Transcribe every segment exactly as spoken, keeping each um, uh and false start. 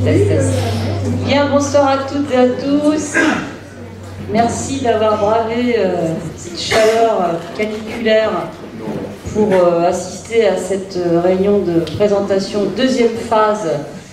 test, test. Bien, bonsoir à toutes et à tous. Merci d'avoir bravé euh, cette chaleur euh, caniculaire pour euh, assister à cette euh, réunion de présentation, deuxième phase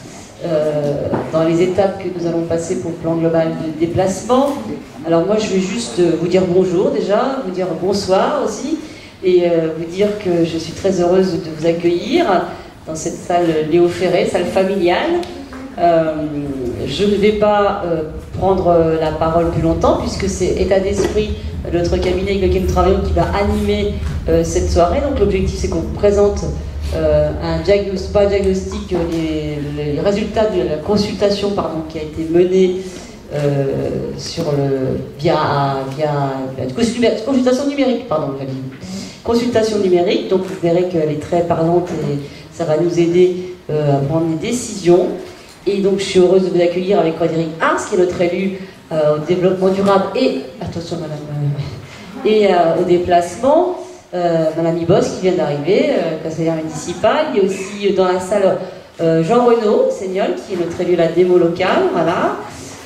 euh, dans les étapes que nous allons passer pour le plan global de déplacement. Alors moi je vais juste euh, vous dire bonjour déjà, vous dire bonsoir aussi, et euh, vous dire que je suis très heureuse de vous accueillir dans cette salle Léo Ferré, salle familiale. Euh, je ne vais pas euh, prendre la parole plus longtemps puisque c'est État d'Esprit, notre cabinet avec lequel nous travaillons, qui va animer euh, cette soirée. Donc l'objectif c'est qu'on vous présente euh, un diagnostic, pas un diagnostic, les, les résultats de la consultation pardon, qui a été menée euh, sur le, via, via la consultation numérique. Pardon, consultation numérique, donc vous verrez qu'elle est très parlante et ça va nous aider euh, à prendre des décisions. Et donc je suis heureuse de vous accueillir avec Frédéric Ars, qui est notre élu euh, au développement durable et, attention madame, euh, et euh, au déplacement, euh, madame Ibos qui vient d'arriver, euh, conseillère municipale. Il y a aussi euh, dans la salle euh, Jean-Renaud Seignol, qui est notre élu à la démo locale, voilà.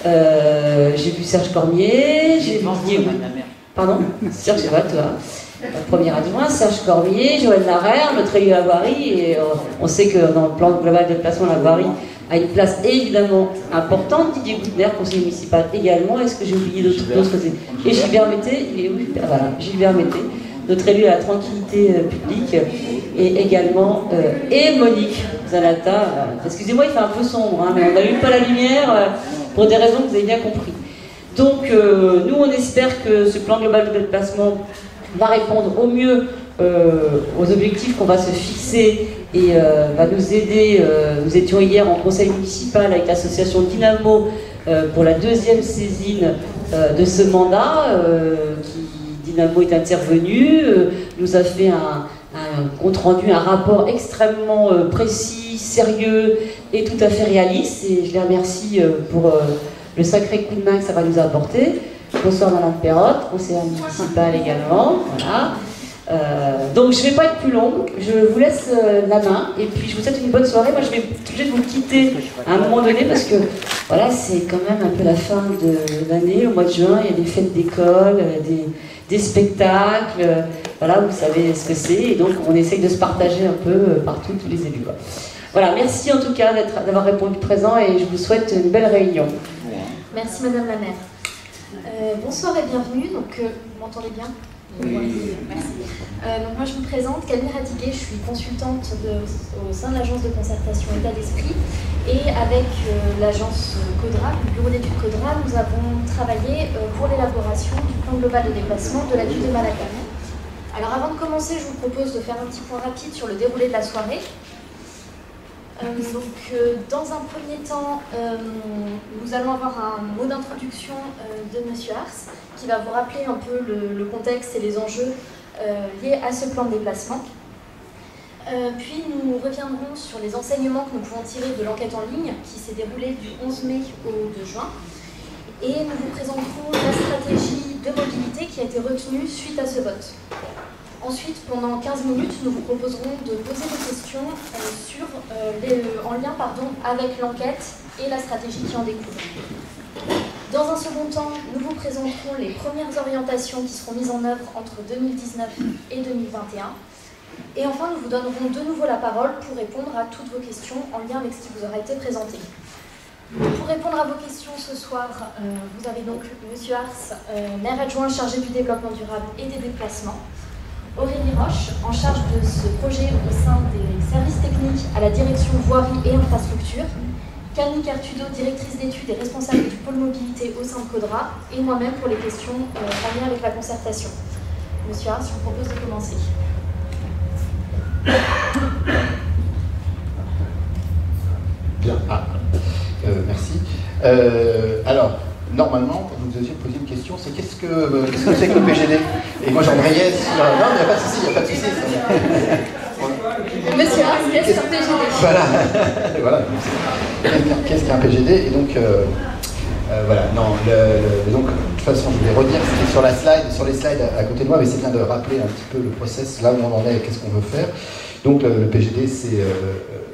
Euh, j'ai vu Serge Cormier, j'ai vu Guillaume... Pardon Serge, c'est vrai, toi. Premier adjoint, Serge Cormier, Joël Larère, notre élu à la voirie, et euh, on sait que dans le plan global de déplacement, la voirie a une place évidemment importante. Didier Goutner, conseiller municipal également. Est-ce que j'ai oublié d'autres choses? Et Gilbert Mété, il est où? Ah, voilà, Gilbert Mété, notre élu à la tranquillité euh, publique, et également euh, et Monique Zanata. Euh, Excusez-moi, il fait un peu sombre, hein, mais on n'allume pas la lumière euh, pour des raisons que vous avez bien compris. Donc, euh, nous, on espère que ce plan global de déplacement va répondre au mieux euh, aux objectifs qu'on va se fixer et euh, va nous aider. Euh, nous étions hier en conseil municipal avec l'association Dynamo euh, pour la deuxième saisine euh, de ce mandat. Euh, qui, Dynamo est intervenu, euh, nous a fait un, un compte rendu, un rapport extrêmement euh, précis, sérieux et tout à fait réaliste. Et je les remercie euh, pour euh, le sacré coup de main que ça va nous apporter. Bonsoir Madame Perrotte, conseillère municipale également. Voilà. Euh, donc je ne vais pas être plus longue, je vous laisse euh, la main et puis je vous souhaite une bonne soirée. Moi je vais être obligée de vous quitter à un moment donné parce que voilà, c'est quand même un peu la fin de l'année. Au mois de juin, il y a des fêtes d'école, des, des spectacles, euh, voilà, vous savez ce que c'est, et donc on essaye de se partager un peu euh, partout, tous les élus, quoi. Voilà, merci en tout cas d'avoir répondu présent et je vous souhaite une belle réunion. Merci Madame la maire. Euh, bonsoir et bienvenue. Donc, euh, vous m'entendez bien? Oui. Merci. Euh, donc moi je me présente, Camille Radiguet, je suis consultante de, au sein de l'agence de concertation État d'Esprit, et avec euh, l'agence CODRA, le bureau d'études CODRA, nous avons travaillé euh, pour l'élaboration du plan global de déplacement de la ville de Malakoff. Alors avant de commencer, je vous propose de faire un petit point rapide sur le déroulé de la soirée. Euh, donc, euh, dans un premier temps, euh, nous allons avoir un mot d'introduction euh, de Monsieur Ars, qui va vous rappeler un peu le, le contexte et les enjeux euh, liés à ce plan de déplacement. Euh, puis, nous reviendrons sur les enseignements que nous pouvons tirer de l'enquête en ligne, qui s'est déroulée du onze mai au deux juin. Et nous vous présenterons la stratégie de mobilité qui a été retenue suite à ce vote. Ensuite, pendant quinze minutes, nous vous proposerons de poser des questions euh, sur, euh, les, en lien pardon, avec l'enquête et la stratégie qui en découle. Dans un second temps, nous vous présenterons les premières orientations qui seront mises en œuvre entre deux mille dix-neuf et deux mille vingt et un. Et enfin, nous vous donnerons de nouveau la parole pour répondre à toutes vos questions en lien avec ce qui vous aura été présenté. Pour répondre à vos questions ce soir, euh, vous avez donc Monsieur Ars, euh, maire adjoint chargé du développement durable et des déplacements. Aurélie Roche, en charge de ce projet au sein des services techniques à la direction voirie et infrastructure, Camille Cartudo, directrice d'études et responsable du pôle mobilité au sein de CODRA, et moi-même pour les questions euh, en lien avec la concertation. Monsieur Ars, je vous propose de commencer. Bien, ah, euh, merci. Euh, alors, normalement, vous deviez me poser une question, c'est qu'est-ce que euh, qu'est-ce que c'est que le P G D? Et moi j'embrayais sur... Non, mais il n'y a pas de souci, il n'y a pas de souci. Monsieur Ars, qu'est-ce qu'un P G D? Voilà, voilà. Qu'est-ce qu'un P G D? Et donc, euh, euh, voilà, non, le, le, donc, de toute façon, je vais redire ce qui est sur la slide, sur les slides à, à côté de moi, mais c'est bien de rappeler un petit peu le process, là où on en est et qu'est-ce qu'on veut faire. Donc, le, le P G D, c'est... Euh,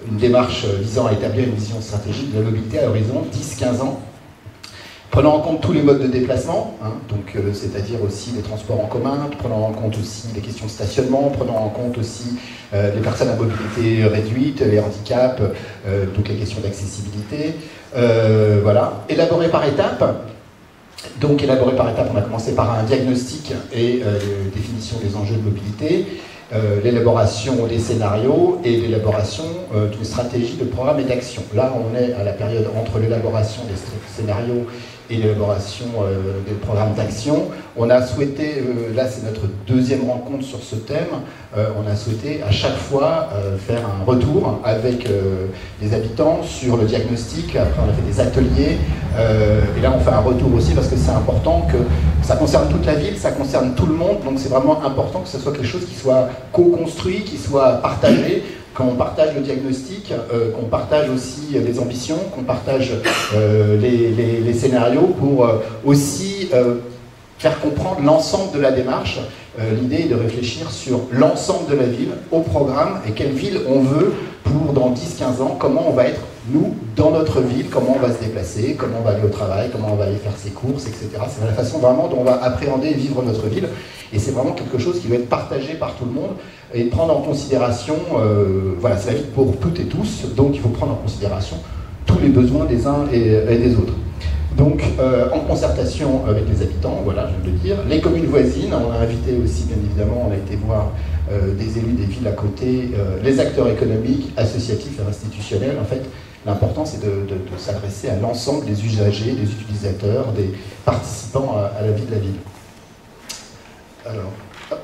une démarche visant à établir une vision stratégique de la mobilité à horizon dix à quinze ans, prenant en compte tous les modes de déplacement, hein, donc euh, c'est-à-dire aussi les transports en commun, prenant en compte aussi les questions de stationnement, prenant en compte aussi euh, les personnes à mobilité réduite, les handicaps, euh, toutes les questions d'accessibilité, euh, voilà, élaboré par étapes. Donc élaboré par étapes, on a commencé par un diagnostic et euh, définition des enjeux de mobilité, euh, l'élaboration des scénarios et l'élaboration euh, d'une stratégie de programme et d'action. Là, on est à la période entre l'élaboration des scénarios et l'élaboration euh, des programmes d'action. On a souhaité, euh, là c'est notre deuxième rencontre sur ce thème, euh, on a souhaité à chaque fois euh, faire un retour avec euh, les habitants sur le diagnostic. Après on a fait des ateliers, euh, et là on fait un retour aussi parce que c'est important que ça concerne toute la ville, ça concerne tout le monde, donc c'est vraiment important que ce soit quelque chose qui soit co-construit, qui soit partagé. Quand on partage le diagnostic, euh, qu'on partage aussi les ambitions, qu'on partage euh, les, les, les scénarios pour euh, aussi euh, faire comprendre l'ensemble de la démarche. Euh, L'idée est de réfléchir sur l'ensemble de la ville, au programme, et quelle ville on veut pour dans dix à quinze ans, comment on va être, nous, dans notre ville, comment on va se déplacer, comment on va aller au travail, comment on va aller faire ses courses, et cetera. C'est la façon vraiment dont on va appréhender et vivre notre ville. Et c'est vraiment quelque chose qui doit être partagé par tout le monde et prendre en considération, euh, voilà, c'est la vie pour toutes et tous, donc il faut prendre en considération tous les besoins des uns et, et des autres. Donc, euh, en concertation avec les habitants, voilà, je viens de le dire, les communes voisines, on a invité aussi, bien évidemment, on a été voir euh, des élus des villes à côté, euh, les acteurs économiques, associatifs et institutionnels. En fait, l'important, c'est de, de, de s'adresser à l'ensemble des usagers, des utilisateurs, des participants à, à la vie de la ville. Alors, hop.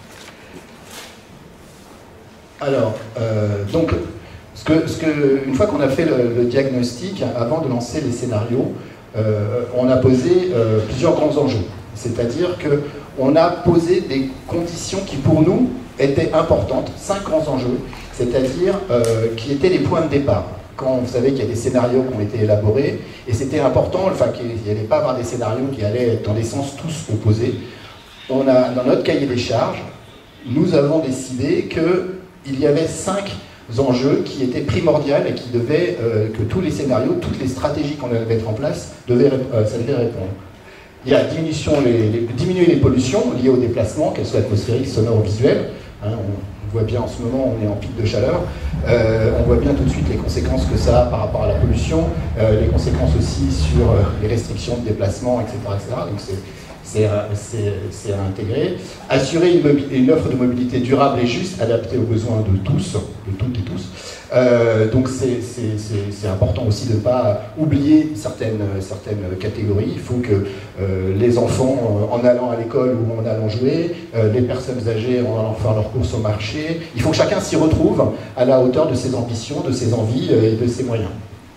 Alors, euh, donc, ce que, ce que, une fois qu'on a fait le, le diagnostic, avant de lancer les scénarios, euh, on a posé euh, plusieurs grands enjeux. C'est-à-dire qu'on a posé des conditions qui, pour nous, étaient importantes, cinq grands enjeux, c'est-à-dire euh, qui étaient les points de départ. Quand vous savez qu'il y a des scénarios qui ont été élaborés, et c'était important, enfin, qu'il n'y allait pas avoir des scénarios qui allaient être dans des sens tous opposés. On a, dans notre cahier des charges, nous avons décidé qu'il y avait cinq enjeux qui étaient primordiaux et qui devaient, euh, que tous les scénarios, toutes les stratégies qu'on allait mettre en place, devaient, euh, ça devait répondre. Il y a diminution, les, les, diminuer les pollutions liées au déplacement, qu'elles soient atmosphériques, sonores ou visuelles. Hein, on, on voit bien en ce moment, on est en pic de chaleur. Euh, on voit bien tout de suite les conséquences que ça a par rapport à la pollution, euh, les conséquences aussi sur euh, les restrictions de déplacement, et cetera et cetera. Donc c'est à intégrer. Assurer une, une offre de mobilité durable et juste, adaptée aux besoins de tous, de toutes et tous. Euh, donc c'est important aussi de ne pas oublier certaines, certaines catégories. Il faut que euh, les enfants, euh, en allant à l'école ou en allant jouer, euh, les personnes âgées en allant faire leurs courses au marché, il faut que chacun s'y retrouve à la hauteur de ses ambitions, de ses envies euh, et de ses moyens.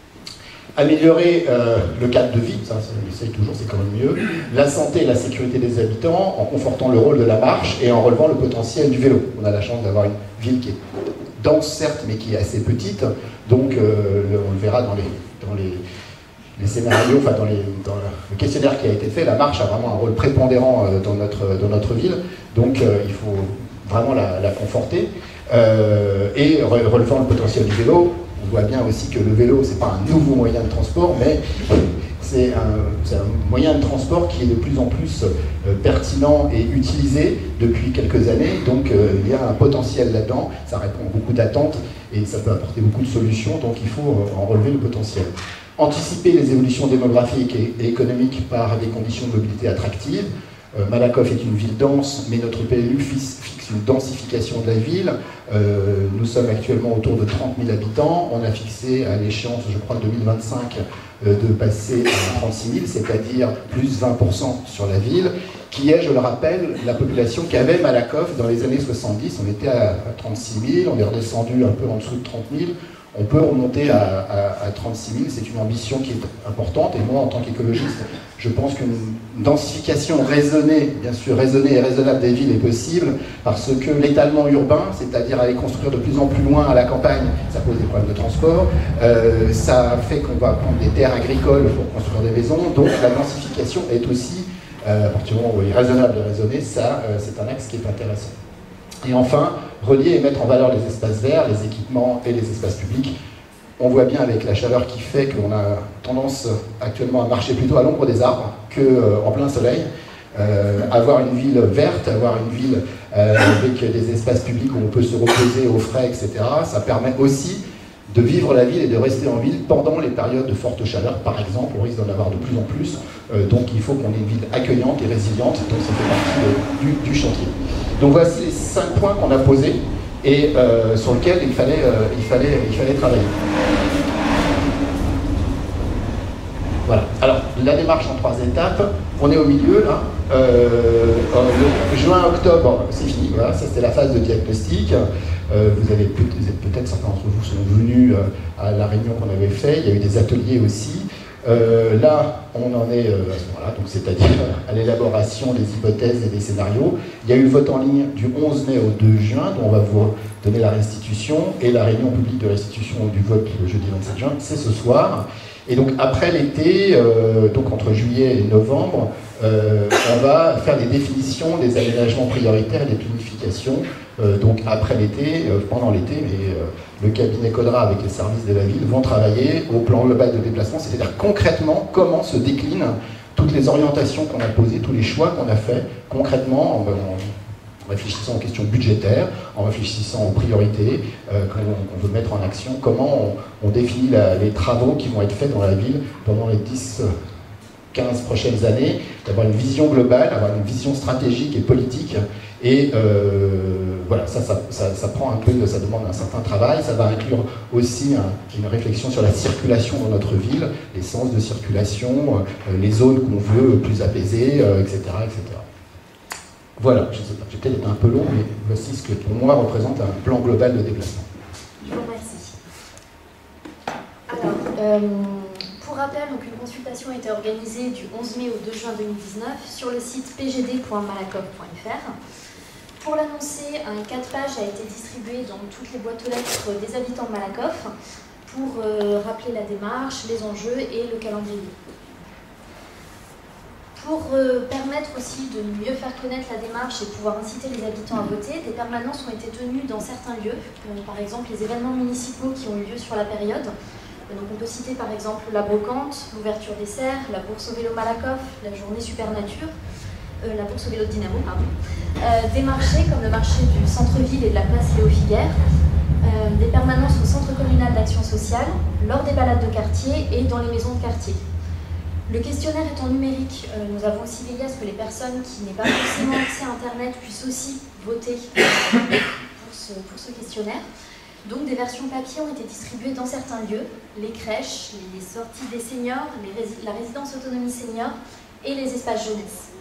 Améliorer euh, le cadre de vie, ça, ça on essaye toujours, c'est quand même mieux. La santé et la sécurité des habitants en confortant le rôle de la marche et en relevant le potentiel du vélo. On a la chance d'avoir une ville qui est dense certes, mais qui est assez petite, donc euh, on le verra dans les, dans les, les scénarios, enfin dans, les, dans le questionnaire qui a été fait, la marche a vraiment un rôle prépondérant euh, dans, notre, dans notre ville, donc euh, il faut vraiment la, la conforter. Euh, et relevant le potentiel du vélo, on voit bien aussi que le vélo, c'est pas un nouveau moyen de transport, mais c'est un, un moyen de transport qui est de plus en plus euh, pertinent et utilisé depuis quelques années. Donc euh, il y a un potentiel là-dedans, ça répond à beaucoup d'attentes et ça peut apporter beaucoup de solutions, donc il faut euh, en relever le potentiel. Anticiper les évolutions démographiques et, et économiques par des conditions de mobilité attractives. Euh, Malakoff est une ville dense, mais notre P L U fixe une densification de la ville. Euh, nous sommes actuellement autour de trente mille habitants. On a fixé à l'échéance, je crois, deux mille vingt-cinq, euh, de passer à trente-six mille, c'est-à-dire plus vingt pour cent sur la ville, qui est, je le rappelle, la population qu'avait Malakoff dans les années soixante-dix. On était à, à trente-six mille, on est redescendu un peu en dessous de trente mille. On peut remonter à, à, à trente-six mille, c'est une ambition qui est importante, et moi, en tant qu'écologiste, je pense qu'une densification raisonnée, bien sûr raisonnée et raisonnable des villes est possible, parce que l'étalement urbain, c'est-à-dire aller construire de plus en plus loin à la campagne, ça pose des problèmes de transport, euh, ça fait qu'on va prendre des terres agricoles pour construire des maisons, donc la densification est aussi, euh, à partir du moment où elle est raisonnable et raisonnée, ça, euh, c'est un axe qui est intéressant. Et enfin, relier et mettre en valeur les espaces verts, les équipements et les espaces publics. On voit bien avec la chaleur qui fait qu'on a tendance actuellement à marcher plutôt à l'ombre des arbres qu'en plein soleil. Euh, avoir une ville verte, avoir une ville euh, avec des espaces publics où on peut se reposer au frais, et cetera, ça permet aussi de vivre la ville et de rester en ville pendant les périodes de forte chaleur, par exemple. On risque d'en avoir de plus en plus, euh, donc il faut qu'on ait une ville accueillante et résiliente, donc ça fait partie de, du, du chantier. Donc voici les cinq points qu'on a posés et euh, sur lesquels il fallait, euh, il, fallait, il fallait travailler. Voilà. Alors, la démarche en trois étapes, on est au milieu, là. Euh, le juin-octobre, c'est fini, voilà, ça c'était la phase de diagnostic. Euh, vous avez peut-être, certains d'entre vous sont venus euh, à la réunion qu'on avait fait, il y a eu des ateliers aussi. Euh, là, on en est euh, à ce moment-là, donc c'est-à-dire à l'élaboration des hypothèses et des scénarios. Il y a eu le vote en ligne du onze mai au deux juin, dont on va vous donner la restitution, et la réunion publique de restitution du vote le jeudi vingt-sept juin, c'est ce soir. Et donc après l'été, euh, donc entre juillet et novembre, euh, on va faire des définitions des aménagements prioritaires et des planifications. Euh, donc après l'été, euh, pendant l'été, mais euh, le cabinet Codra avec les services de la ville vont travailler au plan global de déplacement, c'est-à-dire concrètement comment se déclinent toutes les orientations qu'on a posées, tous les choix qu'on a faits, concrètement en, en réfléchissant aux questions budgétaires, en réfléchissant aux priorités euh, qu'on qu'on veut mettre en action, comment on, on définit la, les travaux qui vont être faits dans la ville pendant les dix quinze prochaines années, d'avoir une vision globale, d'avoir une vision stratégique et politique. Et euh, voilà, ça, ça, ça, ça prend un peu, ça demande un certain travail. Ça va inclure aussi un, une réflexion sur la circulation dans notre ville, les sens de circulation, euh, les zones qu'on veut plus apaisées, euh, et cetera, et cetera. Voilà, je ne sais pas, j'ai peut-être été un peu long, mais voici ce que pour moi représente un plan global de déplacement. Je vous remercie. Alors, euh, pour rappel, donc une consultation a été organisée du onze mai au deux juin deux mille dix-neuf sur le site p g d point malakoff point f r. Pour l'annoncer, un quatre pages a été distribué dans toutes les boîtes aux lettres des habitants de Malakoff pour euh, rappeler la démarche, les enjeux et le calendrier. Pour euh, permettre aussi de mieux faire connaître la démarche et pouvoir inciter les habitants à voter, des permanences ont été tenues dans certains lieux, euh, par exemple les événements municipaux qui ont eu lieu sur la période. Euh, donc on peut citer par exemple la brocante, l'ouverture des serres, la bourse au vélo Malakoff, la journée Super Nature, euh, la bourse au vélo de Dynamo, pardon. Euh, des marchés comme le marché du centre-ville et de la place Léo Figuère, euh, des permanences au centre communal d'action sociale, lors des balades de quartier et dans les maisons de quartier. Le questionnaire étant numérique, euh, nous avons aussi veillé à ce que les personnes qui n'aient pas forcément accès à Internet puissent aussi voter pour ce, pour ce questionnaire. Donc des versions papier ont été distribuées dans certains lieux, les crèches, les sorties des seniors, les rési la résidence autonomie senior et les espaces jeunesse.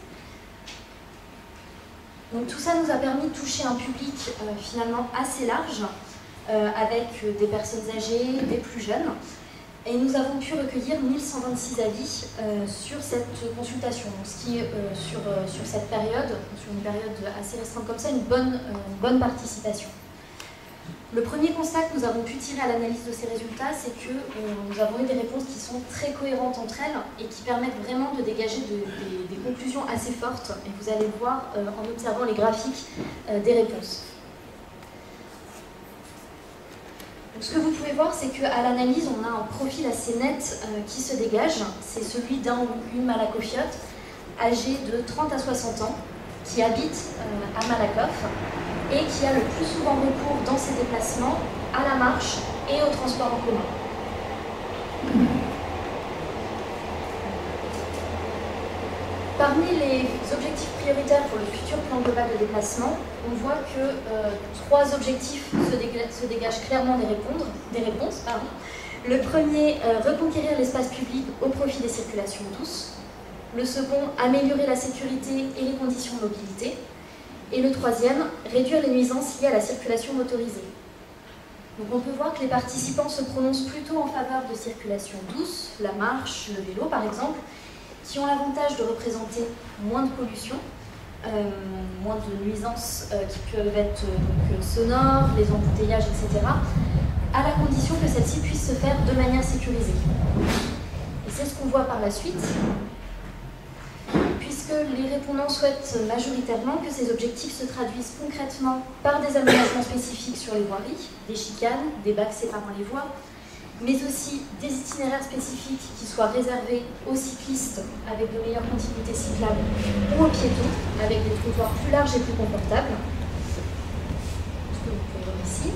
Donc tout ça nous a permis de toucher un public euh, finalement assez large, euh, avec des personnes âgées, des plus jeunes. Et nous avons pu recueillir mille cent vingt-six avis euh, sur cette consultation, donc ce qui est euh, sur, euh, sur cette période, sur une période assez restreinte comme ça, une bonne, euh, une bonne participation. Le premier constat que nous avons pu tirer à l'analyse de ces résultats, c'est que euh, nous avons eu des réponses qui sont très cohérentes entre elles et qui permettent vraiment de dégager de, des, des conclusions assez fortes. Et vous allez voir euh, en observant les graphiques euh, des réponses. Donc, ce que vous pouvez voir, c'est qu'à l'analyse, on a un profil assez net euh, qui se dégage. C'est celui d'un ou une Malakofiote, âgé de trente à soixante ans, qui habite euh, à Malakoff et qui a le plus souvent recours dans ses déplacements à la marche et au transport en commun. Parmi les objectifs prioritaires pour le futur plan global de déplacement, on voit que euh, trois objectifs se, déga se dégagent clairement des, répondre, des réponses. Pardon. Le premier, euh, reconquérir l'espace public au profit des circulations douces. Le second, améliorer la sécurité et les conditions de mobilité. Et le troisième, réduire les nuisances liées à la circulation motorisée. Donc on peut voir que les participants se prononcent plutôt en faveur de circulation douce, la marche, le vélo par exemple, qui ont l'avantage de représenter moins de pollution, euh, moins de nuisances euh, qui peuvent être euh, donc, sonores, les embouteillages, et cetera, à la condition que celle-ci puisse se faire de manière sécurisée. Et c'est ce qu'on voit par la suite, puisque puisque les répondants souhaitent majoritairement que ces objectifs se traduisent concrètement par des aménagements spécifiques sur les voiries, des chicanes, des bacs séparant les voies, mais aussi des itinéraires spécifiques qui soient réservés aux cyclistes avec de meilleures continuités cyclables ou aux piétons avec des trottoirs plus larges et plus confortables. Ce que vous pouvez voir ici.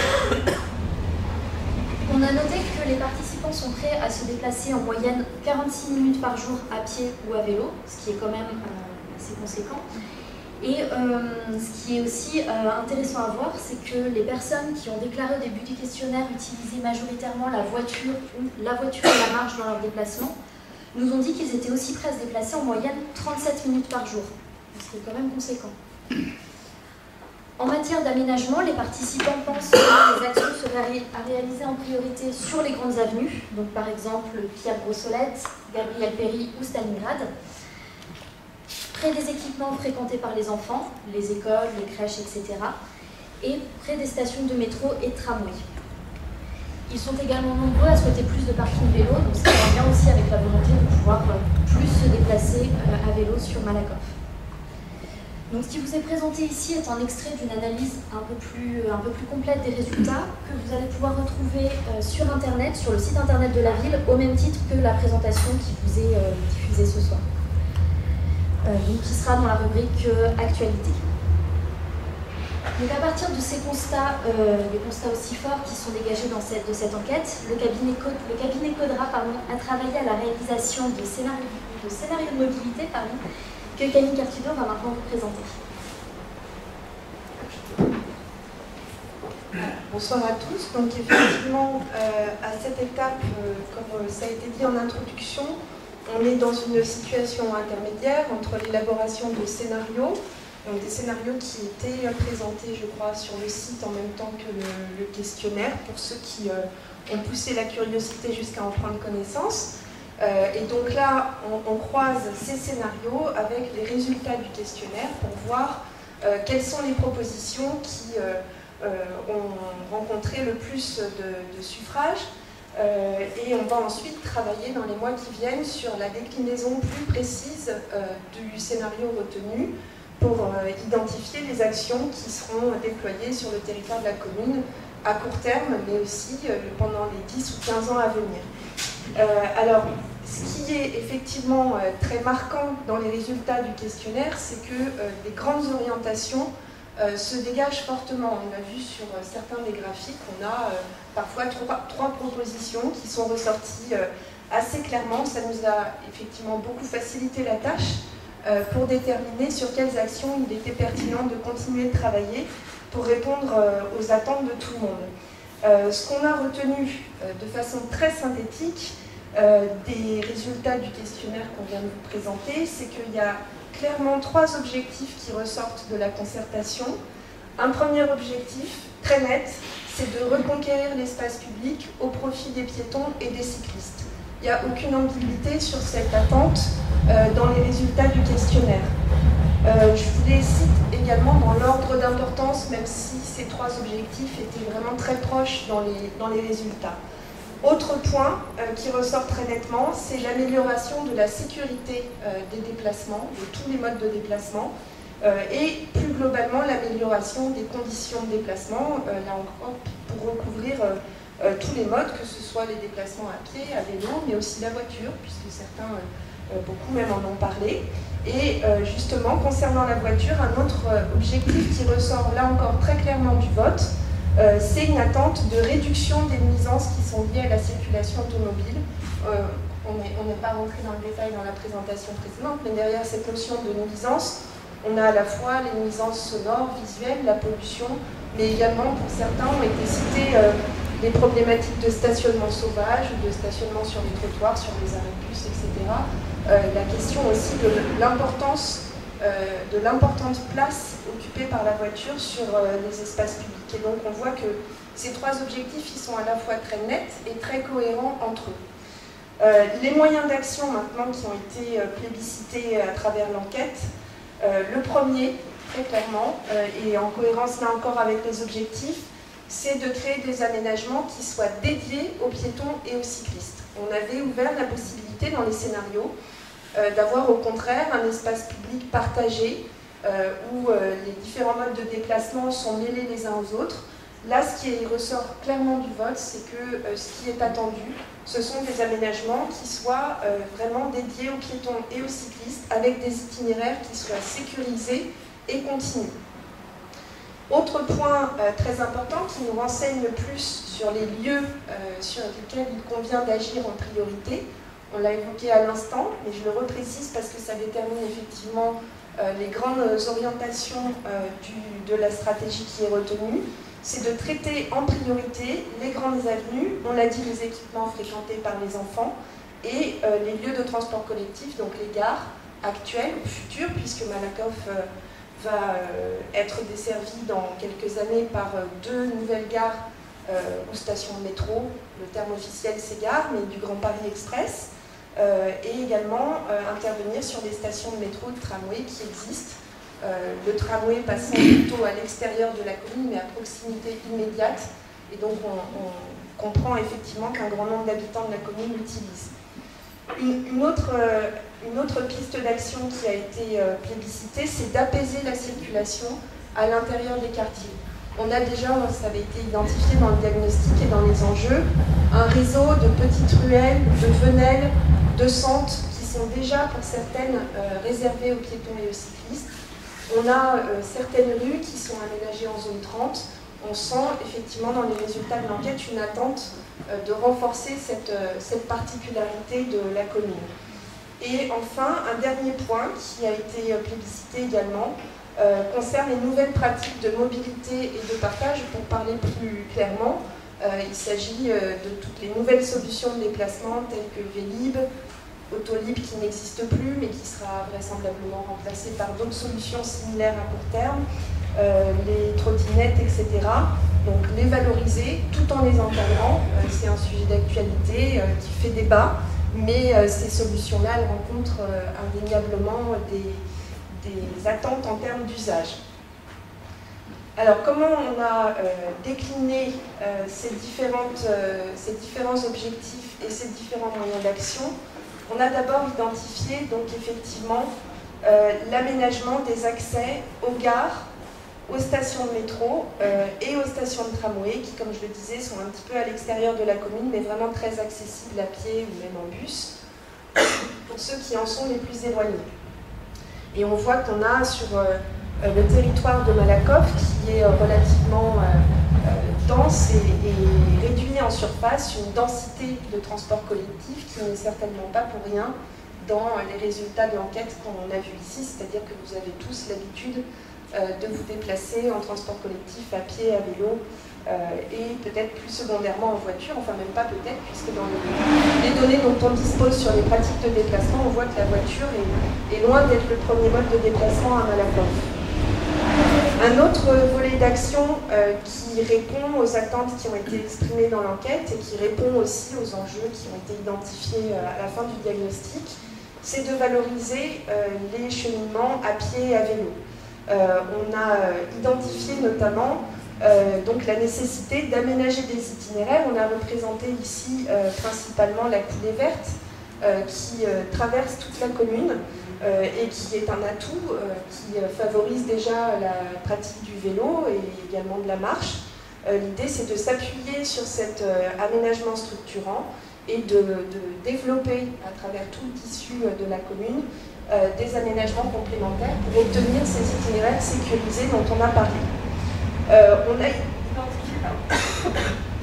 On a noté que les participants sont prêts à se déplacer en moyenne quarante-six minutes par jour à pied ou à vélo, ce qui est quand même euh, assez conséquent. Et euh, ce qui est aussi euh, intéressant à voir, c'est que les personnes qui ont déclaré au début du questionnaire utiliser majoritairement la voiture ou la voiture et la marche dans leur déplacement, nous ont dit qu'ils étaient aussi prêts à se déplacer en moyenne trente-sept minutes par jour, ce qui est quand même conséquent. En matière d'aménagement, les participants pensent que les actions seraient ré à réaliser en priorité sur les grandes avenues, donc par exemple Pierre Brossolette, Gabriel Péri ou Stalingrad, près des équipements fréquentés par les enfants, les écoles, les crèches, et cetera, et près des stations de métro et de tramway. Ils sont également nombreux à souhaiter plus de parking vélo, donc ça va bien aussi avec la volonté de pouvoir plus se déplacer à vélo sur Malakoff. Donc ce qui vous est présenté ici est un extrait d'une analyse un peu, plus, un peu plus complète des résultats que vous allez pouvoir retrouver euh, sur Internet, sur le site Internet de la ville, au même titre que la présentation qui vous est euh, diffusée ce soir. Euh, donc, qui sera dans la rubrique euh, Actualité. Donc à partir de ces constats, euh, des constats aussi forts qui sont dégagés dans cette, de cette enquête, le cabinet, le cabinet Codra pardon, a travaillé à la réalisation de scénarios de, scénario de mobilité pardon, que Camille Cartudor va maintenant vous présenter. Bonsoir à tous. Donc effectivement, euh, à cette étape, euh, comme ça a été dit en introduction, on est dans une situation intermédiaire entre l'élaboration de scénarios, donc des scénarios qui étaient présentés, je crois, sur le site en même temps que le, le questionnaire, pour ceux qui euh, ont poussé la curiosité jusqu'à en prendre connaissance. Euh, et donc là, on, on croise ces scénarios avec les résultats du questionnaire pour voir euh, quelles sont les propositions qui euh, euh, ont rencontré le plus de, de suffrages. Euh, et on va ensuite travailler dans les mois qui viennent sur la déclinaison plus précise euh, du scénario retenu pour euh, identifier les actions qui seront déployées sur le territoire de la commune à court terme, mais aussi euh, pendant les dix ou quinze ans à venir. Euh, alors, ce qui est effectivement euh, très marquant dans les résultats du questionnaire, c'est que euh, les grandes orientations euh, se dégagent fortement. On a vu sur euh, certains des graphiques, on a euh, parfois trois, trois propositions qui sont ressorties euh, assez clairement. Ça nous a effectivement beaucoup facilité la tâche euh, pour déterminer sur quelles actions il était pertinent de continuer de travailler pour répondre euh, aux attentes de tout le monde. Euh, ce qu'on a retenu euh, de façon très synthétique euh, des résultats du questionnaire qu'on vient de vous présenter, c'est qu'il y a clairement trois objectifs qui ressortent de la concertation. Un premier objectif, très net, c'est de reconquérir l'espace public au profit des piétons et des cyclistes. Il n'y a aucune ambiguïté sur cette attente euh, dans les résultats du questionnaire. Euh, je vous les cite également dans l'ordre d'importance, même si ces trois objectifs étaient vraiment très proches dans les, dans les résultats. Autre point euh, qui ressort très nettement, c'est l'amélioration de la sécurité euh, des déplacements, de tous les modes de déplacement, euh, et plus globalement l'amélioration des conditions de déplacement, euh, là encore pour recouvrir euh, euh, tous les modes, que ce soit les déplacements à pied, à vélo, mais aussi la voiture, puisque certains, euh, beaucoup même en ont parlé. Et euh, justement, concernant la voiture, un autre euh, objectif qui ressort là encore très clairement du vote, euh, c'est une attente de réduction des nuisances qui sont liées à la circulation automobile. Euh, on n'est pas rentré dans le détail dans la présentation précédente, mais derrière cette notion de nuisance, on a à la fois les nuisances sonores, visuelles, la pollution, mais également, pour certains, ont été citées euh, les problématiques de stationnement sauvage, de stationnement sur les trottoirs, sur les arrêts de bus, et cetera. Euh, la question aussi de l'importance, euh, de l'importante place occupée par la voiture sur euh, les espaces publics. Et donc on voit que ces trois objectifs, ils sont à la fois très nets et très cohérents entre eux. Euh, les moyens d'action maintenant qui ont été euh, plébiscités à travers l'enquête, euh, le premier, très clairement, euh, et en cohérence là encore avec les objectifs, c'est de créer des aménagements qui soient dédiés aux piétons et aux cyclistes. On avait ouvert la possibilité dans les scénarios euh, d'avoir au contraire un espace public partagé euh, où euh, les différents modes de déplacement sont mêlés les uns aux autres. Là, ce qui ressort clairement du vote, c'est que euh, ce qui est attendu, ce sont des aménagements qui soient euh, vraiment dédiés aux piétons et aux cyclistes, avec des itinéraires qui soient sécurisés et continus. Autre point euh, très important qui nous renseigne plus sur les lieux euh, sur lesquels il convient d'agir en priorité, on l'a évoqué à l'instant, mais je le reprécise parce que ça détermine effectivement euh, les grandes orientations euh, du, de la stratégie qui est retenue, c'est de traiter en priorité les grandes avenues, on l'a dit, les équipements fréquentés par les enfants, et euh, les lieux de transport collectif, donc les gares actuelles ou futures, puisque Malakoff euh, va euh, être desservi dans quelques années par euh, deux nouvelles gares euh, ou stations de métro, le terme officiel c'est gare, mais du Grand Paris Express, euh, et également euh, intervenir sur des stations de métro et de tramway qui existent. Euh, le tramway passant plutôt à l'extérieur de la commune, mais à proximité immédiate, et donc on, on comprend effectivement qu'un grand nombre d'habitants de la commune l'utilisent. Une, une, autre, euh, une autre piste d'action qui a été euh, plébiscitée, c'est d'apaiser la circulation à l'intérieur des quartiers. On a déjà, ça avait été identifié dans le diagnostic et dans les enjeux, un réseau de petites ruelles, de venelles, de sentes qui sont déjà pour certaines euh, réservées aux piétons et aux cyclistes. On a euh, certaines rues qui sont aménagées en zone trente. On sent effectivement dans les résultats de l'enquête une attente euh, de renforcer cette, euh, cette particularité de la commune. Et enfin, un dernier point qui a été plébiscité également euh, concerne les nouvelles pratiques de mobilité et de partage. Pour parler plus clairement, euh, il s'agit euh, de toutes les nouvelles solutions de déplacement telles que Vélib, Autolib qui n'existe plus mais qui sera vraisemblablement remplacé par d'autres solutions similaires à court terme, euh, les trottinettes, et cetera. Donc les valoriser tout en les encadrant, euh, c'est un sujet d'actualité euh, qui fait débat, mais euh, ces solutions-là, elles rencontrent euh, indéniablement des, des attentes en termes d'usage. Alors comment on a euh, décliné euh, ces, différentes, euh, ces différents objectifs et ces différents moyens d'action? On a d'abord identifié donc effectivement euh, l'aménagement des accès aux gares, aux stations de métro euh, et aux stations de tramway qui, comme je le disais, sont un petit peu à l'extérieur de la commune mais vraiment très accessibles à pied ou même en bus pour ceux qui en sont les plus éloignés. Et on voit qu'on a sur euh, le territoire de Malakoff qui est euh, relativement euh, euh, dense et, et réduit en surface, une densité de transport collectif qui n'est certainement pas pour rien dans les résultats de l'enquête qu'on a vu ici, c'est-à-dire que vous avez tous l'habitude euh, de vous déplacer en transport collectif, à pied, à vélo, euh, et peut-être plus secondairement en voiture, enfin même pas peut-être, puisque dans les, les données dont on dispose sur les pratiques de déplacement, on voit que la voiture est, est loin d'être le premier mode de déplacement à Malakoff. Un autre volet d'action euh, qui répond aux attentes qui ont été exprimées dans l'enquête et qui répond aussi aux enjeux qui ont été identifiés euh, à la fin du diagnostic, c'est de valoriser euh, les cheminements à pied et à vélo. Euh, on a euh, identifié notamment euh, donc la nécessité d'aménager des itinéraires. On a représenté ici euh, principalement la coulée verte euh, qui euh, traverse toute la commune. Euh, et qui est un atout euh, qui euh, favorise déjà la pratique du vélo et également de la marche. Euh, L'idée, c'est de s'appuyer sur cet euh, aménagement structurant et de, de développer à travers tout le tissu euh, de la commune euh, des aménagements complémentaires pour obtenir ces itinéraires sécurisés dont on a parlé. Euh, on a identifié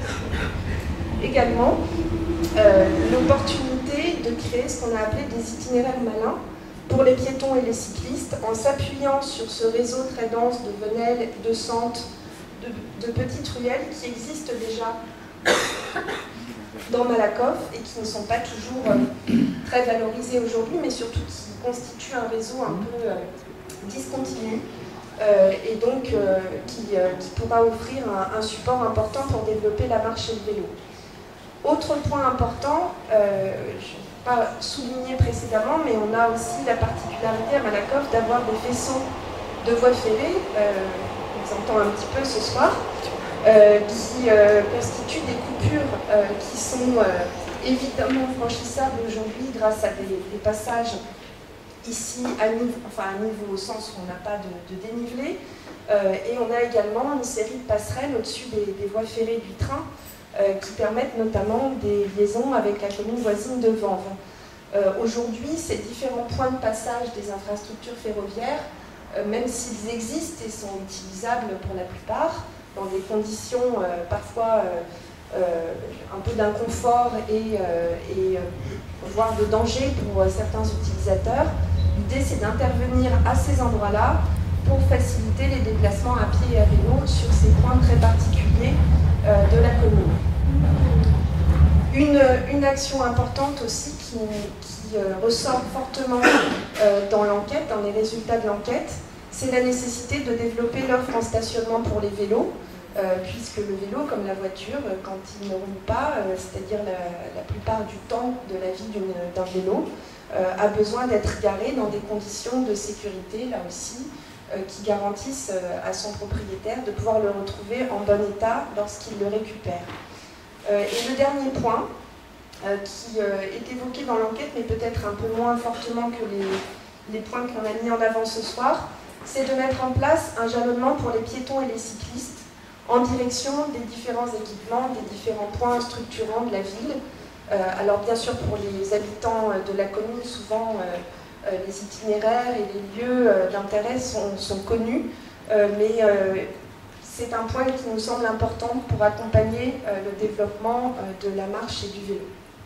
également euh, l'opportunité de créer ce qu'on a appelé des itinéraires malins pour les piétons et les cyclistes, en s'appuyant sur ce réseau très dense de venelles, de sentes, de, de petites ruelles qui existent déjà dans Malakoff et qui ne sont pas toujours euh, très valorisées aujourd'hui, mais surtout qui constituent un réseau un peu euh, discontinu euh, et donc euh, qui, euh, qui pourra offrir un, un support important pour développer la marche et le vélo. Autre point important, euh, je pas souligné précédemment, mais on a aussi la particularité à Malakoff d'avoir des faisceaux de voies ferrées, euh, on les entend un petit peu ce soir, euh, qui euh, constituent des coupures euh, qui sont euh, évidemment franchissables aujourd'hui grâce à des, des passages ici à niveau, enfin à niveau au sens où on n'a pas de, de dénivelé. Euh, et on a également une série de passerelles au-dessus des, des voies ferrées du train euh, qui permettent notamment des liaisons avec la commune voisine de Vanves. Euh, Aujourd'hui, ces différents points de passage des infrastructures ferroviaires, euh, même s'ils existent et sont utilisables pour la plupart, dans des conditions euh, parfois euh, euh, un peu d'inconfort et, euh, et euh, voire de danger pour euh, certains utilisateurs, l'idée c'est d'intervenir à ces endroits-là pour faciliter les déplacements à pied et à vélo sur ces points très particuliers euh, de la commune. Une, une action importante aussi qui, qui euh, ressort fortement euh, dans l'enquête, dans les résultats de l'enquête, c'est la nécessité de développer l'offre en stationnement pour les vélos, euh, puisque le vélo, comme la voiture, quand il ne roule pas, euh, c'est-à-dire la, la plupart du temps de la vie d'un vélo, euh, a besoin d'être garé dans des conditions de sécurité, là aussi, euh, qui garantissent euh, à son propriétaire de pouvoir le retrouver en bon état lorsqu'il le récupère. Euh, et le dernier point, euh, qui euh, est évoqué dans l'enquête, mais peut-être un peu moins fortement que les, les points qu'on a mis en avant ce soir, c'est de mettre en place un jalonnement pour les piétons et les cyclistes en direction des différents équipements, des différents points structurants de la ville. Euh, alors bien sûr pour les habitants de la commune, souvent euh, euh, les itinéraires et les lieux euh, d'intérêt sont, sont connus, euh, mais euh, c'est un point qui nous semble important pour accompagner euh, le développement euh, de la marche et du vélo.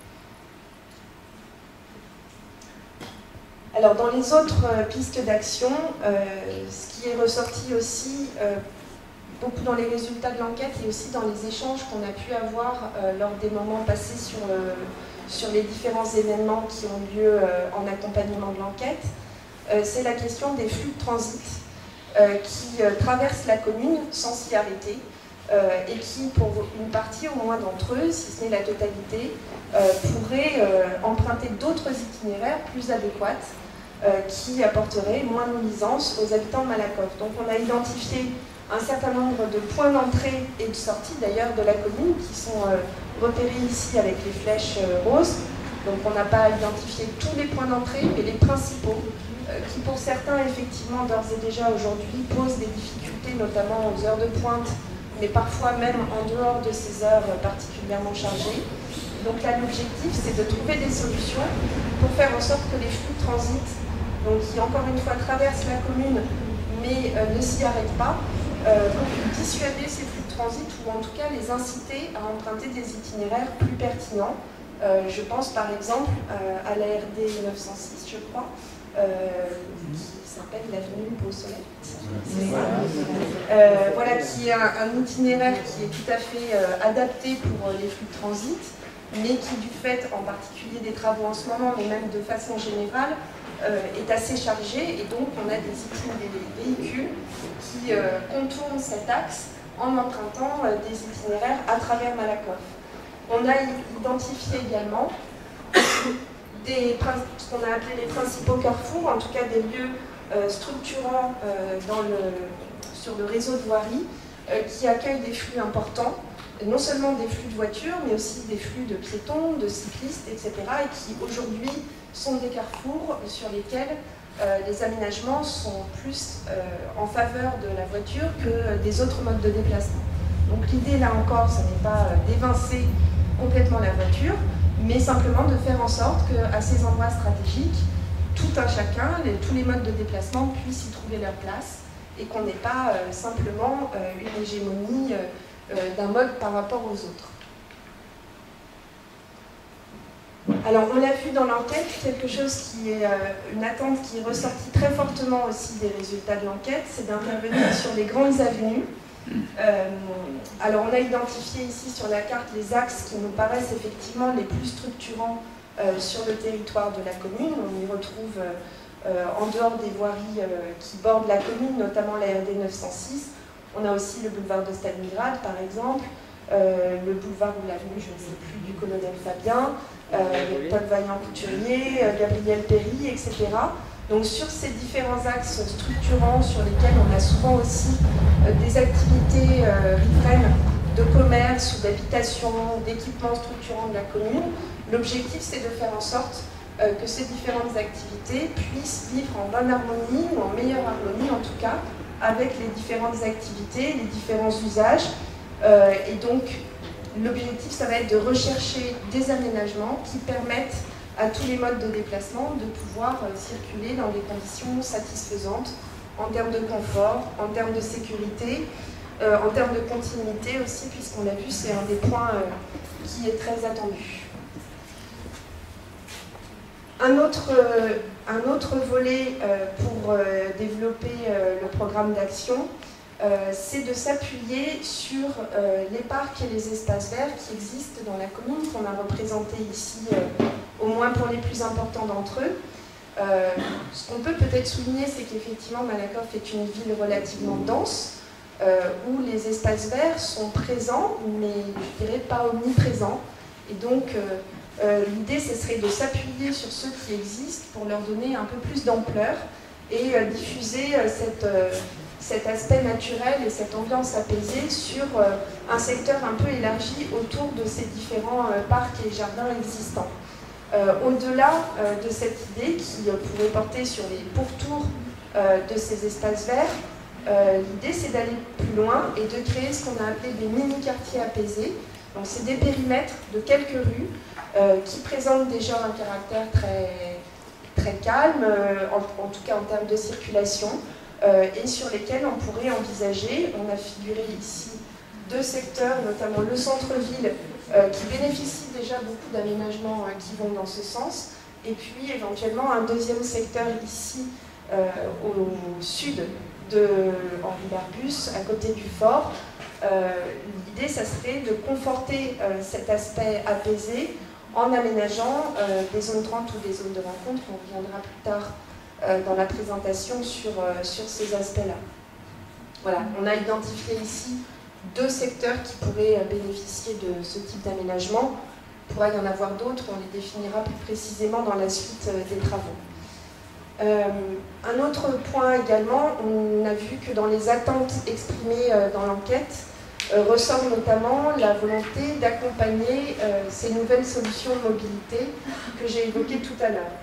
Alors dans les autres euh, pistes d'action, euh, ce qui est ressorti aussi euh, beaucoup dans les résultats de l'enquête et aussi dans les échanges qu'on a pu avoir euh, lors des moments passés sur, euh, sur les différents événements qui ont lieu euh, en accompagnement de l'enquête, euh, c'est la question des flux de transit euh, qui euh, traversent la commune sans s'y arrêter euh, et qui, pour une partie au moins d'entre eux, si ce n'est la totalité, euh, pourraient euh, emprunter d'autres itinéraires plus adéquats euh, qui apporteraient moins de nuisances aux habitants de Malakoff. Donc on a identifié un certain nombre de points d'entrée et de sortie d'ailleurs de la commune qui sont euh, repérés ici avec les flèches euh, roses. Donc on n'a pas identifié tous les points d'entrée, mais les principaux, euh, qui pour certains effectivement d'ores et déjà aujourd'hui posent des difficultés, notamment aux heures de pointe, mais parfois même en dehors de ces heures particulièrement chargées. Donc là l'objectif c'est de trouver des solutions pour faire en sorte que les flux de transit, donc qui encore une fois traversent la commune mais euh, ne s'y arrêtent pas, Euh, pour dissuader ces flux de transit ou en tout cas les inciter à emprunter des itinéraires plus pertinents. Euh, je pense par exemple euh, à la R D neuf cent six, je crois, euh, qui s'appelle l'avenue Beau Soleil. Euh, voilà, qui est un, un itinéraire qui est tout à fait euh, adapté pour euh, les flux de transit, mais qui du fait en particulier des travaux en ce moment, mais même de façon générale, Euh, est assez chargé et donc on a des, des véhicules qui euh, contournent cet axe en empruntant euh, des itinéraires à travers Malakoff. On a identifié également des, ce qu'on a appelé les principaux carrefours, en tout cas des lieux euh, structurants euh, dans le, sur le réseau de voirie euh, qui accueillent des flux importants, non seulement des flux de voitures, mais aussi des flux de piétons, de cyclistes, et cetera, et qui aujourd'hui sont des carrefours sur lesquels euh, les aménagements sont plus euh, en faveur de la voiture que des autres modes de déplacement. Donc l'idée là encore, ce n'est pas d'évincer complètement la voiture, mais simplement de faire en sorte qu'à ces endroits stratégiques, tout un chacun, les, tous les modes de déplacement puissent y trouver leur place et qu'on n'ait pas euh, simplement euh, une hégémonie euh, euh, d'un mode par rapport aux autres. Alors, on l'a vu dans l'enquête, quelque chose qui est euh, une attente qui est ressortie très fortement aussi des résultats de l'enquête, c'est d'intervenir sur les grandes avenues. Euh, alors, on a identifié ici sur la carte les axes qui nous paraissent effectivement les plus structurants euh, sur le territoire de la commune. On y retrouve, euh, en dehors des voiries euh, qui bordent la commune, notamment la R D neuf cent six, on a aussi le boulevard de Stalingrad, par exemple, euh, le boulevard ou l'avenue, je ne sais plus, du colonel Fabien, Euh, Paul Vaillant-Couturier, euh, Gabriel Péry, et cetera. Donc sur ces différents axes structurants sur lesquels on a souvent aussi euh, des activités euh, riveraines de commerce ou d'habitation, d'équipements structurants de la commune, L'objectif, c'est de faire en sorte euh, que ces différentes activités puissent vivre en bonne harmonie, ou en meilleure harmonie en tout cas, avec les différentes activités, les différents usages. Euh, et donc, l'objectif, ça va être de rechercher des aménagements qui permettent à tous les modes de déplacement de pouvoir euh, circuler dans des conditions satisfaisantes en termes de confort, en termes de sécurité, euh, en termes de continuité aussi, puisqu'on l'a vu, c'est un des points euh, qui est très attendu. Un autre, euh, un autre volet euh, pour euh, développer euh, le programme d'action, euh, c'est de s'appuyer sur euh, les parcs et les espaces verts qui existent dans la commune, qu'on a représentés ici, euh, au moins pour les plus importants d'entre eux. Euh, ce qu'on peut peut-être souligner, c'est qu'effectivement, Malakoff est une ville relativement dense, euh, où les espaces verts sont présents, mais je dirais pas omniprésents. Et donc, euh, euh, l'idée, ce serait de s'appuyer sur ceux qui existent pour leur donner un peu plus d'ampleur et euh, diffuser euh, cette, euh, cet aspect naturel et cette ambiance apaisée sur euh, un secteur un peu élargi autour de ces différents euh, parcs et jardins existants. Euh, Au-delà euh, de cette idée qui euh, pourrait porter sur les pourtours euh, de ces espaces verts, euh, l'idée c'est d'aller plus loin et de créer ce qu'on a appelé des mini-quartiers apaisés. Donc c'est des périmètres de quelques rues euh, qui présentent déjà un caractère très, très calme, euh, en, en tout cas en termes de circulation, euh, et sur lesquels on pourrait envisager, on a figuré ici deux secteurs, notamment le centre-ville, Euh, qui bénéficient déjà beaucoup d'aménagements euh, qui vont dans ce sens, et puis éventuellement un deuxième secteur ici euh, au sud de Henri Barbus, à côté du fort. Euh, L'idée, ça serait de conforter euh, cet aspect apaisé en aménageant euh, des zones trente ou des zones de rencontre. On reviendra plus tard euh, dans la présentation sur, euh, sur ces aspects-là. Voilà, on a identifié ici deux secteurs qui pourraient bénéficier de ce type d'aménagement. Il pourrait y en avoir d'autres, on les définira plus précisément dans la suite des travaux. Euh, un autre point également, on a vu que dans les attentes exprimées dans l'enquête, euh, ressort notamment la volonté d'accompagner euh, ces nouvelles solutions de mobilité que j'ai évoquées tout à l'heure.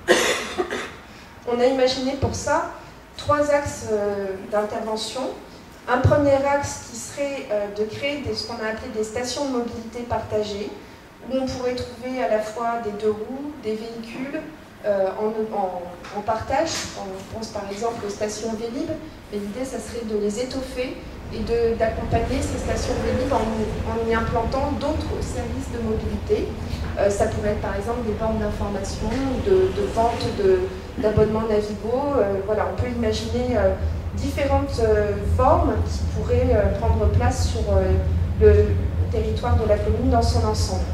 On a imaginé pour ça trois axes euh, d'intervention. Un premier axe qui serait euh, de créer des, ce qu'on a appelé des stations de mobilité partagées, où on pourrait trouver à la fois des deux roues, des véhicules euh, en, en, en partage. On pense par exemple aux stations Vélib, mais l'idée, ça serait de les étoffer et d'accompagner ces stations Vélib en, en y implantant d'autres services de mobilité. Euh, ça pourrait être par exemple des bornes d'information, de, de vente d'abonnements Navigo. Euh, voilà, on peut imaginer euh, différentes euh, formes qui pourraient euh, prendre place sur euh, le territoire de la commune dans son ensemble.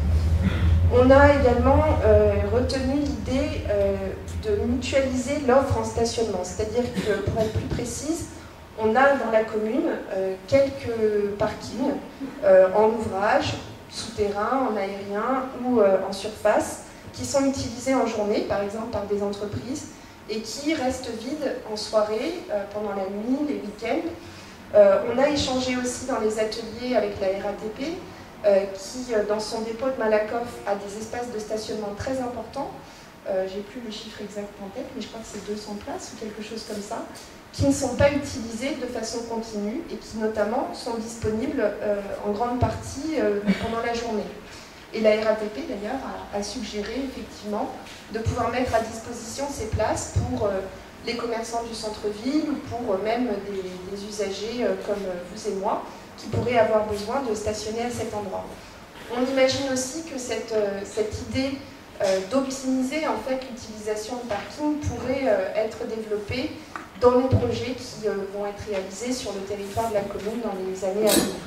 On a également euh, retenu l'idée euh, de mutualiser l'offre en stationnement, c'est-à-dire que, pour être plus précise, on a dans la commune euh, quelques parkings euh, en ouvrage, souterrain, en aérien ou euh, en surface, qui sont utilisés en journée, par exemple par des entreprises, et qui restent vides en soirée, euh, pendant la nuit, les week-ends. Euh, on a échangé aussi dans les ateliers avec la R A T P, euh, qui, euh, dans son dépôt de Malakoff, a des espaces de stationnement très importants. Euh, J'ai plus le chiffre exact en tête, mais je crois que c'est deux cents places ou quelque chose comme ça, qui ne sont pas utilisés de façon continue et qui notamment sont disponibles euh, en grande partie euh, pendant la journée. Et la R A T P d'ailleurs a, a suggéré effectivement de pouvoir mettre à disposition ces places pour euh, les commerçants du centre-ville ou pour euh, même des, des usagers euh, comme vous et moi qui pourraient avoir besoin de stationner à cet endroit. On imagine aussi que cette, euh, cette idée euh, d'optimiser en fait l'utilisation de parking pourrait euh, être développée dans les projets qui euh, vont être réalisés sur le territoire de la commune dans les années à venir.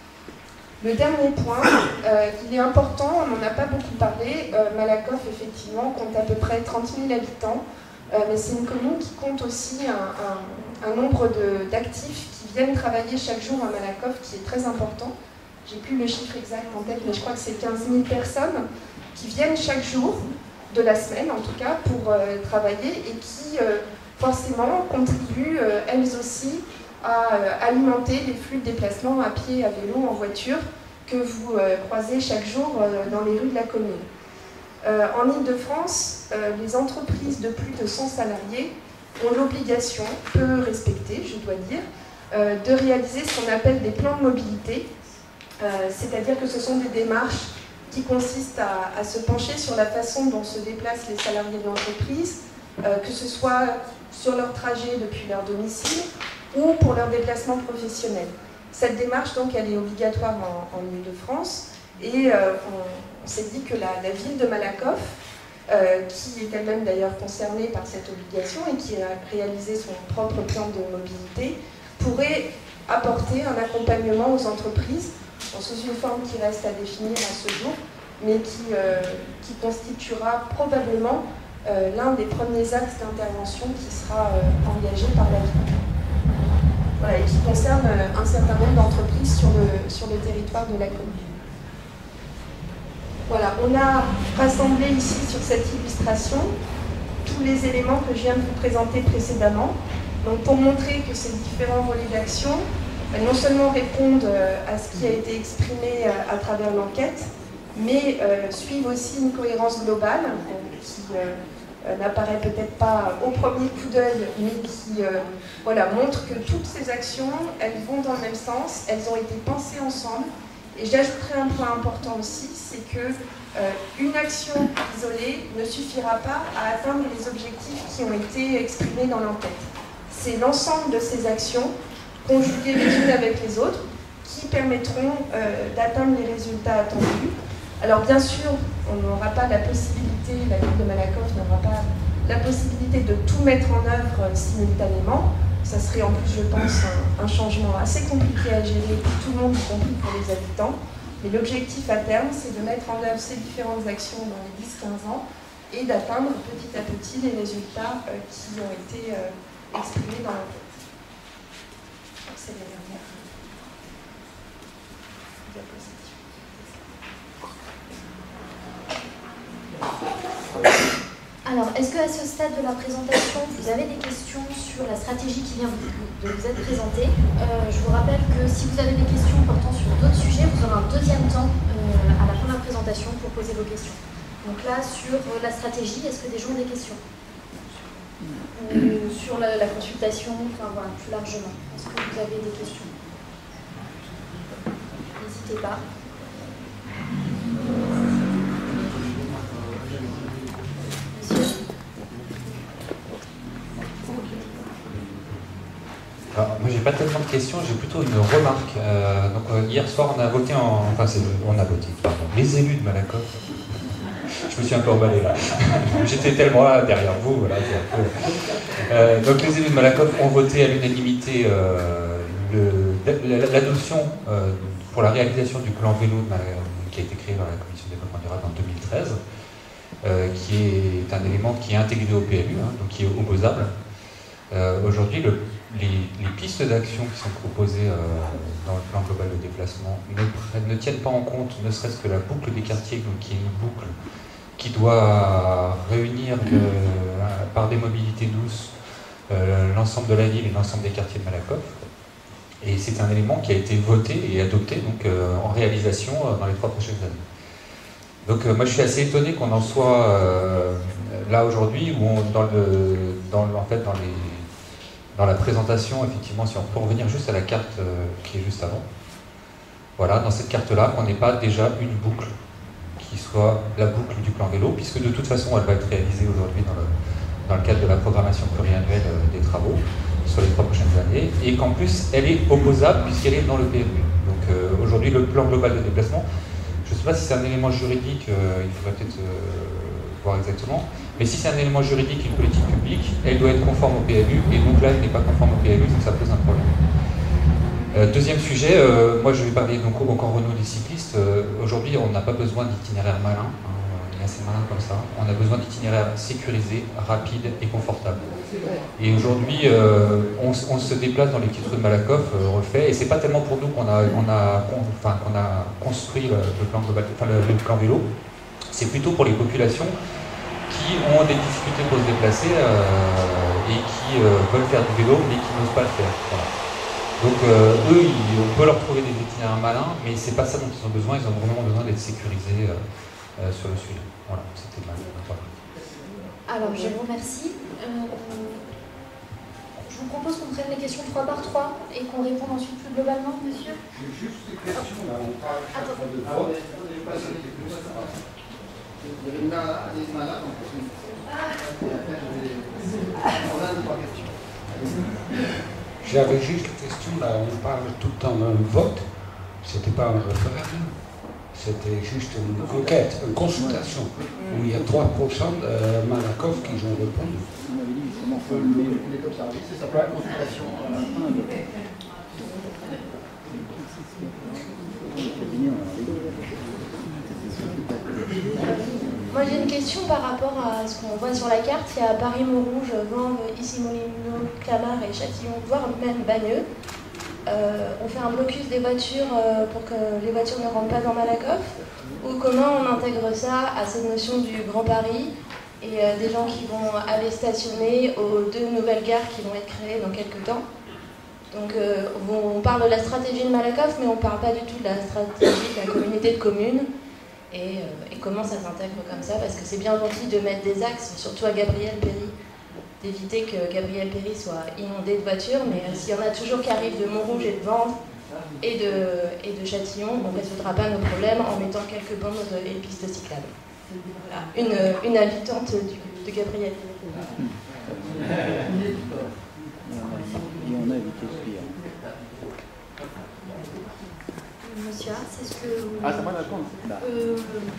Le dernier point, euh, il est important, on n'en a pas beaucoup parlé, euh, Malakoff effectivement compte à peu près trente mille habitants, euh, mais c'est une commune qui compte aussi un, un, un nombre d'actifs qui viennent travailler chaque jour à Malakoff qui est très important. J'ai plus le chiffre exact en tête, mais je crois que c'est quinze mille personnes qui viennent chaque jour, de la semaine en tout cas, pour euh, travailler et qui euh, forcément contribuent euh, elles aussi à euh, alimenter les flux de déplacement à pied, à vélo, en voiture que vous euh, croisez chaque jour euh, dans les rues de la commune. Euh, en Île-de-France, euh, les entreprises de plus de cent salariés ont l'obligation, peu respectée, je dois dire, euh, de réaliser ce qu'on appelle des plans de mobilité, euh, c'est-à-dire que ce sont des démarches qui consistent à, à se pencher sur la façon dont se déplacent les salariés de l'entreprise, euh, que ce soit sur leur trajet depuis leur domicile ou pour leur déplacement professionnel. Cette démarche, donc, elle est obligatoire en, en Île-de-France et euh, on, on s'est dit que la, la ville de Malakoff, euh, qui est elle-même d'ailleurs concernée par cette obligation et qui a réalisé son propre plan de mobilité, pourrait apporter un accompagnement aux entreprises sous une forme qui reste à définir à ce jour, mais qui, euh, qui constituera probablement euh, l'un des premiers axes d'intervention qui sera euh, engagé par la ville. Voilà, et qui concerne euh, un certain nombre d'entreprises sur le, sur le territoire de la commune. Voilà, on a rassemblé ici sur cette illustration tous les éléments que je viens de vous présenter précédemment, donc pour montrer que ces différents volets d'action non seulement répondent à ce qui a été exprimé à travers l'enquête, mais euh, suivent aussi une cohérence globale euh, qui euh, n'apparaît peut-être pas au premier coup d'œil, mais qui euh, voilà, montre que toutes ces actions, elles vont dans le même sens, elles ont été pensées ensemble. Et j'ajouterai un point important aussi, c'est que euh, une action isolée ne suffira pas à atteindre les objectifs qui ont été exprimés dans l'enquête. C'est l'ensemble de ces actions conjuguées les unes avec les autres, qui permettront euh, d'atteindre les résultats attendus. Alors bien sûr, on n'aura pas la possibilité, la ville de Malakoff n'aura pas la possibilité de tout mettre en œuvre euh, simultanément. Ça serait en plus, je pense, un, un changement assez compliqué à gérer pour tout le monde, y compris pour les habitants. Mais l'objectif à terme, c'est de mettre en œuvre ces différentes actions dans les dix à quinze ans et d'atteindre petit à petit les résultats euh, qui ont été euh, exprimés dans l'enquête. C'est la dernière diapositive. Alors, est-ce qu'à ce stade de la présentation, vous avez des questions sur la stratégie qui vient de vous être présentée? euh, Je vous rappelle que si vous avez des questions portant sur d'autres sujets, vous aurez un deuxième temps euh, à la fin de la présentation pour poser vos questions. Donc là, sur la stratégie, est-ce que des gens ont des questions? Ou sur la, la consultation, enfin voilà, plus largement. Est-ce que vous avez des questions? N'hésitez pas. Alors, moi, j'ai pas tellement de questions, j'ai plutôt une remarque. Euh, donc, euh, hier soir, on a voté en. Enfin, c'est, on a voté, pardon. Les élus de Malakoff. Je me suis un peu emballé là. J'étais tellement là derrière vous. Voilà, un peu... euh, donc, les élus de Malakoff ont voté à l'unanimité euh, le, l'adoption euh, pour la réalisation du plan vélo de Malakoff, qui a été créé par la Commission de développement durable en deux mille treize, euh, qui est un élément qui est intégré au P L U, hein, donc qui est opposable. Euh, aujourd'hui, le Les, les pistes d'action qui sont proposées euh, dans le plan global de déplacement ne, ne tiennent pas en compte, ne serait-ce que la boucle des quartiers, donc qui est une boucle qui doit réunir de, par des mobilités douces euh, l'ensemble de la ville et l'ensemble des quartiers de Malakoff. Et c'est un élément qui a été voté et adopté donc, euh, en réalisation euh, dans les trois prochaines années. Donc euh, moi je suis assez étonné qu'on en soit euh, là aujourd'hui, où on, dans, le, dans, en fait, dans les Dans la présentation, effectivement, si on peut revenir juste à la carte euh, qui est juste avant, voilà, dans cette carte-là, qu'on n'ait pas déjà une boucle qui soit la boucle du plan vélo, puisque de toute façon, elle va être réalisée aujourd'hui dans le, dans le cadre de la programmation pluriannuelle euh, des travaux sur les trois prochaines années, et qu'en plus, elle est opposable puisqu'elle est dans le P L U. Donc euh, aujourd'hui, le plan global de déplacement, je ne sais pas si c'est un élément juridique, euh, il faudrait peut-être euh, voir exactement. Mais si c'est un élément juridique, une politique publique, elle doit être conforme au P L U, et donc là, elle n'est pas conforme au P L U, donc ça pose un problème. Euh, deuxième sujet, euh, moi je vais parler donc encore au nom des cyclistes. Euh, Aujourd'hui, on n'a pas besoin d'itinéraires malins, hein, on est assez malin comme ça. On a besoin d'itinéraires sécurisés, rapides et confortables. Et aujourd'hui, euh, on, on se déplace dans les petites rues de Malakoff, euh, refait, et c'est pas tellement pour nous qu'on a, on a, enfin, qu'on a construit le, le plan global, enfin, le, le plan vélo, c'est plutôt pour les populations qui ont des difficultés pour se déplacer euh, et qui euh, veulent faire du vélo mais qui n'osent pas le faire. Voilà. Donc euh, eux, ils, on peut leur trouver des itinéraires malins, mais c'est pas ça dont ils ont besoin, ils ont vraiment besoin d'être sécurisés euh, euh, sur le sujet. Voilà, c'était ma remarque. Alors, je vous remercie. Euh, je vous propose qu'on prenne les questions trois par trois et qu'on réponde ensuite plus globalement, monsieur. J'ai juste des questions là, on parle Attends. de vote. Il y avait une main là, des mains là, donc on a deux, trois questions. J'avais juste une question, là, on parle tout le temps d'un vote, c'était pas un référendum, c'était juste une enquête, une consultation, où il y a trois pour cent de Malakoff qui ont répondu. Les top services, c'est ça, la consultation. Moi j'ai une question par rapport à ce qu'on voit sur la carte. Il y a Paris, Montrouge, Vanves, Issy-Moulineaux, Clamart et Châtillon, voire même Bagneux. Euh, on fait un blocus des voitures euh, pour que les voitures ne rentrent pas dans Malakoff, ou comment on intègre ça à cette notion du Grand Paris et euh, des gens qui vont aller stationner aux deux nouvelles gares qui vont être créées dans quelques temps. Donc euh, on parle de la stratégie de Malakoff, mais on ne parle pas du tout de la stratégie de la communauté de communes et, euh, et comment ça s'intègre comme ça, parce que c'est bien gentil de mettre des axes, surtout à Gabriel Péry, d'éviter que Gabriel Péry soit inondé de voitures, mais euh, s'il y en a toujours qui arrivent de Montrouge et de Vanves et de, et de Châtillon, on ne résoudra pas nos problèmes en mettant quelques bandes et pistes cyclables. Voilà, une, une habitante du, de Gabriel. Monsieur, c'est ce que vous... Ah, c'est moi la réponse. Euh...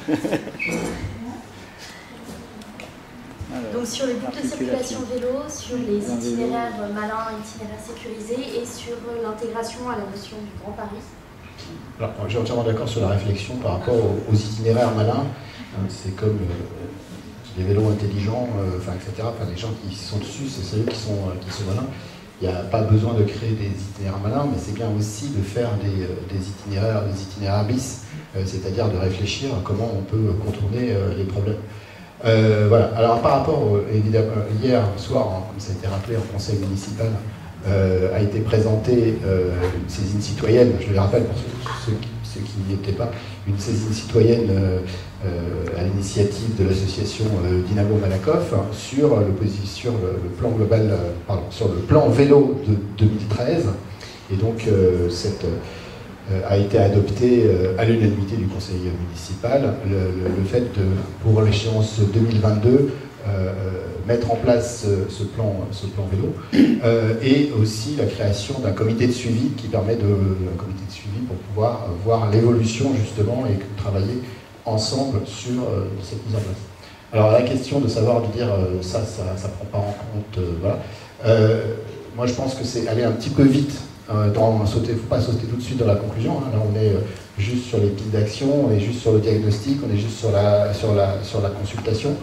Donc sur les boucles de circulation vélo, sur les itinéraires malins, itinéraires sécurisés et sur l'intégration à la notion du Grand Paris. Alors, je suis entièrement d'accord sur la réflexion par rapport aux, aux itinéraires malins. C'est comme euh, les vélos intelligents, euh, enfin, et cetera. Enfin, les gens qui sont dessus, c'est eux qui sont, euh, qui sont malins. Il n'y a pas besoin de créer des itinéraires malins, mais c'est bien aussi de faire des, des itinéraires, des itinéraires bis, euh, c'est-à-dire de réfléchir à comment on peut contourner euh, les problèmes. Euh, voilà. Alors par rapport, au, évidemment, hier soir, hein, comme ça a été rappelé en conseil municipal, euh, a été présentée euh, une saisine citoyenne, je le rappelle pour ceux, ceux qui, ceux qui n'y étaient pas, une saisine citoyenne euh, euh, à l'initiative de l'association euh, Dynamo Malakoff hein, sur, le, sur le, le plan global, euh, pardon, sur le plan vélo de deux mille treize, et donc euh, cette euh, a été adopté euh, à l'unanimité du conseil municipal le, le, le fait de, pour l'échéance deux mille vingt-deux, euh, mettre en place euh, ce, plan, ce plan vélo, euh, et aussi la création d'un comité de suivi qui permet de, un comité de suivi pour pouvoir euh, voir l'évolution justement et travailler ensemble sur euh, cette mise en place. Alors la question de savoir, de dire euh, ça, ça ne prend pas en compte, euh, voilà. Euh, moi je pense que c'est aller un petit peu vite. Il ne faut pas sauter tout de suite dans la conclusion. Hein. Là, on est euh, juste sur les pistes d'action, on est juste sur le diagnostic, on est juste sur la, sur la, sur la consultation.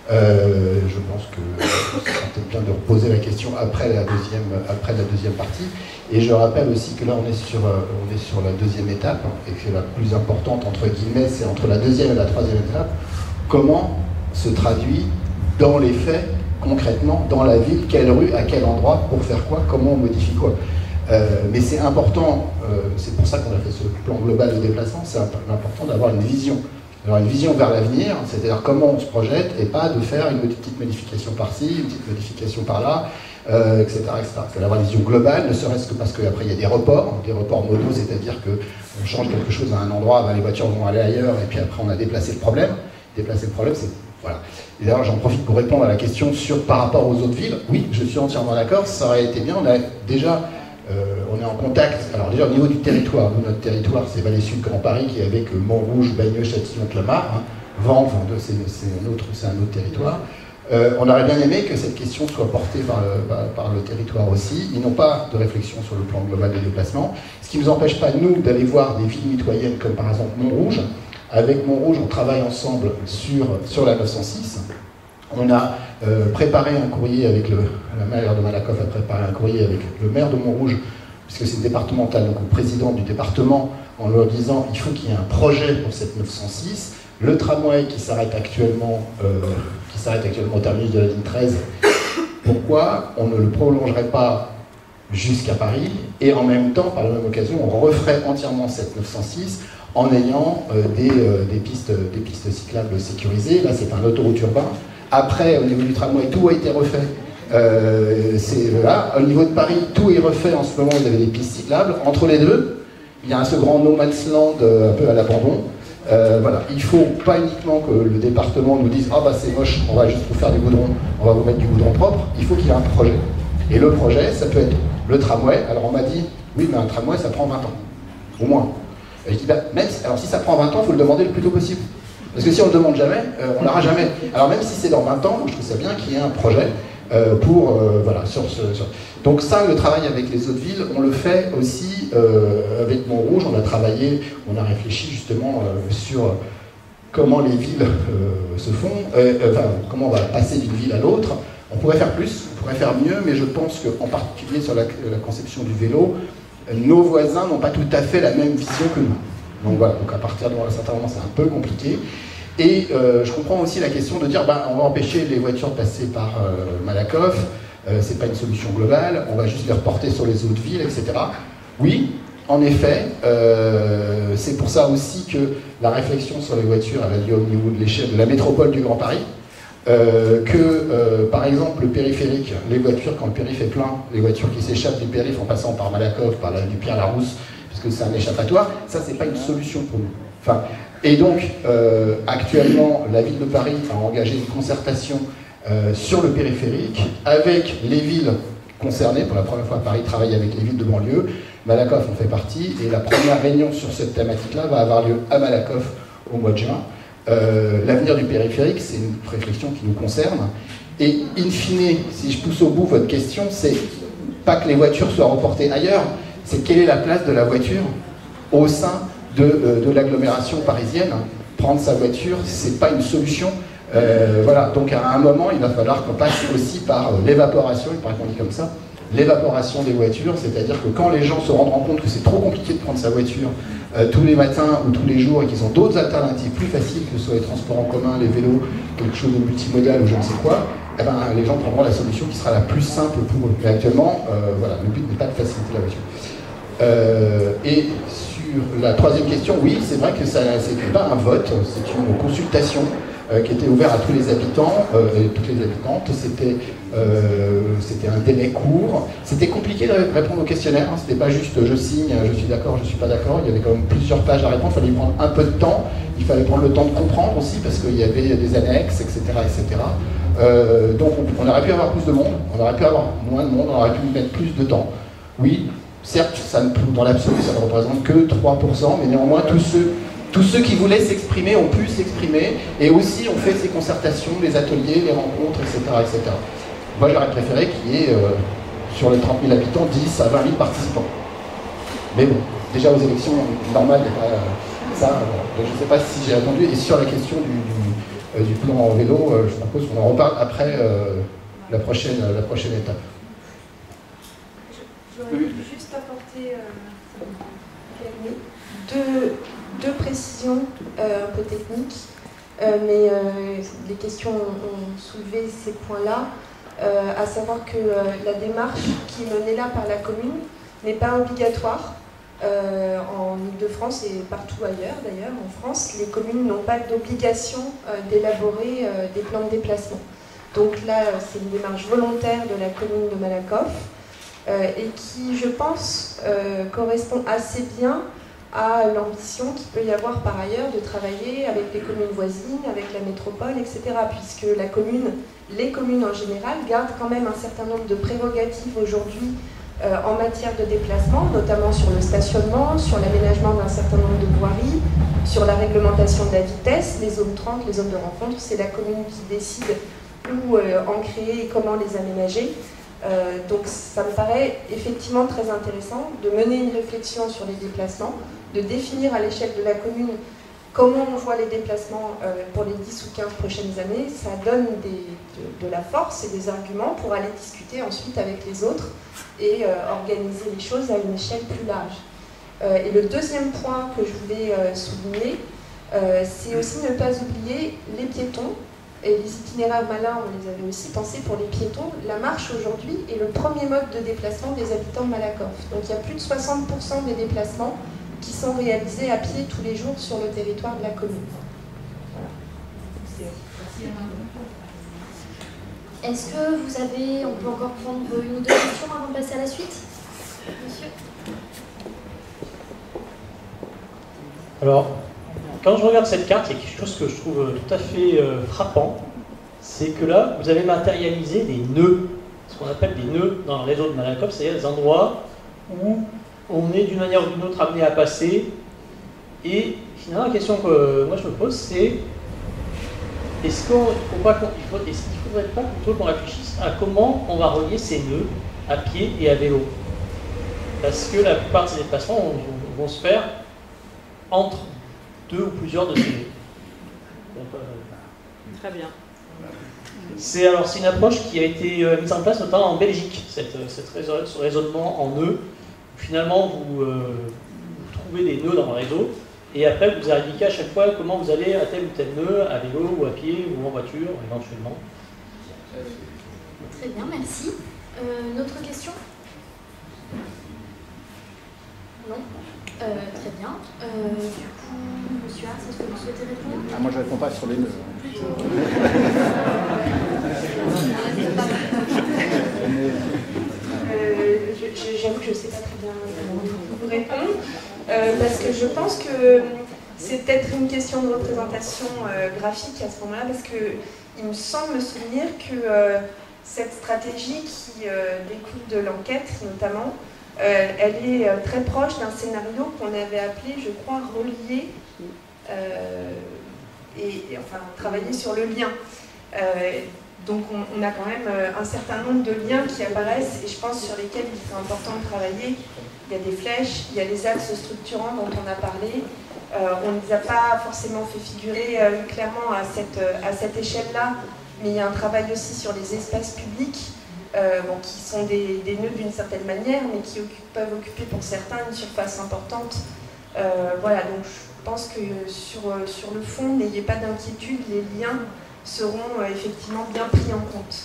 Euh, je pense que ce sera peut-être bien de reposer la question après la, deuxième, après la deuxième partie. Et je rappelle aussi que là, on est sur, on est sur la deuxième étape, et que la plus importante, entre guillemets, c'est entre la deuxième et la troisième étape. Comment se traduit dans les faits, concrètement, dans la ville, quelle rue, à quel endroit, pour faire quoi, comment on modifie quoi. Euh, mais c'est important, euh, c'est pour ça qu'on a fait ce plan global de déplacement, c'est important d'avoir une vision. Alors une vision vers l'avenir, c'est-à-dire comment on se projette, et pas de faire une petite modification par-ci, une petite modification par-là, euh, et cetera, et cetera. C'est d'avoir une vision globale, ne serait-ce que parce qu'après il y a des reports, des reports modaux, c'est-à-dire qu'on change quelque chose à un endroit, ben, les voitures vont aller ailleurs, et puis après on a déplacé le problème. Déplacer le problème, c'est... Voilà. Et d'ailleurs, j'en profite pour répondre à la question sur par rapport aux autres villes. Oui, je suis entièrement d'accord, ça aurait été bien, on a déjà... Euh, on est en contact, alors déjà au niveau du territoire, nous, notre territoire c'est Vallée Sud Grand Paris qui est avec euh, Montrouge, Bagneux, Châtillon, Clamart, hein. Vanves, c'est un autre, c'est un autre territoire. Euh, on aurait bien aimé que cette question soit portée par le, par, par le territoire aussi. Ils n'ont pas de réflexion sur le plan global des déplacements, ce qui ne nous empêche pas, nous, d'aller voir des villes mitoyennes comme par exemple Montrouge. Avec Montrouge, on travaille ensemble sur, sur la neuf cent six. On a euh, préparé un courrier avec le, la maire de Malakoff a préparé un courrier avec le maire de Montrouge, puisque c'est départemental, donc au président du département, en leur disant qu'il faut qu'il y ait un projet pour cette neuf cent six. Le tramway qui s'arrête actuellement, euh, qui s'arrête actuellement au terminus de la ligne treize, pourquoi on ne le prolongerait pas jusqu'à Paris, et en même temps, par la même occasion, on referait entièrement cette neuf cent six en ayant euh, des, euh, des, pistes, des pistes cyclables sécurisées. Là, c'est un autoroute urbain. Après, au niveau du tramway, tout a été refait. Euh, là. Au niveau de Paris, tout est refait en ce moment. Vous avez des pistes cyclables. Entre les deux, il y a ce grand no man's land euh, un peu à l'abandon. Euh, voilà. Il ne faut pas uniquement que le département nous dise « Ah bah c'est moche, on va juste vous faire du goudron, on va vous mettre du goudron propre ». Il faut qu'il y ait un projet. Et le projet, ça peut être le tramway. Alors on m'a dit « Oui, mais un tramway, ça prend vingt ans, au moins ». Et je dis bah, « Même si, alors si ça prend vingt ans, il faut le demander le plus tôt possible. Parce que si on ne le demande jamais, euh, on l'aura jamais. Alors même si c'est dans vingt ans, je trouve ça bien qu'il y ait un projet euh, pour... Euh, voilà, sur ce... Sur... Donc ça, le travail avec les autres villes, on le fait aussi euh, avec Montrouge. On a travaillé, on a réfléchi justement euh, sur comment les villes euh, se font, euh, enfin, comment on va passer d'une ville à l'autre. On pourrait faire plus, on pourrait faire mieux, mais je pense qu'en particulier sur la, la conception du vélo, nos voisins n'ont pas tout à fait la même vision que nous. Donc voilà, donc à partir d'un certain moment, c'est un peu compliqué. Et euh, je comprends aussi la question de dire, ben, on va empêcher les voitures de passer par euh, Malakoff, euh, c'est pas une solution globale, on va juste les reporter sur les autres villes, et cetera. Oui, en effet, euh, c'est pour ça aussi que la réflexion sur les voitures elle a lieu au niveau de l'échelle de la métropole du Grand Paris. Euh, que, euh, par exemple, le périphérique, les voitures, quand le périph' est plein, les voitures qui s'échappent du périph' en passant par Malakoff, par la, du Pierre-Larousse, parce que c'est un échappatoire, ça, c'est pas une solution pour nous. Enfin, et donc, euh, actuellement, la ville de Paris a engagé une concertation euh, sur le périphérique avec les villes concernées. Pour la première fois, Paris travaille avec les villes de banlieue. Malakoff en fait partie, et la première réunion sur cette thématique-là va avoir lieu à Malakoff au mois de juin. Euh, L'avenir du périphérique, c'est une réflexion qui nous concerne. Et in fine, si je pousse au bout votre question, c'est pas que les voitures soient reportées ailleurs, c'est quelle est la place de la voiture au sein de, euh, de l'agglomération parisienne. Prendre sa voiture, c'est pas une solution. Euh, voilà, donc à un moment, il va falloir qu'on passe aussi par euh, l'évaporation, il paraît qu'on dit comme ça, l'évaporation des voitures, c'est-à-dire que quand les gens se rendront compte que c'est trop compliqué de prendre sa voiture euh, tous les matins ou tous les jours et qu'ils ont d'autres alternatives plus faciles, que ce soit les transports en commun, les vélos, quelque chose de multimodal ou je ne sais quoi, eh ben, les gens prendront la solution qui sera la plus simple pour eux. Mais actuellement, euh, voilà, le but n'est pas de faciliter la voiture. Euh, et sur la troisième question, oui, c'est vrai que ce n'était pas un vote, c'est une consultation euh, qui était ouverte à tous les habitants euh, et toutes les habitantes. C'était euh, c'était un délai court. C'était compliqué de répondre au questionnaire, hein. C'était pas juste je signe, je suis d'accord, je suis pas d'accord. Il y avait quand même plusieurs pages à répondre, il fallait prendre un peu de temps, il fallait prendre le temps de comprendre aussi parce qu'il y avait des annexes, et cetera et cetera. Euh, donc on, on aurait pu avoir plus de monde, on aurait pu avoir moins de monde, on aurait pu mettre plus de temps. Oui, certes, ça ne, dans l'absolu, ça ne représente que trois pour cent, mais néanmoins, tous ceux, tous ceux qui voulaient s'exprimer ont pu s'exprimer, et aussi on fait ces concertations, les ateliers, les rencontres, et cetera et cetera. Moi, j'aurais préféré qu'il y ait, euh, sur les trente mille habitants, dix à vingt mille participants. Mais bon, déjà aux élections normales, il n'y a pas euh, ça. Voilà. Donc, je ne sais pas si j'ai attendu. Et sur la question du, du, euh, du plan en vélo, euh, je propose qu'on en reparle après euh, la, prochaine, la prochaine étape. J'aurais juste apporté euh, deux, deux précisions euh, un peu techniques, euh, mais euh, les questions ont soulevé ces points-là, euh, à savoir que euh, la démarche qui est menée là par la commune n'est pas obligatoire. Euh, en Ile-de-France et partout ailleurs d'ailleurs, en France, les communes n'ont pas d'obligation euh, d'élaborer euh, des plans de déplacement. Donc là, c'est une démarche volontaire de la commune de Malakoff. Euh, et qui, je pense, euh, correspond assez bien à l'ambition qu'il peut y avoir par ailleurs de travailler avec les communes voisines, avec la métropole, et cetera. Puisque la commune, les communes en général, gardent quand même un certain nombre de prérogatives aujourd'hui euh, en matière de déplacement, notamment sur le stationnement, sur l'aménagement d'un certain nombre de voiries, sur la réglementation de la vitesse, les zones trente, les zones de rencontre. C'est la commune qui décide où euh, en créer et comment les aménager. Euh, donc ça me paraît effectivement très intéressant de mener une réflexion sur les déplacements, de définir à l'échelle de la commune comment on voit les déplacements euh, pour les dix ou quinze prochaines années. Ça donne des, de, de la force et des arguments pour aller discuter ensuite avec les autres et euh, organiser les choses à une échelle plus large. Euh, et le deuxième point que je voulais euh, souligner, euh, c'est aussi ne pas oublier les piétons. Et les itinéraires malins, on les avait aussi pensés pour les piétons. La marche aujourd'hui est le premier mode de déplacement des habitants de Malakoff. Donc il y a plus de soixante pour cent des déplacements qui sont réalisés à pied tous les jours sur le territoire de la commune. Voilà. Est-ce que vous avez, on peut encore prendre une ou deux questions avant de passer à la suite? Monsieur? Alors, quand je regarde cette carte, il y a quelque chose que je trouve tout à fait euh, frappant, c'est que là, vous avez matérialisé des nœuds, ce qu'on appelle des nœuds dans le réseau de Malakoff, c'est-à-dire des endroits où on est d'une manière ou d'une autre amené à passer. Et finalement, la question que moi je me pose, c'est est-ce qu'on, il faut pas qu'on, il faut, est-ce qu'il ne faudrait pas plutôt qu'on réfléchisse à comment on va relier ces nœuds à pied et à vélo? Parce que la plupart de ces déplacements vont, vont se faire entre deux ou plusieurs de ces nœuds. Donc, euh, Très bien. C'est alors c'est une approche qui a été euh, mise en place notamment en Belgique, cette, cette raison, ce raisonnement en nœuds. Finalement, vous, euh, vous trouvez des nœuds dans le réseau et après vous indiquez à chaque fois comment vous allez à tel ou tel nœud, à vélo ou à pied ou en voiture éventuellement. Très bien, merci. Euh, une autre question? Non? Euh, très bien. Euh, du coup, monsieur Ars, est-ce que vous souhaitez répondre? Ah, moi je ne réponds pas sur les nœuds. Euh, J'avoue que je ne sais pas très bien vous répondre, euh, parce que je pense que c'est peut-être une question de représentation euh, graphique à ce moment-là, parce qu'il me semble me souvenir que euh, cette stratégie qui euh, découle de l'enquête notamment, euh, elle est euh, très proche d'un scénario qu'on avait appelé, je crois, relié, euh, et, et enfin travailler sur le lien. Euh, Donc on, on a quand même un certain nombre de liens qui apparaissent et je pense sur lesquels il est important de travailler. Il y a des flèches, il y a les axes structurants dont on a parlé. Euh, on ne les a pas forcément fait figurer euh, clairement à cette, à cette échelle-là, mais il y a un travail aussi sur les espaces publics euh, bon, qui sont des, des nœuds d'une certaine manière, mais qui occupent, peuvent occuper pour certains une surface importante. Euh, voilà, donc je pense que sur, sur le fond, n'ayez pas d'inquiétude, les liens seront euh, effectivement bien pris en compte.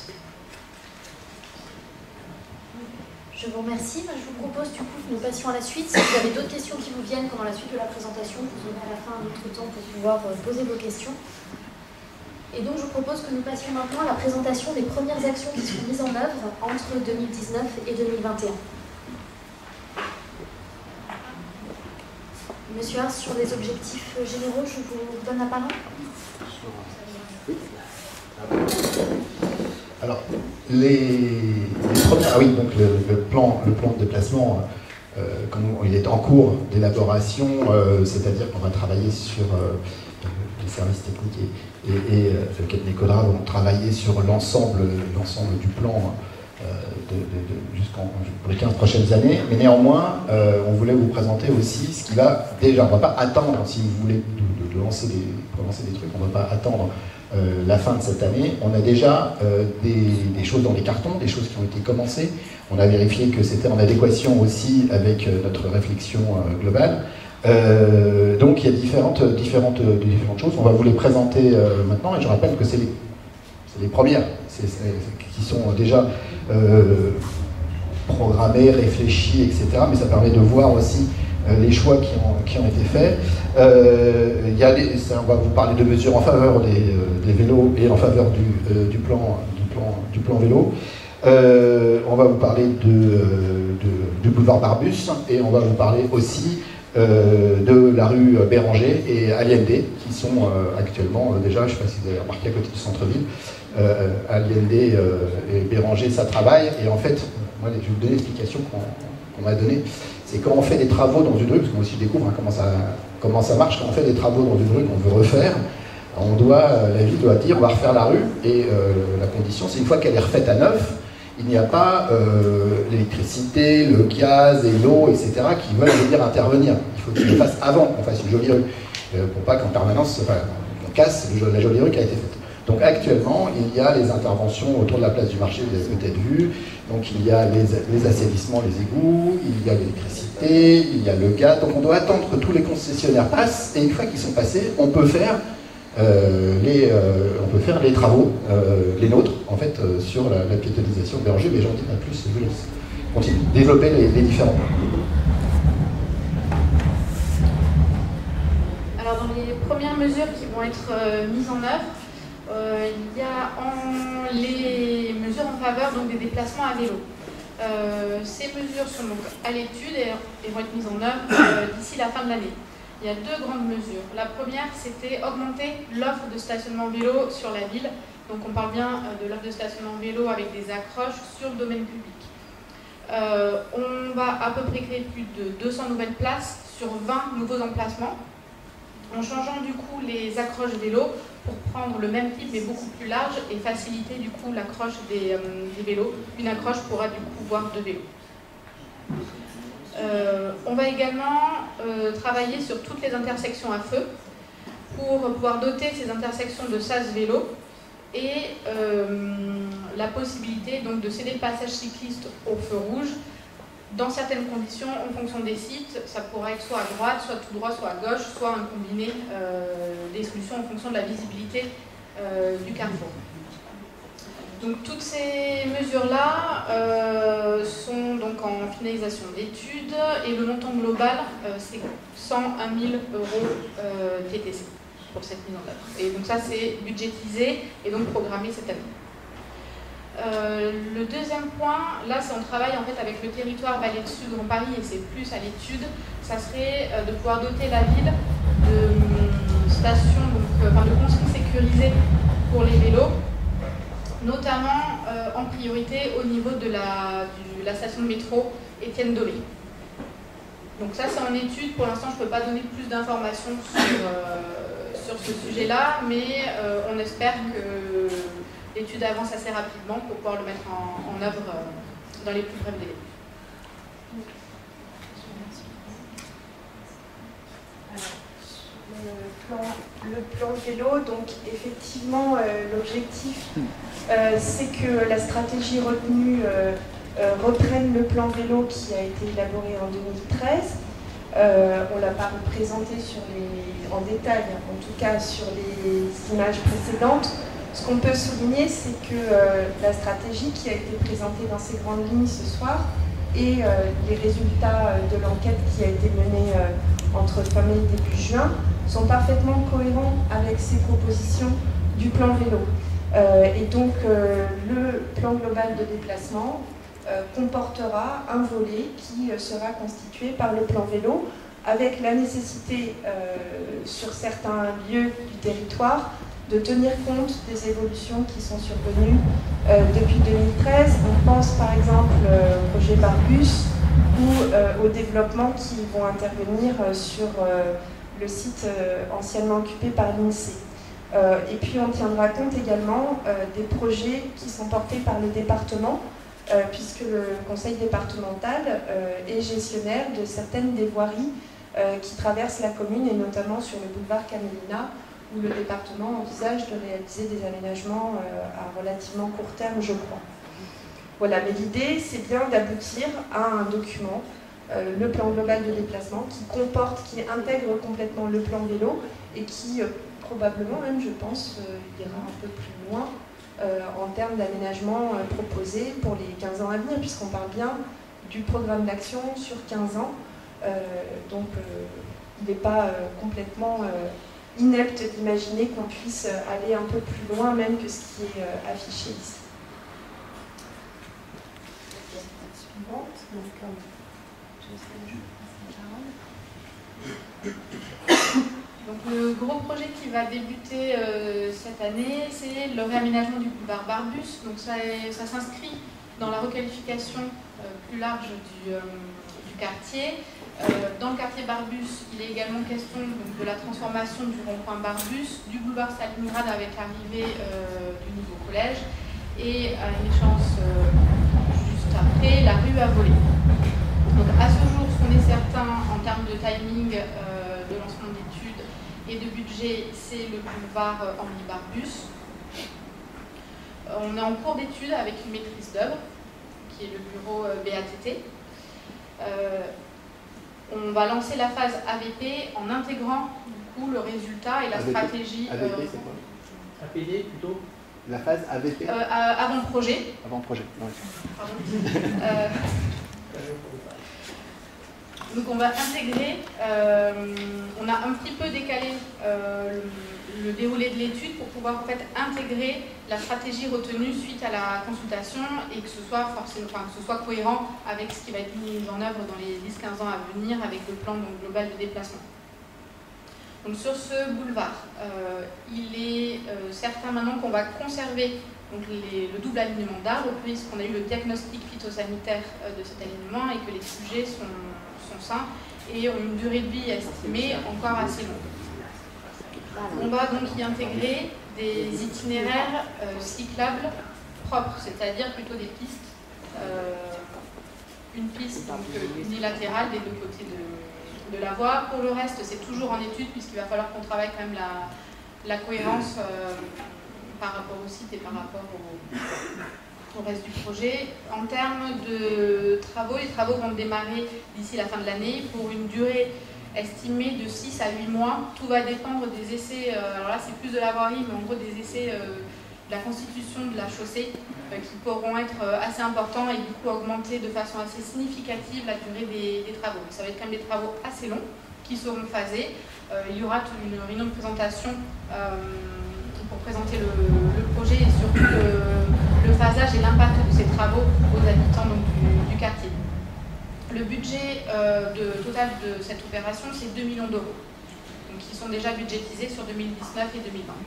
Je vous remercie. Je vous propose du coup que nous passions à la suite. Si vous avez d'autres questions qui vous viennent pendant la suite de la présentation, vous aurez à la fin un autre temps pour pouvoir euh, poser vos questions. Et donc je vous propose que nous passions maintenant à la présentation des premières actions qui seront mises en œuvre entre deux mille dix-neuf et deux mille vingt et un. Monsieur Ars, sur les objectifs généraux, je vous donne la parole. Alors, les, les premières, ah oui, donc le, le, plan, le plan de déplacement, euh, comme il est en cours d'élaboration, euh, c'est-à-dire qu'on va travailler sur euh, les services techniques et, et, et euh, le cabinet Codra vont travailler sur l'ensemble, l'ensemble du plan euh, de, de, de, jusqu'en pour les quinze prochaines années. Mais néanmoins, euh, on voulait vous présenter aussi ce qui va déjà. On ne va pas attendre, si vous voulez, de, de, de lancer des, pour lancer des trucs, on ne va pas attendre. Euh, la fin de cette année, on a déjà euh, des, des choses dans les cartons, des choses qui ont été commencées. On a vérifié que c'était en adéquation aussi avec euh, notre réflexion euh, globale. Euh, donc il y a différentes, différentes, différentes choses. On va vous les présenter euh, maintenant et je rappelle que c'est les, les premières c'est, c'est, qui sont déjà euh, programmées, réfléchies, et cetera. Mais ça permet de voir aussi les choix qui ont, qui ont été faits. Euh, il y a les, ça, on va vous parler de mesures en faveur des, euh, des vélos et en faveur du, euh, du, plan, du, plan, du plan vélo. Euh, on va vous parler de, de, du boulevard Barbus et on va vous parler aussi euh, de la rue Béranger et Allende qui sont euh, actuellement euh, déjà, je ne sais pas si vous avez remarqué, à côté du centre-ville. Euh, Allende euh, et Béranger, ça travaille et en fait, moi, je vais vous donner l'explication qu'on, qu'on m'a donnée. C'est quand on fait des travaux dans une rue, parce que moi aussi je découvre hein, comment, ça, comment ça marche, quand on fait des travaux dans une rue qu'on veut refaire, on doit, la ville doit dire on va refaire la rue, et euh, la condition c'est une fois qu'elle est refaite à neuf, il n'y a pas euh, l'électricité, le gaz et l'eau, et cetera qui veulent venir intervenir. Il faut qu'ils le fassent avant qu'on fasse une jolie rue, euh, pour pas qu'en permanence enfin, on casse la jolie rue qui a été faite. Donc actuellement, il y a les interventions autour de la place du marché, vous avez peut-être vu. Donc il y a les, les assainissements, les égouts, il y a l'électricité, il y a le gaz. Donc on doit attendre que tous les concessionnaires passent. Et une fois qu'ils sont passés, on peut faire, euh, les, euh, on peut faire les travaux, euh, les nôtres, en fait, euh, sur la, la piétonisation de Béranger. Mais j'en dirai plus, je laisse continuer. Développer les, les différents points. mesures qui vont être euh, mises en œuvre. Euh, il y a en, les mesures en faveur donc, des déplacements à vélo. Euh, ces mesures sont donc à l'étude et, et vont être mises en œuvre euh, d'ici la fin de l'année. Il y a deux grandes mesures. La première, c'était augmenter l'offre de stationnement vélo sur la ville. Donc on parle bien euh, de l'offre de stationnement vélo avec des accroches sur le domaine public. Euh, on va à peu près créer plus de deux cents nouvelles places sur vingt nouveaux emplacements, en changeant du coup les accroches vélo pour prendre le même type mais beaucoup plus large et faciliter du coup l'accroche des, euh, des vélos. Une accroche pourra du coup voir deux vélos. Euh, on va également euh, travailler sur toutes les intersections à feu pour pouvoir doter ces intersections de sas vélo et euh, la possibilité donc de céder le passage cycliste au feu rouge dans certaines conditions en fonction des sites. Ça pourrait être soit à droite, soit tout droit, soit à gauche, soit un combiné euh, des solutions en fonction de la visibilité euh, du carrefour. Donc toutes ces mesures-là euh, sont donc en finalisation d'études et le montant global euh, c'est cent un mille euros euh, T T C pour cette mise en œuvre. Et donc ça c'est budgétisé et donc programmé cette année. Euh, le deuxième point, là c'est on travaille en fait avec le territoire Vallée du Sud Grand Paris et c'est plus à l'étude, ça serait euh, de pouvoir doter la ville de euh, stations, donc, euh, enfin, de consignes sécurisées pour les vélos, notamment euh, en priorité au niveau de la, du, la station de métro Étienne Dolé. Donc ça c'est en étude, pour l'instant je ne peux pas donner plus d'informations sur, euh, sur ce sujet-là, mais euh, on espère que l'étude avance assez rapidement pour pouvoir le mettre en, en œuvre euh, dans les plus brefs délais. Le plan, le plan vélo, donc effectivement euh, l'objectif euh, c'est que la stratégie retenue euh, euh, reprenne le plan vélo qui a été élaboré en deux mille treize. Euh, on ne l'a pas représenté sur les, en détail, en tout cas sur les images précédentes. Ce qu'on peut souligner, c'est que euh, la stratégie qui a été présentée dans ces grandes lignes ce soir et euh, les résultats de l'enquête qui a été menée euh, entre fin mai et début juin sont parfaitement cohérents avec ces propositions du plan vélo. Euh, et donc euh, le plan global de déplacement euh, comportera un volet qui euh, sera constitué par le plan vélo avec la nécessité euh, sur certains lieux du territoire de tenir compte des évolutions qui sont survenues euh, depuis deux mille treize. On pense par exemple euh, au projet Barbus ou euh, aux développements qui vont intervenir euh, sur euh, le site euh, anciennement occupé par l'INSEE. Euh, et puis on tiendra compte également euh, des projets qui sont portés par le département, euh, puisque le conseil départemental euh, est gestionnaire de certaines des voiries euh, qui traversent la commune, et notamment sur le boulevard Camélina, où le département envisage de réaliser des aménagements euh, à relativement court terme, je crois. Voilà, mais l'idée, c'est bien d'aboutir à un document, euh, le plan global de déplacement, qui comporte, qui intègre complètement le plan vélo et qui, euh, probablement même, je pense, euh, ira un peu plus loin euh, en termes d'aménagement euh, proposé pour les quinze ans à venir, puisqu'on parle bien du programme d'action sur quinze ans. Euh, donc, euh, il n'est pas euh, complètement euh, inepte d'imaginer qu'on puisse aller un peu plus loin même que ce qui est euh, affiché ici. Donc le gros projet qui va débuter euh, cette année, c'est le réaménagement du boulevard Barbus. Donc ça, ça s'inscrit dans la requalification euh, plus large du, euh, du quartier. Euh, dans le quartier Barbus, il est également question donc, de la transformation du rond-point Barbus, du boulevard Stalingrad avec l'arrivée euh, du nouveau collège et à une échéance euh, juste après, la rue à voler. Donc à ce jour, ce qu'on est certain en termes de timing euh, de lancement d'études et de budget, c'est le boulevard euh, Henri Barbus. Euh, on est en cours d'études avec une maîtrise d'œuvre, qui est le bureau euh, B A T T. Euh, On va lancer la phase A V P en intégrant du coup le résultat et la A V P. stratégie. A V P, euh, c'est quoi? A P D plutôt? La phase A V P euh, avant projet. Avant projet. Ouais. Pardon. Euh, Donc on va intégrer, euh, on a un petit peu décalé euh, le, le déroulé de l'étude pour pouvoir en fait intégrer la stratégie retenue suite à la consultation et que ce soit forcément, enfin, que ce soit cohérent avec ce qui va être mis en œuvre dans les dix à quinze ans à venir avec le plan donc, global de déplacement. Donc sur ce boulevard, euh, il est euh, certain maintenant qu'on va conserver donc les, le double alignement d'arbres puisqu'on a eu le diagnostic phytosanitaire euh, de cet alignement et que les sujets sont sont sains et ont une durée de vie estimée encore assez longue. On va donc y intégrer des itinéraires euh, cyclables propres, c'est-à-dire plutôt des pistes, euh, une piste donc, unilatérale des deux côtés de, de la voie. Pour le reste, c'est toujours en étude puisqu'il va falloir qu'on travaille quand même la, la cohérence euh, par rapport au site et par rapport au au reste du projet. En termes de travaux, les travaux vont démarrer d'ici la fin de l'année pour une durée estimée de six à huit mois. Tout va dépendre des essais, euh, alors là c'est plus de la voirie, mais en gros des essais euh, de la constitution de la chaussée euh, qui pourront être euh, assez importants et du coup augmenter de façon assez significative la durée des, des travaux. Donc, ça va être quand même des travaux assez longs qui seront phasés. Euh, il y aura une réunion de présentation euh, pour présenter le, le projet et surtout le, le phasage et l'impact de ces travaux aux habitants donc, du, du quartier. Le budget euh, de, total de cette opération, c'est deux millions d'euros, donc qui sont déjà budgétisés sur deux mille dix-neuf et deux mille vingt.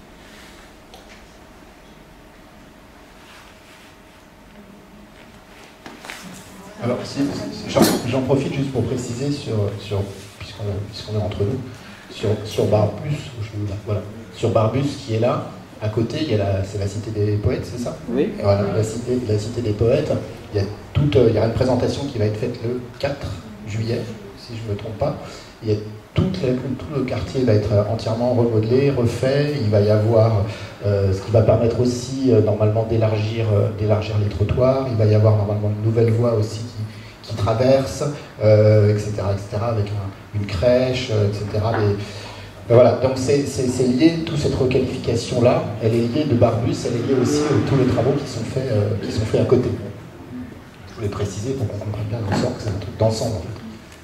Alors, si, j'en profite juste pour préciser, sur, sur, puisqu'on puisqu'on est entre nous, sur, sur Barbus, je, voilà, sur Barbus qui est là, à côté, il y a la, c'est la Cité des Poètes, c'est ça? Oui. Et voilà, la cité, la Cité des Poètes, il y, a toute, il y a une présentation qui va être faite le quatre juillet, si je ne me trompe pas. Il y a toute la, tout le quartier va être entièrement remodelé, refait. Il va y avoir euh, ce qui va permettre aussi euh, normalement d'élargir euh, d'élargir les trottoirs. Il va y avoir normalement une nouvelle voie aussi qui, qui traverse, euh, et cetera, et cetera, avec un, une crèche, euh, et cetera. Les, ben voilà, donc c'est lié, toute cette requalification-là, elle est liée de Barbus, elle est liée aussi à tous les travaux qui sont faits, euh, qui sont faits à côté. Je voulais préciser pour qu'on comprenne bien l'ensemble, que c'est un truc d'ensemble en fait.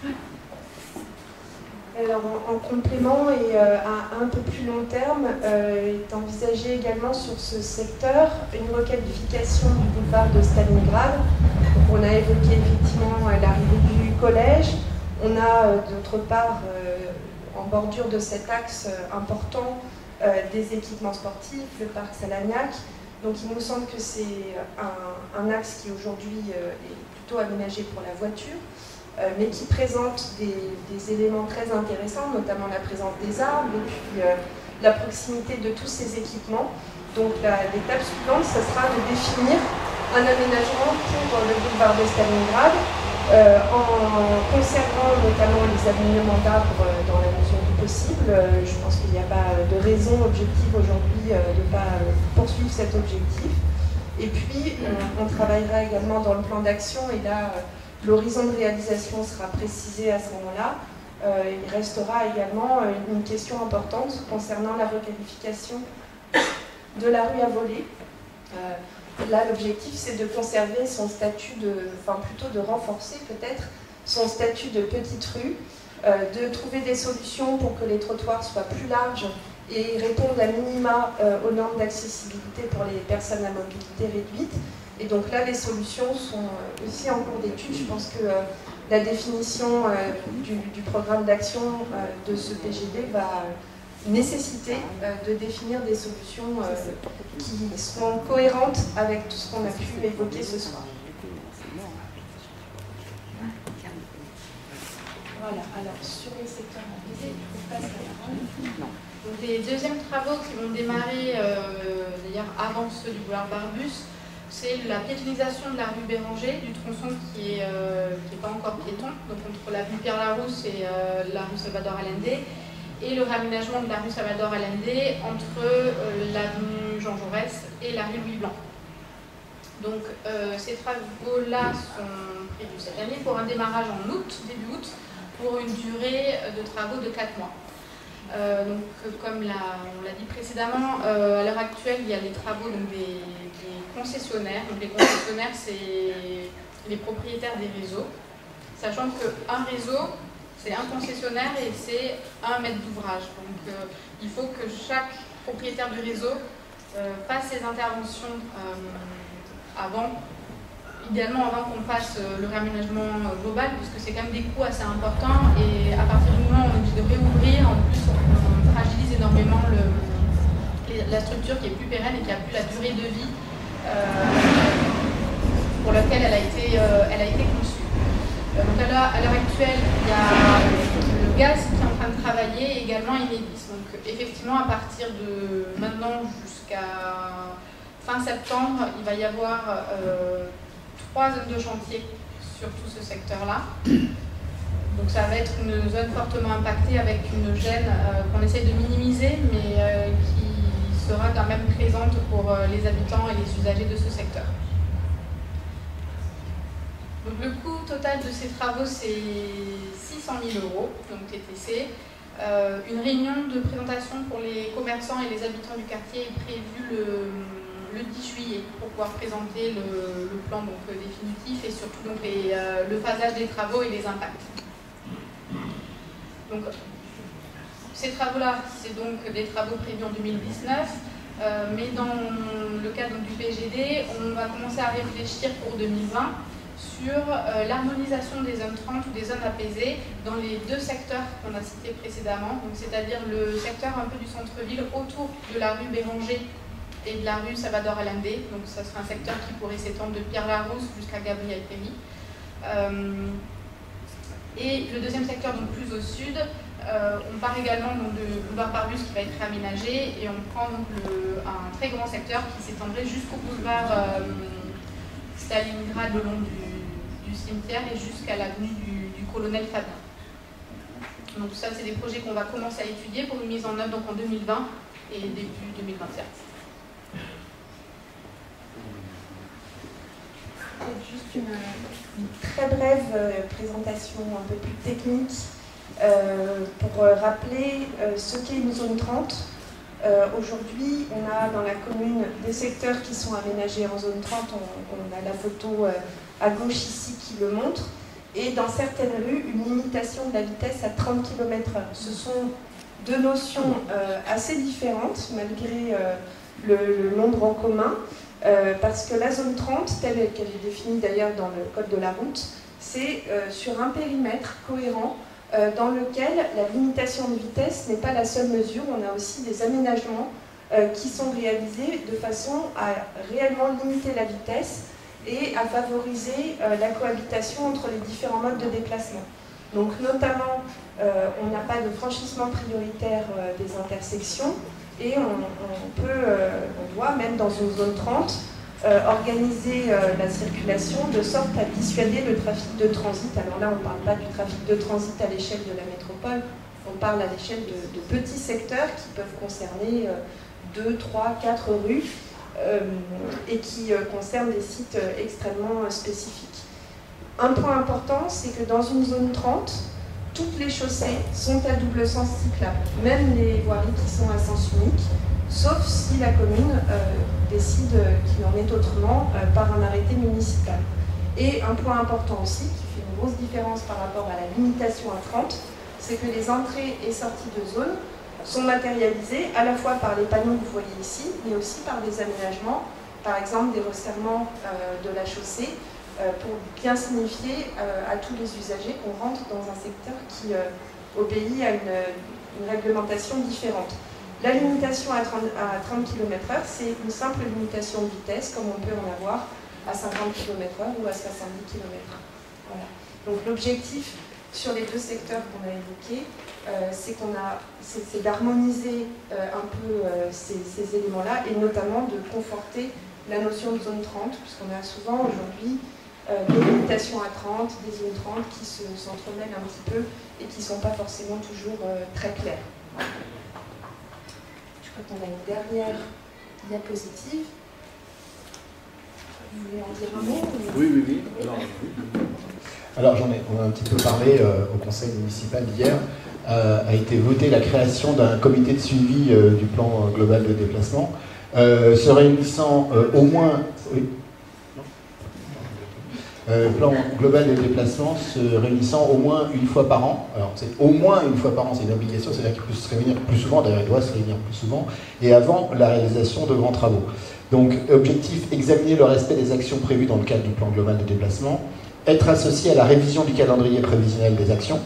Alors, en, en complément et euh, à un peu plus long terme, euh, est envisagé également sur ce secteur une requalification du boulevard de Stalingrad. Donc, on a évoqué effectivement euh, l'arrivée du collège. On a euh, d'autre part, euh, en bordure de cet axe euh, important, euh, des équipements sportifs, le parc Salagnac. Donc, il nous semble que c'est un, un axe qui aujourd'hui euh, est plutôt aménagé pour la voiture, mais qui présente des, des éléments très intéressants, notamment la présence des arbres et puis euh, la proximité de tous ces équipements. Donc l'étape suivante, ce sera de définir un aménagement pour le boulevard de Stalingrad, euh, en conservant notamment les alignements d'arbres dans la mesure du possible. Euh, je pense qu'il n'y a pas de raison objective aujourd'hui euh, de ne pas poursuivre cet objectif. Et puis, on, on travaillera également dans le plan d'action, et là, euh, l'horizon de réalisation sera précisé à ce moment-là. Euh, il restera également une question importante concernant la requalification de la rue à voler. Euh, là, l'objectif, c'est de conserver son statut de, enfin plutôt de renforcer peut-être son statut de petite rue, euh, de trouver des solutions pour que les trottoirs soient plus larges et répondent à minima euh, aux normes d'accessibilité pour les personnes à mobilité réduite. Et donc là, les solutions sont aussi en cours d'étude. Je pense que euh, la définition euh, du, du programme d'action euh, de ce P G D va nécessiter euh, de définir des solutions euh, qui seront cohérentes avec tout ce qu'on a pu évoquer ce soir. Voilà, alors sur les secteurs mobilisés, je passe la parole. Donc les deuxièmes travaux qui vont démarrer euh, d'ailleurs avant ceux du boulevard Barbus, c'est la piétonisation de la rue Béranger, du tronçon qui n'est euh, pas encore piéton, donc entre la rue Pierre-Larousse et euh, la rue Salvador Allende, et le réaménagement de la rue Salvador Allende entre euh, l'avenue Jean Jaurès et la rue Louis Blanc. Donc euh, ces travaux-là sont prévus cette année pour un démarrage en août, début août, pour une durée de travaux de quatre mois. Euh, donc, comme la, on l'a dit précédemment, euh, à l'heure actuelle, il y a les travaux donc, des, des concessionnaires. Donc, les concessionnaires, c'est les propriétaires des réseaux. sachant qu'un réseau, c'est un concessionnaire et c'est un maître d'ouvrage. Donc euh, il faut que chaque propriétaire du réseau euh, fasse ses interventions euh, avant, idéalement avant qu'on fasse euh, le réaménagement euh, global, puisque c'est quand même des coûts assez importants, et à partir du moment où on est obligé de réouvrir, en plus on, on fragilise énormément le, la structure qui est plus pérenne et qui a plus la durée de vie euh, pour laquelle elle a été, euh, elle a été conçue. Euh, donc à l'heure actuelle, il y a le gaz qui est en train de travailler, et également Enedis. Donc effectivement, à partir de maintenant jusqu'à fin septembre, il va y avoir euh, trois zones de chantier sur tout ce secteur-là. Donc ça va être une zone fortement impactée avec une gêne euh, qu'on essaye de minimiser, mais euh, qui sera quand même présente pour euh, les habitants et les usagers de ce secteur. Donc le coût total de ces travaux, c'est six cent mille euros, donc T T C. Euh, une réunion de présentation pour les commerçants et les habitants du quartier est prévue le, le dix juillet pour pouvoir présenter le, le plan donc, définitif et surtout donc, les, euh, le phasage des travaux et les impacts. Donc, ces travaux-là, c'est donc des travaux prévus en deux mille dix-neuf, euh, mais dans le cadre du P G D, on va commencer à réfléchir pour deux mille vingt sur euh, l'harmonisation des zones trente ou des zones apaisées dans les deux secteurs qu'on a cités précédemment, c'est-à-dire le secteur un peu du centre-ville autour de la rue Béranger et de la rue Salvador Allende. Donc ça sera un secteur qui pourrait s'étendre de Pierre-Larousse jusqu'à Gabriel Péry. Euh, et le deuxième secteur, donc plus au sud, euh, on part également donc, de boulevard Barbus qui va être réaménagé, et on prend donc le, un très grand secteur qui s'étendrait jusqu'au boulevard euh, Stalingrad le long du, du cimetière et jusqu'à l'avenue du, du colonel Fabien. Donc ça, c'est des projets qu'on va commencer à étudier pour une mise en œuvre donc en deux mille vingt et début deux mille vingt-sept. Juste une, une très brève euh, présentation un peu plus technique euh, pour euh, rappeler euh, ce qu'est une zone trente. Euh, Aujourd'hui, on a dans la commune des secteurs qui sont aménagés en zone trente. On, on a la photo euh, à gauche ici qui le montre. Et dans certaines rues, une limitation de la vitesse à trente kilomètres heure. Ce sont deux notions euh, assez différentes malgré euh, le, le nombre en commun. Euh, parce que la zone trente, telle qu'elle est définie d'ailleurs dans le code de la route, c'est euh, sur un périmètre cohérent euh, dans lequel la limitation de vitesse n'est pas la seule mesure. On a aussi des aménagements euh, qui sont réalisés de façon à réellement limiter la vitesse et à favoriser euh, la cohabitation entre les différents modes de déplacement. Donc notamment, euh, on n'a pas de franchissement prioritaire euh, des intersections. Et on, on peut, euh, on doit, même dans une zone trente, euh, organiser euh, la circulation de sorte à dissuader le trafic de transit. Alors là, on ne parle pas du trafic de transit à l'échelle de la métropole, on parle à l'échelle de, de petits secteurs qui peuvent concerner euh, deux, trois, quatre rues euh, et qui euh, concernent des sites euh, extrêmement euh, spécifiques. Un point important, c'est que dans une zone trente, toutes les chaussées sont à double sens cyclable, même les voiries qui sont à sens unique, sauf si la commune euh, décide qu'il en est autrement euh, par un arrêté municipal. Et un point important aussi, qui fait une grosse différence par rapport à la limitation à trente, c'est que les entrées et sorties de zone sont matérialisées à la fois par les panneaux que vous voyez ici, mais aussi par des aménagements, par exemple des resserrements euh, de la chaussée, pour bien signifier à tous les usagers qu'on rentre dans un secteur qui obéit à une, une réglementation différente. La limitation à trente kilomètres heure, c'est une simple limitation de vitesse, comme on peut en avoir à cinquante kilomètres heure ou à soixante-dix kilomètres heure. Voilà. Donc l'objectif sur les deux secteurs qu'on a évoqués, euh, c'est qu'on a, c'est d'harmoniser euh, un peu euh, ces, ces éléments-là et notamment de conforter la notion de zone trente, puisqu'on a souvent aujourd'hui Euh, des limitations à trente, des zones trente qui s'entremêlent un petit peu et qui ne sont pas forcément toujours euh, très claires. Je crois qu'on a une dernière diapositive. Vous voulez en dire un mot ou... Oui, oui, oui. Alors, oui. Alors j'en ai, on a un petit peu parlé euh, au conseil municipal hier. Euh, a été votée la création d'un comité de suivi euh, du plan global de déplacement, euh, se réunissant euh, au moins... Oui. Euh, plan global de déplacement se réunissant au moins une fois par an. Alors c'est au moins une fois par an, c'est une obligation, c'est-à-dire qu'il peut se réunir plus souvent, d'ailleurs il doit se réunir plus souvent, et avant la réalisation de grands travaux. Donc objectif, examiner le respect des actions prévues dans le cadre du plan global de déplacement, être associé à la révision du calendrier prévisionnel des actions,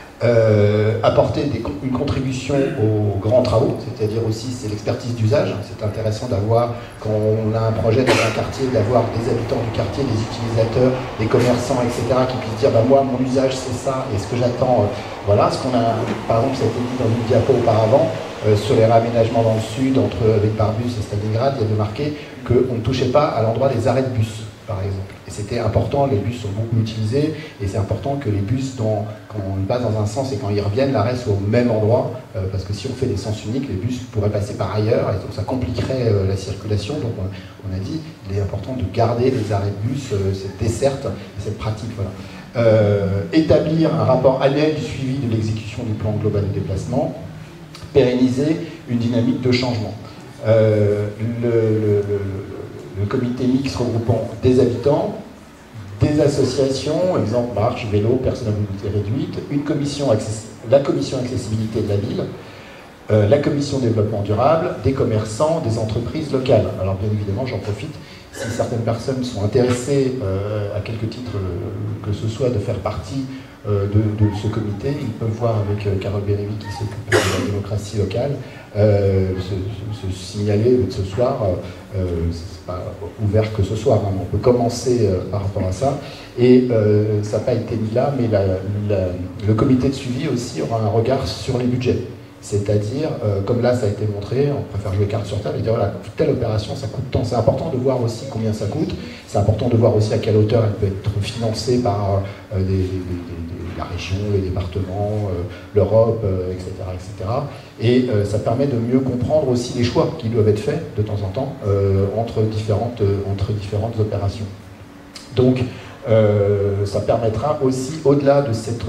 Euh, apporter des, une contribution aux grands travaux, c'est-à-dire aussi c'est l'expertise d'usage. C'est intéressant d'avoir, quand on a un projet dans un quartier, d'avoir des habitants du quartier, des utilisateurs, des commerçants, et cetera, qui puissent dire bah, moi mon usage c'est ça et ce que j'attends, euh, voilà, ce qu'on a, par exemple ça a été dit dans une diapo auparavant, euh, sur les réaménagements dans le sud, entre avec Barbus et Stalingrad, il y avait marqué qu'on ne touchait pas à l'endroit des arrêts de bus, par exemple. Et c'était important, les bus sont beaucoup utilisés, et c'est important que les bus, dans, quand on passe dans un sens et quand ils reviennent, l'arrêt soit au même endroit, euh, parce que si on fait des sens uniques, les bus pourraient passer par ailleurs, et donc ça compliquerait euh, la circulation. Donc on, on a dit, il est important de garder les arrêts de bus, euh, cette desserte, cette pratique. Voilà. Euh, établir un rapport annuel du suivi de l'exécution du plan global de déplacement, pérenniser une dynamique de changement. Euh, le, le, le, le comité mixte regroupant des habitants, des associations, exemple marche, vélo, personnes à mobilité réduite, une commission la commission accessibilité de la ville, euh, la commission développement durable, des commerçants, des entreprises locales. Alors bien évidemment, j'en profite, si certaines personnes sont intéressées euh, à quelque titre euh, que ce soit de faire partie euh, de, de ce comité, ils peuvent voir avec euh, Carole Bénévi qui s'occupe de la démocratie locale, euh, se, se, se signaler ce soir, euh, c'est pas ouvert que ce soir, hein, on peut commencer euh, par rapport à ça, et euh, ça n'a pas été mis là, mais la, la, le comité de suivi aussi aura un regard sur les budgets. C'est-à-dire, euh, comme là ça a été montré, on préfère jouer carte sur table et dire voilà, telle opération ça coûte tant. C'est important de voir aussi combien ça coûte, c'est important de voir aussi à quelle hauteur elle peut être financée par euh, des, des, des, des, la région, les départements, euh, l'Europe, euh, et cetera, et cetera. Et euh, ça permet de mieux comprendre aussi les choix qui doivent être faits de temps en temps euh, entre, différentes, euh, entre différentes opérations. Donc, euh, ça permettra aussi, au-delà de cette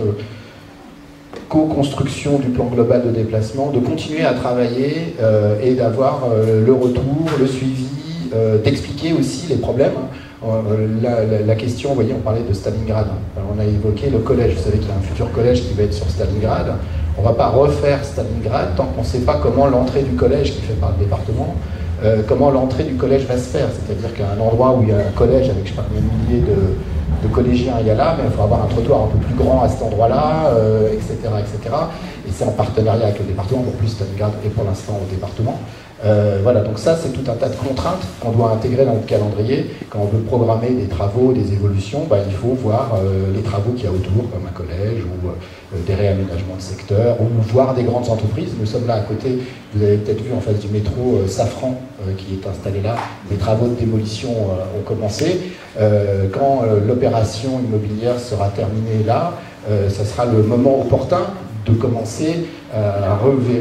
co-construction du plan global de déplacement, de continuer à travailler euh, et d'avoir euh, le retour, le suivi, euh, d'expliquer aussi les problèmes. Euh, la, la, la question, vous voyez, on parlait de Stalingrad. Alors, on a évoqué le collège. Vous savez qu'il y a un futur collège qui va être sur Stalingrad. On ne va pas refaire Stalingrad tant qu'on ne sait pas comment l'entrée du collège, qui fait par le département, euh, comment l'entrée du collège va se faire. C'est-à-dire qu'à un endroit où il y a un collège avec, je ne sais pas combien de milliers de de collégiens il y a là, mais il faut avoir un trottoir un peu plus grand à cet endroit-là, euh, et cetera, et cetera. Et c'est en partenariat avec le département, en plus Stalingrad est pour l'instant au département. Euh, voilà, donc ça c'est tout un tas de contraintes qu'on doit intégrer dans le calendrier. Quand on veut programmer des travaux, des évolutions, bah, il faut voir euh, les travaux qu'il y a autour, comme un collège, ou euh, des réaménagements de secteur, ou voir des grandes entreprises. Nous sommes là à côté, vous avez peut-être vu en face du métro euh, Safran, euh, qui est installé là. Les travaux de démolition euh, ont commencé. Euh, quand euh, l'opération immobilière sera terminée là, euh, ça sera le moment opportun de commencer à,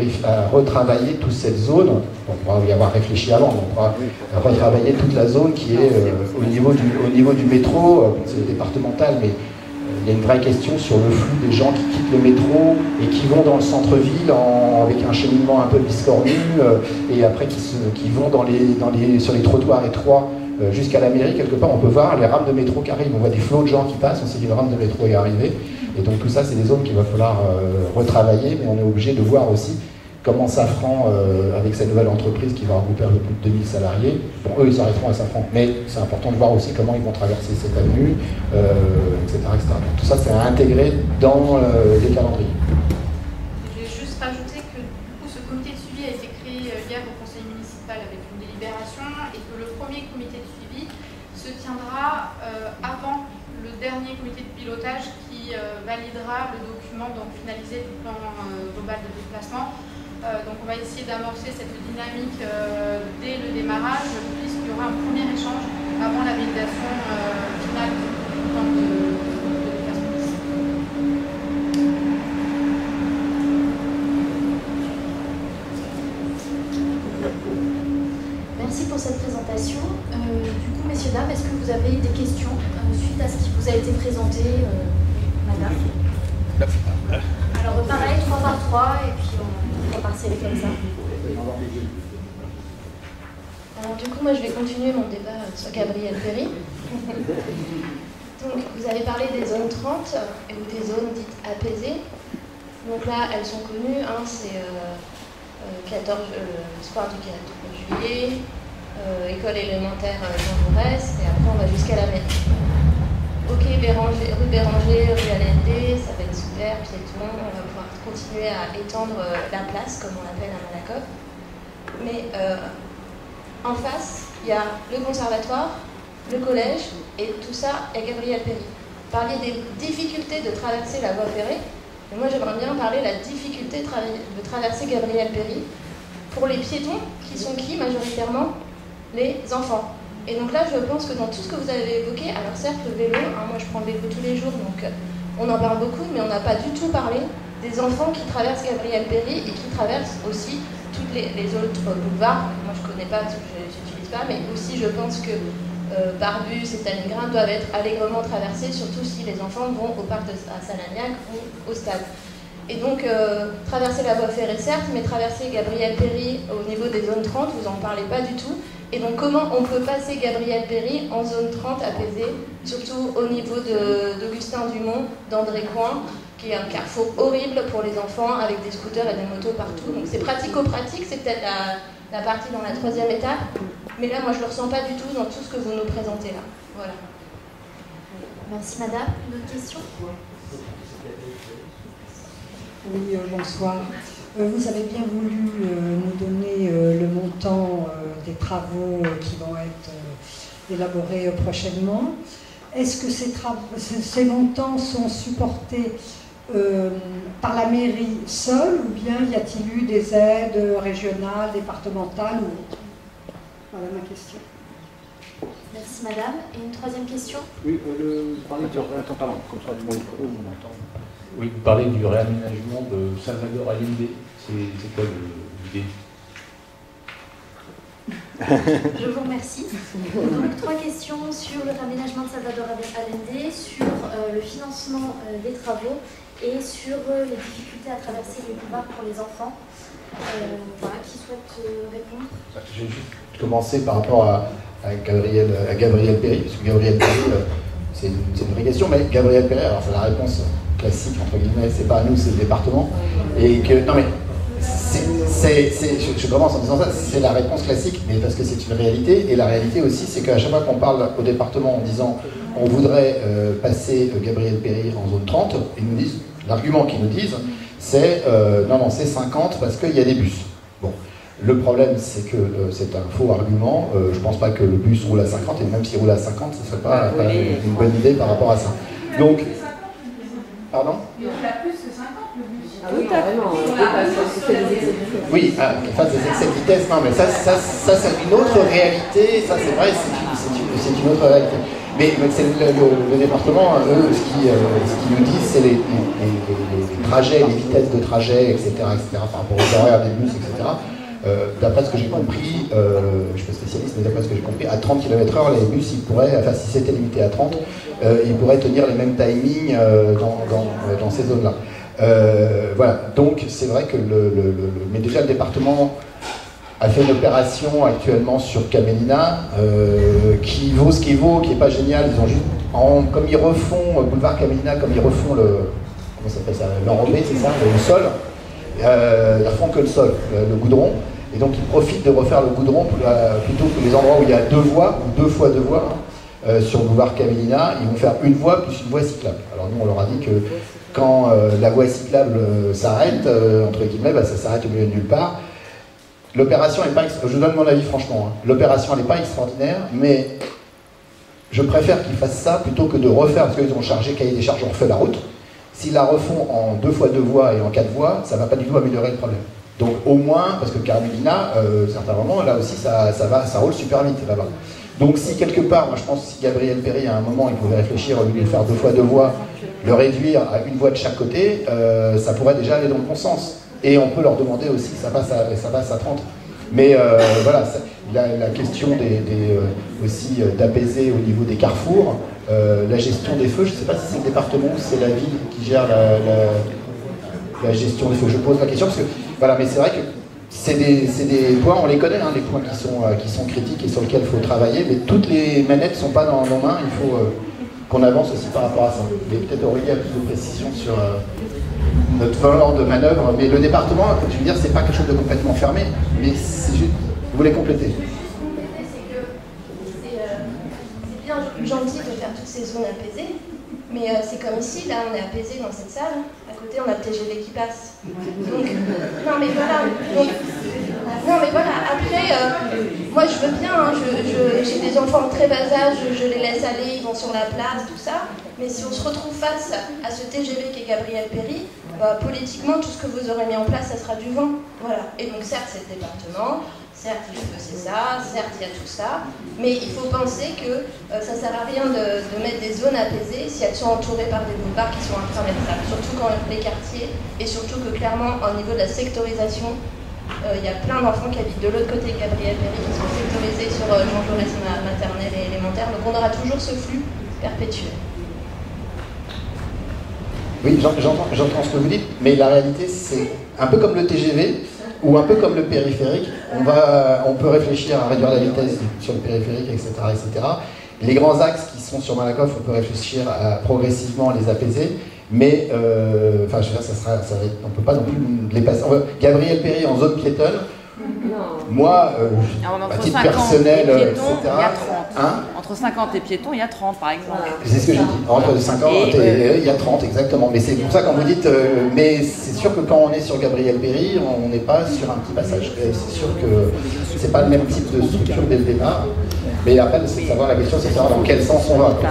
à retravailler toute cette zone. On pourra y avoir réfléchi avant, on pourra retravailler toute la zone qui est euh, au, niveau du, au niveau du métro, euh, c'est le départemental, mais euh, il y a une vraie question sur le flux des gens qui quittent le métro et qui vont dans le centre-ville avec un cheminement un peu biscornu, euh, et après qui, se, qui vont dans les, dans les, sur les trottoirs étroits euh, jusqu'à la mairie. Quelque part, on peut voir les rames de métro qui arrivent, on voit des flots de gens qui passent, on sait qu'une rame de métro est arrivée. Et donc tout ça, c'est des zones qu'il va falloir euh, retravailler, mais on est obligé de voir aussi comment Safran, euh, avec sa nouvelle entreprise qui va regrouper un peu plus de deux mille salariés, bon, eux, ils s'arrêteront à Safran, mais c'est important de voir aussi comment ils vont traverser cette avenue, euh, et cetera, et cetera. Donc, tout ça, c'est à intégrer dans euh, les calendriers. Je vais juste rajouter que du coup, ce comité de suivi a été créé hier au conseil municipal avec une délibération, et que le premier comité de suivi se tiendra euh, avant le dernier comité de pilotage qui euh, validera le document donc finalisé du plan euh, global de déplacement. Euh, donc on va essayer d'amorcer cette dynamique euh, dès le démarrage, puisqu'il y aura un premier échange avant la validation euh, finale du plan de, de déplacement. Merci pour cette présentation. Euh, du coup, messieurs, dames, est-ce que vous avez des questions euh, suite à ce qui vous a été présenté, euh, madame? Alors, pareil, trois par trois, et puis on va parceller comme ça. Alors, du coup, moi, je vais continuer mon débat sur Gabriel Péry. Donc, vous avez parlé des zones trente et ou des zones dites apaisées. Donc là, elles sont connues, hein, c'est euh, euh, quatorze, euh, Square du quatorze juillet, euh, école élémentaire euh, Jean Jaurès, et après on va jusqu'à la mairie. Ok, Béranger, rue Béranger, rue Allende, ça va être super, piéton, on va pouvoir continuer à étendre euh, la place, comme on l'appelle à Malakoff. Mais euh, en face, il y a le conservatoire, le collège, et tout ça, il y a Gabriel Péri. Parler des difficultés de traverser la voie ferrée, et moi j'aimerais bien parler de la difficulté de, tra de traverser Gabriel Péri pour les piétons, qui sont qui majoritairement? Les enfants. Et donc là, je pense que dans tout ce que vous avez évoqué, alors certes, le vélo, hein, moi je prends le vélo tous les jours, donc euh, on en parle beaucoup, mais on n'a pas du tout parlé des enfants qui traversent Gabriel Péri et qui traversent aussi tous les, les autres boulevards. Moi je ne connais pas, parce que je n'utilise pas, mais aussi je pense que euh, Barbus et Stalingrad doivent être allègrement traversés, surtout si les enfants vont au parc de à Salagnac ou au stade. Et donc, euh, traverser la voie ferrée, certes, mais traverser Gabriel Péri au niveau des zones trente, vous n'en parlez pas du tout. Et donc, comment on peut passer Gabriel Péri en zone trente apaisée, surtout au niveau d'Augustin Dumont, d'André Coin, qui est un carrefour horrible pour les enfants, avec des scooters et des motos partout. Donc, c'est pratico-pratique, c'est peut-être la, la partie dans la troisième étape. Mais là, moi, je ne le ressens pas du tout dans tout ce que vous nous présentez là. Voilà. Merci, madame. Une autre question ? Oui, euh, bonsoir. Euh, vous avez bien voulu euh, nous donner euh, le montant euh, des travaux euh, qui vont être euh, élaborés euh, prochainement. Est-ce que ces, ces montants sont supportés euh, par la mairie seule ou bien y a-t-il eu des aides régionales, départementales ou autres? Voilà ma question. Merci madame. Et une troisième question? Oui, euh, le... parlez du... Attends, pardon, comme ça, du micro, on entend. Oui, vous parlez du réaménagement de Salvador Allende. C'est quoi l'idée? Je vous remercie. Donc, trois questions sur le réaménagement de Salvador Allende, sur euh, le financement euh, des travaux et sur euh, les difficultés à traverser les boulevards pour les enfants. Euh, voilà, qui souhaite euh, répondre? Je vais juste commencer par rapport à, à, Gabriel, à Gabriel Péri, parce que Gabriel Péri, euh, c'est une, une vraie question, mais Gabriel Péri, alors c'est la réponse classique, entre guillemets, c'est pas à nous, c'est le département. Et que, non mais, c'est, c'est, je, je commence en disant ça, c'est la réponse classique, mais parce que c'est une réalité. Et la réalité aussi, c'est qu'à chaque fois qu'on parle au département en disant on voudrait euh, passer Gabriel Péri en zone trente, ils nous disent, l'argument qu'ils nous disent, c'est euh, non, non, c'est cinquante parce qu'il y a des bus. Bon, le problème, c'est que euh, c'est un faux argument. Euh, je pense pas que le bus roule à cinquante, et même s'il roule à cinquante, ce serait pas, pas une bonne idée par rapport à ça. Donc, pardon? Il roule à plus que cinquante le bus. Ah oui, carrément. Oui, ah, qu'il fasse des excès de vitesse, non, mais ça, ça, ça c'est une autre réalité. Ça, c'est vrai, c'est une, une, une autre réalité. Mais, mais c'est le, le, le département, eux, ce qu'ils euh, qu nous disent, c'est les, les, les, les trajets, les vitesses de trajet, et cetera, et cetera, par rapport aux horaires des bus, et cetera. Euh, d'après ce que j'ai compris, euh, je ne suis pas spécialiste, mais d'après ce que j'ai compris, à trente kilomètres heure, les bus, ils pourraient, enfin si c'était limité à trente, euh, ils pourraient tenir les mêmes timings euh, dans, dans, dans ces zones-là. Euh, voilà, donc c'est vrai que le, le, le, mais déjà le département a fait une opération actuellement sur Caménina euh, qui vaut ce qui vaut, qui n'est pas génial. Ils ont juste, en, comme ils refont boulevard Caménina, comme ils refont le, comment ça s'appelle ça, l'enrobé, c'est ça, le sol, euh, ils refont que le sol, le, le goudron, et donc ils profitent de refaire le goudron plutôt que les endroits où il y a deux voies ou deux fois deux voies. Hein, euh, sur boulevard Caménina, ils vont faire une voie plus une voie cyclable. Alors nous, on leur a dit que quand euh, la voie cyclable euh, s'arrête, euh, entre guillemets, bah, ça s'arrête au milieu de nulle part. L'opération n'est pas, je vous donne mon avis franchement, hein. L'opération n'est pas extraordinaire, mais je préfère qu'ils fassent ça plutôt que de refaire, parce qu'ils ont chargé cahier des charges, on refait la route. S'ils la refont en deux fois deux voies et en quatre voies, ça ne va pas du tout améliorer le problème. Donc au moins, parce que Caménina, euh, certains moments, là aussi, ça, ça, va, ça roule super vite là-bas. Donc si quelque part, moi je pense que si Gabriel Péri, à un moment, il pouvait réfléchir, au lieu de faire deux fois deux voies, le réduire à une voie de chaque côté, euh, ça pourrait déjà aller dans le bon sens. Et on peut leur demander aussi que ça passe à, ça passe à trente. Mais euh, voilà, ça, la, la question des, des, euh, aussi euh, d'apaiser au niveau des carrefours, euh, la gestion des feux, je ne sais pas si c'est le département ou si c'est la ville qui gère la, la, la gestion des feux. Je pose la question parce que, voilà, mais c'est vrai que c'est des, des points, on les connaît, hein, les points qui sont, euh, qui sont critiques et sur lesquels il faut travailler, mais toutes les manettes ne sont pas dans nos mains, il faut... Euh, qu'on avance aussi par rapport à ça. Et peut-être Aurélie a plus de précision sur euh, notre plan de manœuvre. Mais le département, comme tu veux dire, c'est pas quelque chose de complètement fermé, mais c'est juste. Vous voulez compléter? C'est bien gentil de faire toutes ces zones apaisées, mais euh, c'est comme ici, là on est apaisé dans cette salle, à côté on a le T G V qui passe. Donc, non mais voilà, donc, non mais voilà, après, euh, moi je veux bien, hein, je, je, j'ai des enfants de très bas âge, je, je les laisse aller, ils vont sur la place, tout ça, mais si on se retrouve face à ce T G V qui est Gabriel Péri, bah, politiquement tout ce que vous aurez mis en place, ça sera du vent, voilà. Et donc certes c'est le département, certes, il faut c'est ça, certes, il y a tout ça, mais il faut penser que euh, ça ne sert à rien de, de mettre des zones apaisées si elles sont entourées par des boulevards qui sont intraversables, surtout quand les quartiers, et surtout que clairement, au niveau de la sectorisation, euh, il y a plein d'enfants qui habitent de l'autre côté de Gabriel Péri, qui sont sectorisés sur euh, Jean Jaurès maternelle et élémentaire, donc on aura toujours ce flux perpétuel. Oui, j'entends, j'entends ce que vous dites, mais la réalité, c'est un peu comme le T G V, ou un peu comme le périphérique, on, va, on peut réfléchir à réduire la vitesse sur le périphérique, et cetera, et cetera. Les grands axes qui sont sur Malakoff, on peut réfléchir à progressivement les apaiser, mais euh, enfin, je veux dire, ça sera, ça va être, on ne peut pas non plus les passer. Gabriel Péri en zone piétonne, moi, euh, à titre personnel, piétons, et cetera. Il y a trente. Hein Entre cinquante et piétons, il y a trente par exemple. C'est ce que j'ai dit. Entre cinquante et, et il y a trente, exactement. Mais c'est pour ça quand vous dites. Euh, mais c'est sûr que quand on est sur Gabriel Péri, on n'est pas sur un petit passage. C'est sûr que c'est pas le même type de structure dès le départ. Mais après, c'est de savoir la question, c'est de savoir dans quel sens on va. Quoi.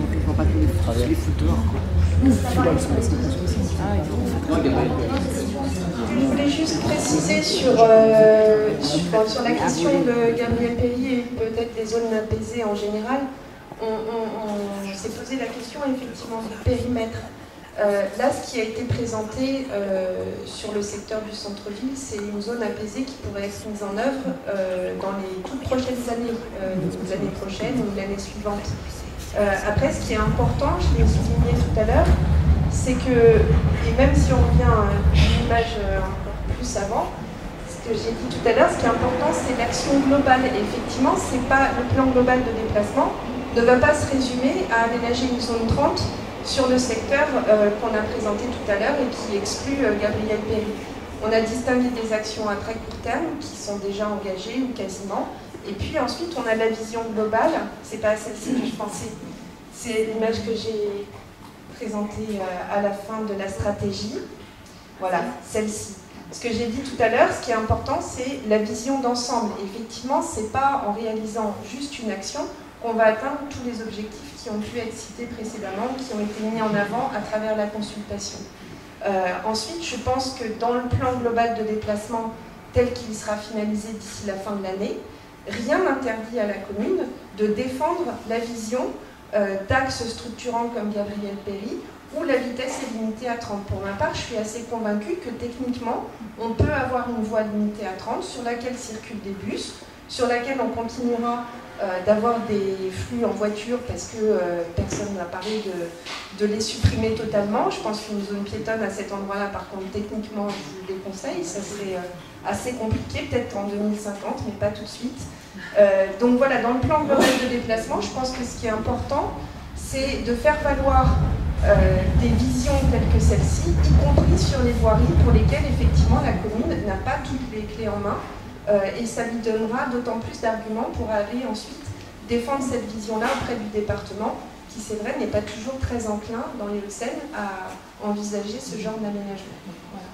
Je voulais juste préciser sur, euh, sur, sur la question de Gabriel Péri et peut-être des zones apaisées en général. On, on, on s'est posé la question effectivement du périmètre. Euh, là, ce qui a été présenté euh, sur le secteur du centre-ville, c'est une zone apaisée qui pourrait être mise en œuvre euh, dans les toutes prochaines années, euh, l'année prochaine ou l'année suivante. Euh, après, ce qui est important, je l'ai souligné tout à l'heure, c'est que, et même si on revient à une image encore plus avant, ce que j'ai dit tout à l'heure, ce qui est important, c'est l'action globale. Et effectivement, c'est pas, le plan global de déplacement ne va pas se résumer à aménager une zone trente sur le secteur euh, qu'on a présenté tout à l'heure et qui exclut euh, Gabriel Péri. On a distingué des actions à très court terme qui sont déjà engagées ou quasiment. Et puis ensuite, on a la vision globale. C'est pas celle-ci que je pensais. C'est l'image que j'ai présentée euh, à la fin de la stratégie. Voilà, celle-ci. Ce que j'ai dit tout à l'heure, ce qui est important, c'est la vision d'ensemble. Effectivement, c'est pas en réalisant juste une action qu'on va atteindre tous les objectifs qui ont pu être cités précédemment, qui ont été mis en avant à travers la consultation. Euh, ensuite, je pense que dans le plan global de déplacement, tel qu'il sera finalisé d'ici la fin de l'année, rien n'interdit à la commune de défendre la vision euh, d'axes structurants comme Gabriel Péri, où la vitesse est limitée à trente. Pour ma part, je suis assez convaincue que techniquement, on peut avoir une voie limitée à trente sur laquelle circulent des bus, sur laquelle on continuera euh, d'avoir des flux en voiture parce que euh, personne n'a parlé de, de les supprimer totalement. Je pense qu'une zone piétonne à cet endroit-là, par contre, techniquement, je vous le déconseille. Ça serait euh, assez compliqué, peut-être en deux mille cinquante, mais pas tout de suite. Euh, donc voilà, dans le plan global de déplacement, je pense que ce qui est important, c'est de faire valoir Euh, des visions telles que celle-ci, y compris sur les voiries pour lesquelles effectivement la commune n'a pas toutes les clés en main euh, et ça lui donnera d'autant plus d'arguments pour aller ensuite défendre cette vision-là auprès du département qui, c'est vrai, n'est pas toujours très enclin dans les Hauts-de-Seine à envisager ce genre d'aménagement. Voilà.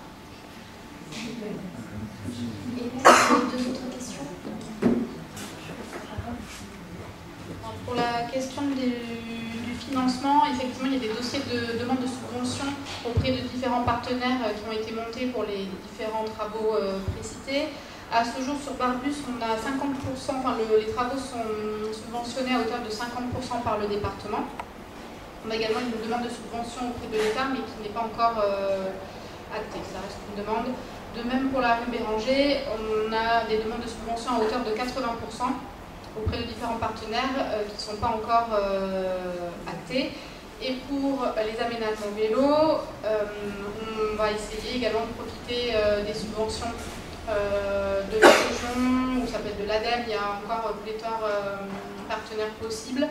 Et deux autres questions. Pour la question du, du financement, effectivement, il y a des dossiers de demande de subvention auprès de différents partenaires qui ont été montés pour les différents travaux euh, précités. À ce jour, sur Barbus, on a cinquante pour cent, enfin, le, les travaux sont subventionnés à hauteur de cinquante pour cent par le département. On a également une demande de subvention auprès de l'État, mais qui n'est pas encore euh, actée. Ça reste une demande. De même pour la rue Béranger, on a des demandes de subvention à hauteur de quatre-vingts pour cent. Auprès de différents partenaires euh, qui ne sont pas encore euh, actés. Et pour euh, les aménagements vélos, euh, on va essayer également de profiter euh, des subventions euh, de la région, ou ça peut être de l'A D E M E, il y a encore pléthore euh, partenaires possibles.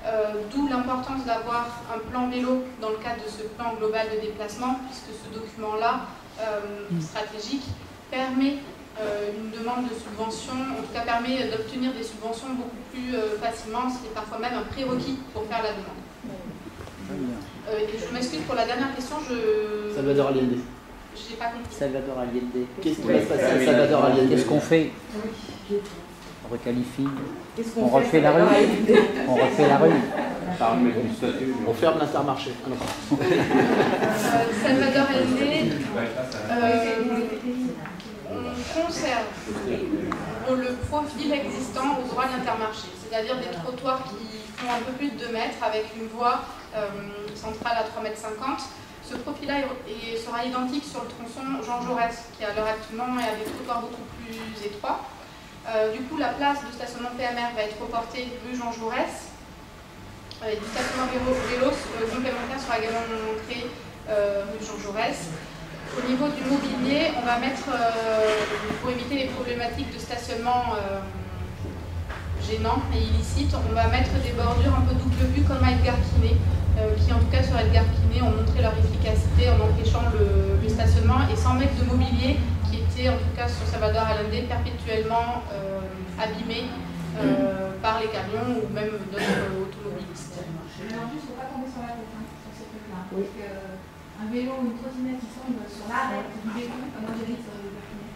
Euh, D'où l'importance d'avoir un plan vélo dans le cadre de ce plan global de déplacement, puisque ce document-là, euh, stratégique, permet euh, une demande de subvention, en tout cas permet d'obtenir des subventions beaucoup plus euh, facilement, c'est parfois même un prérequis pour faire la demande. Euh, et je m'excuse pour la dernière question, je... Salvador Allende. J'ai pas compris. Salvador Allende. Qu'est-ce qui va se passer à Salvador Allende? Qu'est-ce qu'on fait? On requalifie. On refait la rue. On refait la rue. On ferme l'Intermarché. Ah, non. euh, Salvador Allende, euh, on conserve le profil existant au droit de l'Intermarché, c'est-à-dire des trottoirs qui font un peu plus de deux mètres avec une voie euh, centrale à trois mètres cinquante. Ce profil-là sera identique sur le tronçon Jean Jaurès, qui à l'heure actuellement est à des trottoirs beaucoup plus étroits. Euh, du coup, la place de stationnement P M R va être reportée rue Jean Jaurès. Euh, du stationnement vélo, vélo euh, complémentaire sera également créé euh, rue Jean Jaurès. Au niveau du mobilier, on va mettre, euh, pour éviter les problématiques de stationnement euh, gênants et illicites, on va mettre des bordures un peu double vue comme à Edgar Quinet, euh, qui en tout cas sur Edgar Quinet ont montré leur efficacité en empêchant le, le stationnement et sans mettre de mobilier qui était en tout cas sur Salvador Allende perpétuellement euh, abîmé euh, par les camions ou même d'autres automobilistes. Alors juste, il ne faut pas tomber sur la tête hein, sur ces trucs-là. Oui. Parce que, euh, un vélo ou une trottinette qui tombe sur l'arête du béton, comme moi j'habite sur le Dauphiné.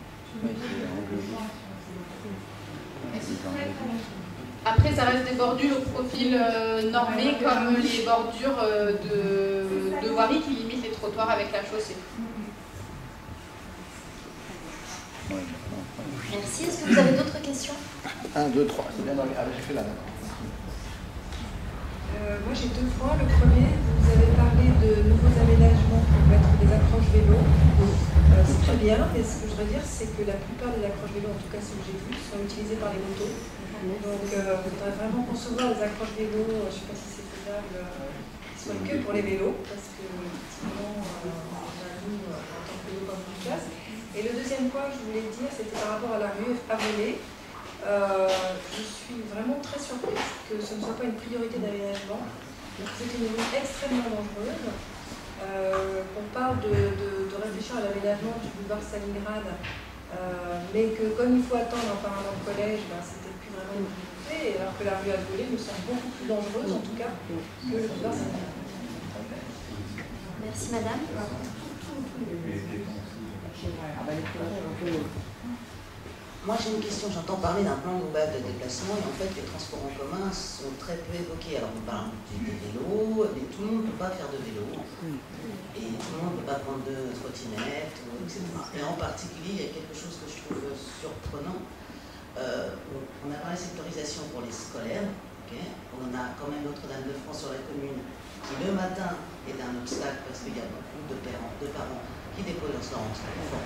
Après, ça reste des bordures au profil euh, normé, comme les bordures euh, de, de voirie qui limitent les trottoirs avec la chaussée. Merci. Est-ce que vous avez d'autres questions? Un, deux, trois. C'est bien dans les... Ah, j'ai fait là. Euh, moi j'ai deux points. Le premier, vous avez parlé de nouveaux aménagements pour mettre des accroches vélo. Euh, c'est très bien, mais ce que je voudrais dire, c'est que la plupart des accroches vélo, en tout cas ceux que j'ai vus, sont utilisées par les motos. Donc euh, on voudrait vraiment concevoir des accroches vélo, euh, je ne sais pas si c'est faisable, euh, qui soient que pour les vélos, parce que sinon, euh, on a nous, euh, en tant que vélo, pas beaucoup de place. Et le deuxième point que je voulais dire, c'était par rapport à la rue Avrillé. Euh, je suis vraiment très surprise que ce ne soit pas une priorité d'aménagement. C'est une rue extrêmement dangereuse. Euh, on parle de, de, de réfléchir à l'aménagement du boulevard Stalingrad, euh, mais que comme il faut attendre un parent de collège, ben, c'était plus vraiment une priorité, alors que la rue Avrillé me semble beaucoup plus dangereuse en tout cas que le boulevard Stalingrad. Merci madame. Moi j'ai une question, j'entends parler d'un plan global de déplacement et en fait les transports en commun sont très peu évoqués. Alors on parle des vélos, mais tout le monde ne peut pas faire de vélo et tout le monde ne peut pas prendre de trottinette, et cetera. Et en particulier, il y a quelque chose que je trouve surprenant. Euh, on a parlé de sectorisation pour les scolaires, okay. On a quand même Notre-Dame-de-France sur la commune qui le matin est un obstacle parce qu'il y a beaucoup de parents, de parents qui déposent leur enfant.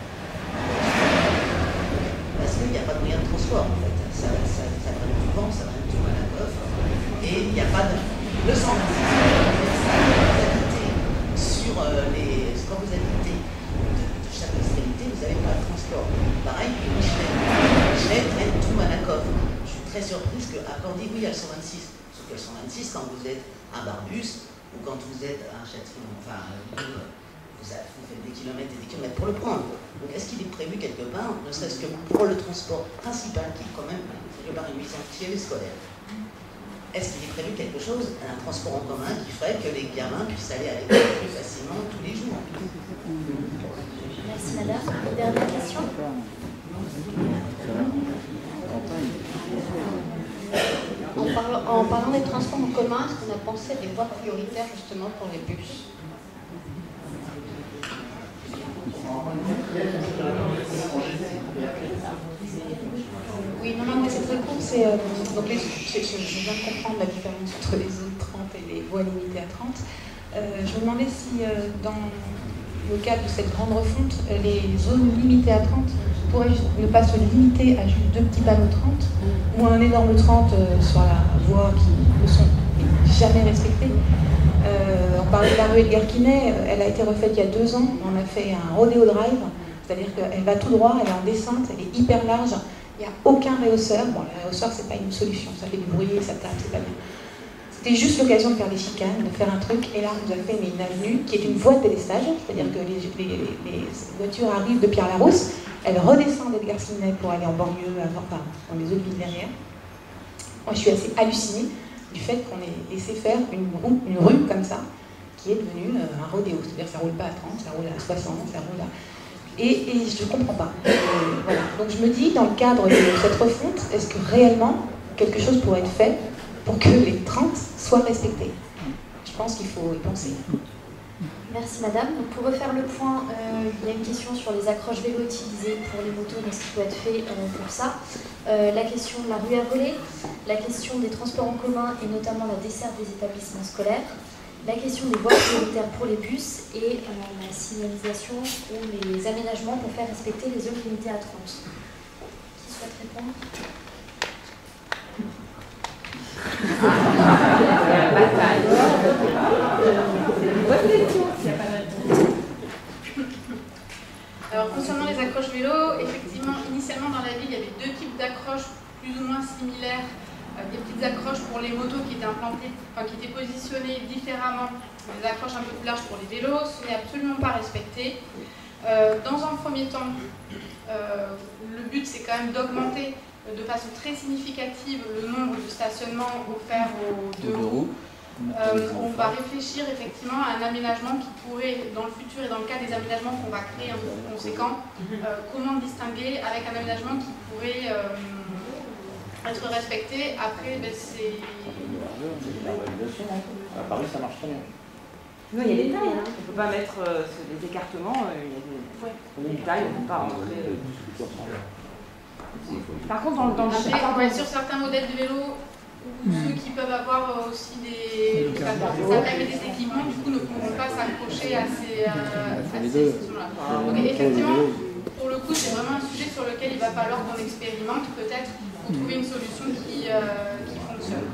Parce qu'il n'y a pas de moyen de transport en fait. Ça, ça, ça prenne du vent, ça prenne tout à la coffre. Et il n'y a pas de. Le cent vingt-six, vous habitez sur euh, les. Quand vous habitez de, de chaque extrémité, vous n'avez pas de transport. Pareil, puis Michelet traite tout Malakoff. Je suis très surprise qu'à Cordy, oui, il y a le cent vingt-six. Sauf que le cent vingt-six, quand vous êtes à Barbus ou quand vous êtes à Châtillon, enfin, vous, vous faites des kilomètres et des kilomètres pour le prendre. Donc est-ce qu'il est prévu quelque part, ne serait-ce que pour le transport principal, qui est quand même quelque part une mission chez les scolaires, est-ce qu'il est prévu quelque chose, un transport en commun qui ferait que les gamins puissent aller à l'école plus facilement tous les jours? Merci madame. Une dernière question? En parlant, en parlant des transports en commun, est-ce qu'on a pensé à des voies prioritaires justement pour les bus? Oui, non, non, mais c'est très court. C'est, euh, donc les, je, je, je viens de comprendre la différence entre les zones trente et les voies limitées à trente. Euh, je me demandais si, euh, dans le cadre de cette grande refonte, les zones limitées à trente pourraient ne pas se limiter à juste deux petits panneaux trente ou un énorme trente euh, sur la voie qui ne sont jamais respectées. Euh, on parlait de la rue Edgar Quinet, elle a été refaite il y a deux ans, on a fait un rodeo drive, c'est-à-dire qu'elle va tout droit, elle est en descente, elle est hyper large, il n'y a aucun réhausseur. Bon, le réhausseur, c'est pas une solution, ça fait du bruit, ça tape, c'est pas bien. C'était juste l'occasion de faire des chicanes, de faire un truc, et là on nous a fait une avenue qui est une voie de délestage, c'est-à-dire que les, les, les voitures arrivent de Pierre-Larousse, elles redescendent d'Edgar Quinet pour aller en banlieue, enfin, dans les autres villes derrière. Moi je suis assez hallucinée du fait qu'on ait laissé faire une, une rue comme ça, qui est devenue un rodéo, c'est-à-dire que ça roule pas à trente, ça roule à soixante, ça roule à... Et, et je ne comprends pas. Et voilà. Donc je me dis, dans le cadre de cette refonte, est-ce que réellement quelque chose pourrait être fait pour que les trente soient respectés? Je pense qu'il faut y penser. Merci madame. Donc, pour refaire le point, euh, il y a une question sur les accroches vélos utilisées pour les motos, donc ce qui peut être fait euh, pour ça. Euh, la question de la rue à voler, la question des transports en commun et notamment la desserte des établissements scolaires, la question des voies prioritaires pour les bus et euh, la signalisation ou les aménagements pour faire respecter les zones limitées à trente. Qui souhaite répondre? Alors concernant les accroches vélo, effectivement, initialement dans la ville, il y avait deux types d'accroches plus ou moins similaires, euh, des petites accroches pour les motos qui étaient implantées, enfin qui étaient positionnées différemment, des accroches un peu plus larges pour les vélos. Ce n'est absolument pas respecté. Euh, dans un premier temps, euh, le but c'est quand même d'augmenter de façon très significative le nombre de stationnements offerts aux deux roues. Euh, on va réfléchir effectivement à un aménagement qui pourrait, dans le futur et dans le cas des aménagements qu'on va créer un peu plus conséquents, euh, comment distinguer avec un aménagement qui pourrait euh, être respecté. Après, ben, c'est... À Paris, ça marche très bien. Non, il y a des tailles, hein. On ne peut pas mettre euh, des écartements, euh, il y a des, ouais. des tailles, on ne peut pas rentrer. Euh, Par contre, dans, dans le Après, sur certains modèles de vélo, mmh. ceux qui peuvent avoir aussi des, des attaques et des équipements, du coup, ne pourront pas s'accrocher à ces, euh, à ces sections-là. Donc, effectivement, pour le coup, c'est vraiment un sujet sur lequel il va falloir qu'on expérimente, peut-être, pour trouver une solution qui, euh, qui fonctionne.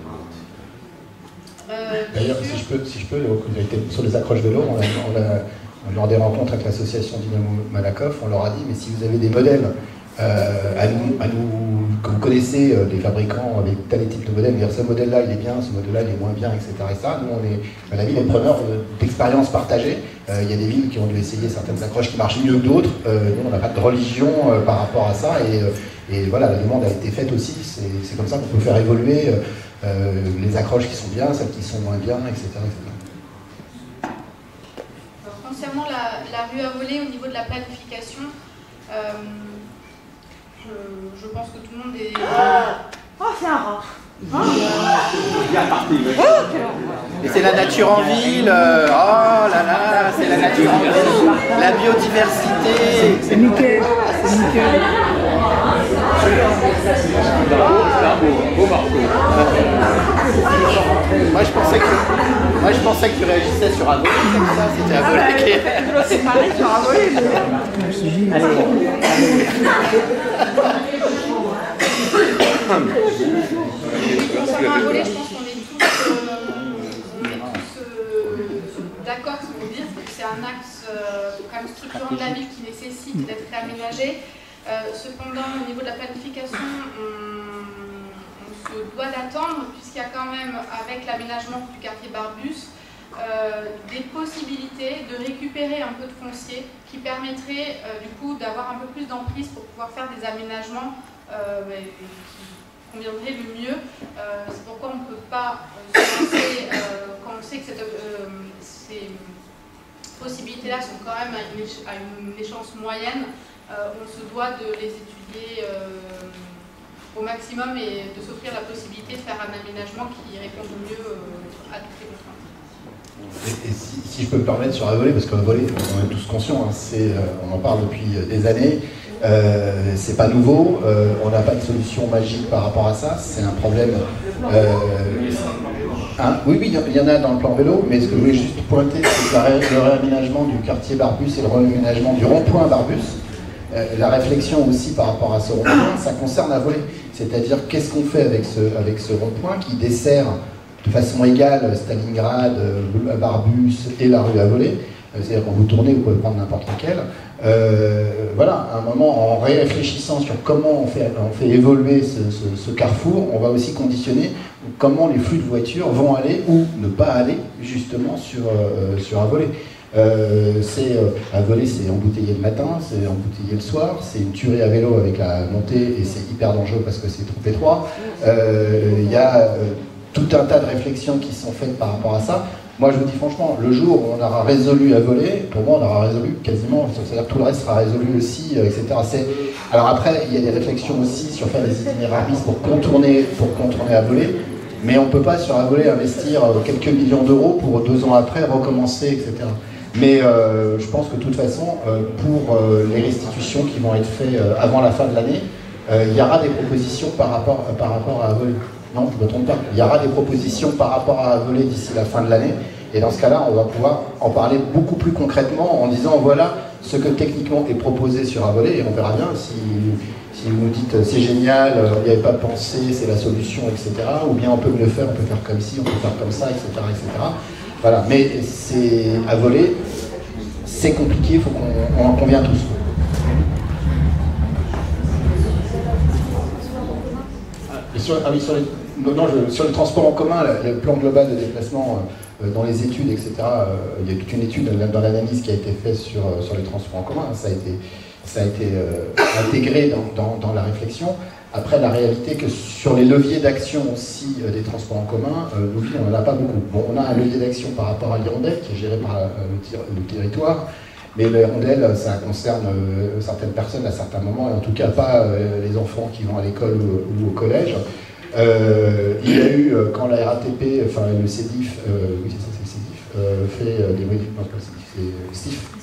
Euh, D'ailleurs, si je peux, si je peux, vous avez été sur les accroches vélo, on a, on a, lors des rencontres avec l'association Dynamo Malakoff, on leur a dit, mais si vous avez des modèles Euh, à nous, à nous, que vous connaissez euh, les fabricants avec tel type de modèle, dire ce modèle-là il est bien, ce modèle-là il est moins bien, et cetera. Et ça, nous on est, à la ville, on est preneurs d'expériences partagées. Euh, il y a des villes qui ont dû essayer certaines accroches qui marchent mieux que d'autres. Euh, nous on n'a pas de religion euh, par rapport à ça, et, euh, et voilà, la demande a été faite aussi. C'est comme ça qu'on peut faire évoluer euh, les accroches qui sont bien, celles qui sont moins bien, et cetera et cetera. Alors, concernant la, la rue à voler, au niveau de la planification, euh, Je, je pense que tout le monde est... Oh, c'est un rat. Bien parti. Et c'est la nature en ville. Euh, oh là là, c'est la nature en ville. La biodiversité. C'est nickel. C'est nickel. Beau Marco. Moi je pensais que moi je pensais que tu réagissais sur un volet comme ça. C'était un volet qui est. C'est pareil sur un volet. Concernant un volet, je pense qu'on est tous, euh, tous euh, d'accord pour dire que c'est un axe euh, quand même structurant de la ville qui nécessite d'être réaménagé. Euh, cependant, au niveau de la planification, on, on se doit d'attendre, puisqu'il y a quand même, avec l'aménagement du quartier Barbus, euh, des possibilités de récupérer un peu de foncier qui permettrait euh, du coup d'avoir un peu plus d'emprise pour pouvoir faire des aménagements euh, qui conviendraient le mieux. Euh, C'est pourquoi on ne peut pas euh, se lancer euh, quand on sait que cette, euh, ces possibilités-là sont quand même à une, éche à une échéance moyenne. Euh, on se doit de les étudier euh, au maximum et de s'offrir la possibilité de faire un aménagement qui réponde au mieux euh, à toutes les contraintes. Et, et si, si je peux me permettre sur un volet, parce qu'un volet, on est tous conscients, hein, euh, on en parle depuis des années, euh, c'est pas nouveau, euh, on n'a pas de solution magique par rapport à ça, c'est un problème. Euh, hein, oui, oui, il y en a dans le plan vélo, mais ce que je voulais juste pointer, c'est que le réaménagement du quartier Barbus et le réaménagement du rond-point Barbus, euh, la réflexion aussi par rapport à ce rond-point, ça concerne un volet. C'est-à-dire, qu'est-ce qu'on fait avec ce, avec ce rond-point qui dessert de façon égale Stalingrad, Barbus et la rue à voler. c'est-à-dire quand vous tournez, vous pouvez prendre n'importe lequel. Euh, voilà, à un moment, en réfléchissant sur comment on fait, on fait évoluer ce, ce, ce carrefour, on va aussi conditionner comment les flux de voitures vont aller ou ne pas aller justement sur, euh, sur un volet. Euh, c'est euh, un volet, c'est embouteillé le matin, c'est embouteillé le soir, c'est une tuerie à vélo avec la montée et c'est hyper dangereux parce que c'est trop étroit. Il euh, y a euh, tout un tas de réflexions qui sont faites par rapport à ça. Moi je vous dis franchement, le jour où on aura résolu à voler, pour moi on aura résolu quasiment, c'est-à-dire que tout le reste sera résolu aussi, euh, et cetera. Alors après, il y a des réflexions aussi sur faire des itinéraires pour contourner, pour contourner à voler. Mais on ne peut pas sur un volet investir quelques millions d'euros pour deux ans après recommencer, et cetera. Mais euh, je pense que de toute façon, euh, pour euh, les restitutions qui vont être faites euh, avant la fin de l'année, euh, il y aura des propositions par rapport, euh, par rapport à voler. Non, je ne me trompe pas. Il y aura des propositions par rapport à voler d'ici la fin de l'année. Et dans ce cas-là, on va pouvoir en parler beaucoup plus concrètement en disant voilà ce que techniquement est proposé sur un volet et on verra bien si... Si vous nous dites c'est génial, on n'y avait pas pensé, c'est la solution, et cetera. Ou bien on peut mieux faire, on peut faire comme ci, on peut faire comme ça, et cetera, et cetera. Voilà, mais c'est à voler, c'est compliqué, il faut qu'on en convienne tous. Et sur, ah oui, sur, les, non, non, je, sur le transport en commun, le plan global de déplacement euh, dans les études, et cetera. Euh, il y a toute une étude dans l'analyse qui a été faite sur, sur les transports en commun. Ça a été, ça a été euh, intégré dans, dans, dans la réflexion. Après, la réalité que sur les leviers d'action aussi euh, des transports en commun, euh, nous, on n'en a pas beaucoup. Bon, on a un levier d'action par rapport à l'Hirondelle, qui est géré par euh, le, le territoire, mais l'Hirondelle, ça concerne euh, certaines personnes à certains moments, et en tout cas pas euh, les enfants qui vont à l'école ou, ou au collège. Euh, il y a eu, euh, quand la R A T P, enfin le C D I F, euh, oui c'est ça, c'est le C D I F, euh, fait euh, des modifications, non, c'est pas le C D I F, c'est S T I F.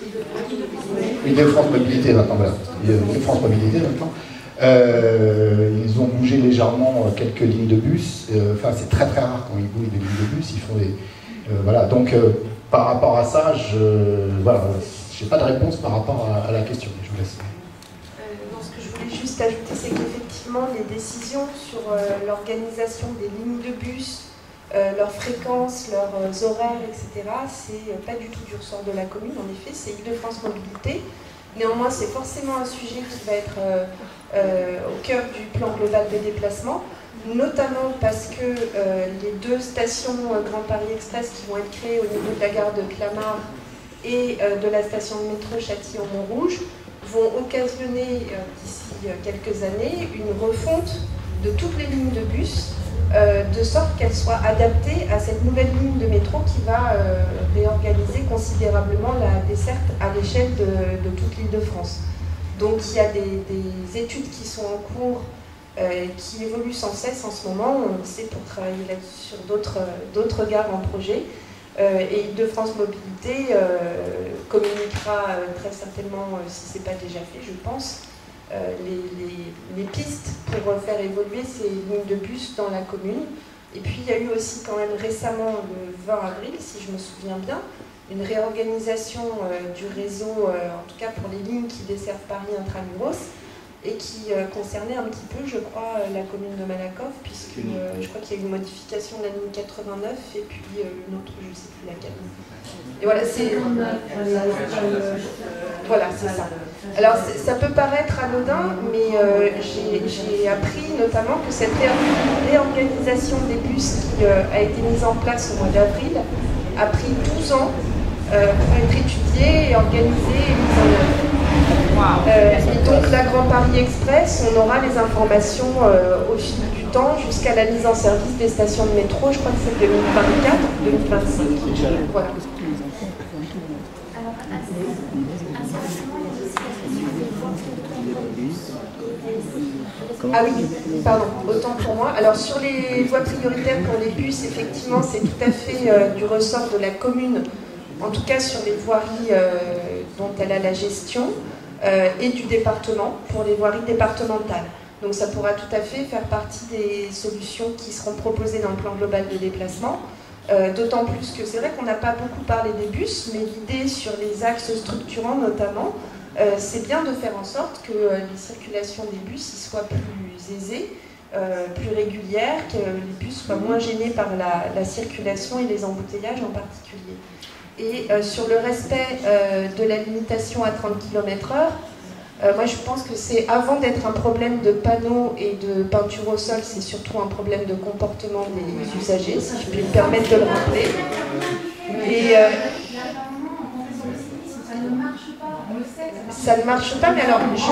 Île-de-France Mobilité maintenant, voilà. Île-de-France Mobilité maintenant. Euh, ils ont bougé légèrement quelques lignes de bus. Euh, enfin, c'est très très rare quand ils bougent des lignes de bus. Ils font des, euh, voilà. Donc, euh, par rapport à ça, je voilà, j'ai pas de réponse par rapport à, à la question. Je vous laisse. Euh, non, ce que je voulais juste ajouter, c'est qu'effectivement, les décisions sur euh, l'organisation des lignes de bus, euh, leurs fréquences, leurs euh, horaires, et cetera, c'est euh, pas du tout du ressort de la commune. En effet, c'est Île-de-France Mobilité. Néanmoins, c'est forcément un sujet qui va être euh, euh, au cœur du plan global des déplacements, notamment parce que euh, les deux stations euh, Grand Paris Express qui vont être créées au niveau de la gare de Clamart et euh, de la station de métro Châtillon-Montrouge vont occasionner euh, d'ici euh, quelques années une refonte de toutes les lignes de bus, euh, de sorte qu'elles soient adaptées à cette nouvelle ligne de métro qui va euh, réorganiser considérablement la desserte à l'échelle de, de toute l'Île-de-France. Donc il y a des, des études qui sont en cours, euh, qui évoluent sans cesse en ce moment. On sait pour travailler là-dessus sur d'autres d'autres gares en projet. Euh, et Île-de-France Mobilité euh, communiquera euh, très certainement, euh, si ce n'est pas déjà fait, je pense, euh, les, les, les pistes pour faire évoluer ces lignes de bus dans la commune. Et puis il y a eu aussi quand même récemment, le vingt avril, si je me souviens bien, une réorganisation euh, du réseau, euh, en tout cas pour les lignes qui desservent Paris intramuros, et qui euh, concernait un petit peu, je crois, euh, la commune de Malakoff, puisque euh, je crois qu'il y a eu une modification de la ligne quatre-vingt-neuf, et puis euh, une autre, je ne sais plus laquelle. Et voilà, c'est... Voilà, c'est ça. Alors, ça peut paraître anodin, mais euh, j'ai appris notamment que cette réorganisation des bus qui euh, a été mise en place au mois d'avril a pris douze ans euh, pour être étudiée et organisée et mise en œuvre. Euh, et donc la Grand Paris Express, on aura les informations euh, au fil du temps jusqu'à la mise en service des stations de métro, je crois que c'est deux mille vingt-quatre, deux mille vingt-cinq. Voilà. Ah oui, pardon, autant pour moi. Alors sur les voies prioritaires pour les bus, effectivement, c'est tout à fait euh, du ressort de la commune, en tout cas sur les voiries euh, dont elle a la gestion. Euh, et du département pour les voiries départementales. Donc ça pourra tout à fait faire partie des solutions qui seront proposées dans le plan global de déplacement, euh, d'autant plus que c'est vrai qu'on n'a pas beaucoup parlé des bus, mais l'idée sur les axes structurants notamment, euh, c'est bien de faire en sorte que euh, les circulations des bus y soient plus aisées, euh, plus régulières, que les bus soient moins gênés par la, la circulation et les embouteillages en particulier. Et euh, sur le respect euh, de la limitation à trente kilomètres heure, euh, moi je pense que c'est, avant d'être un problème de panneaux et de peinture au sol, c'est surtout un problème de comportement des usagers, si je puis me permettre de le rappeler. Et euh, ça ne marche pas, mais alors je...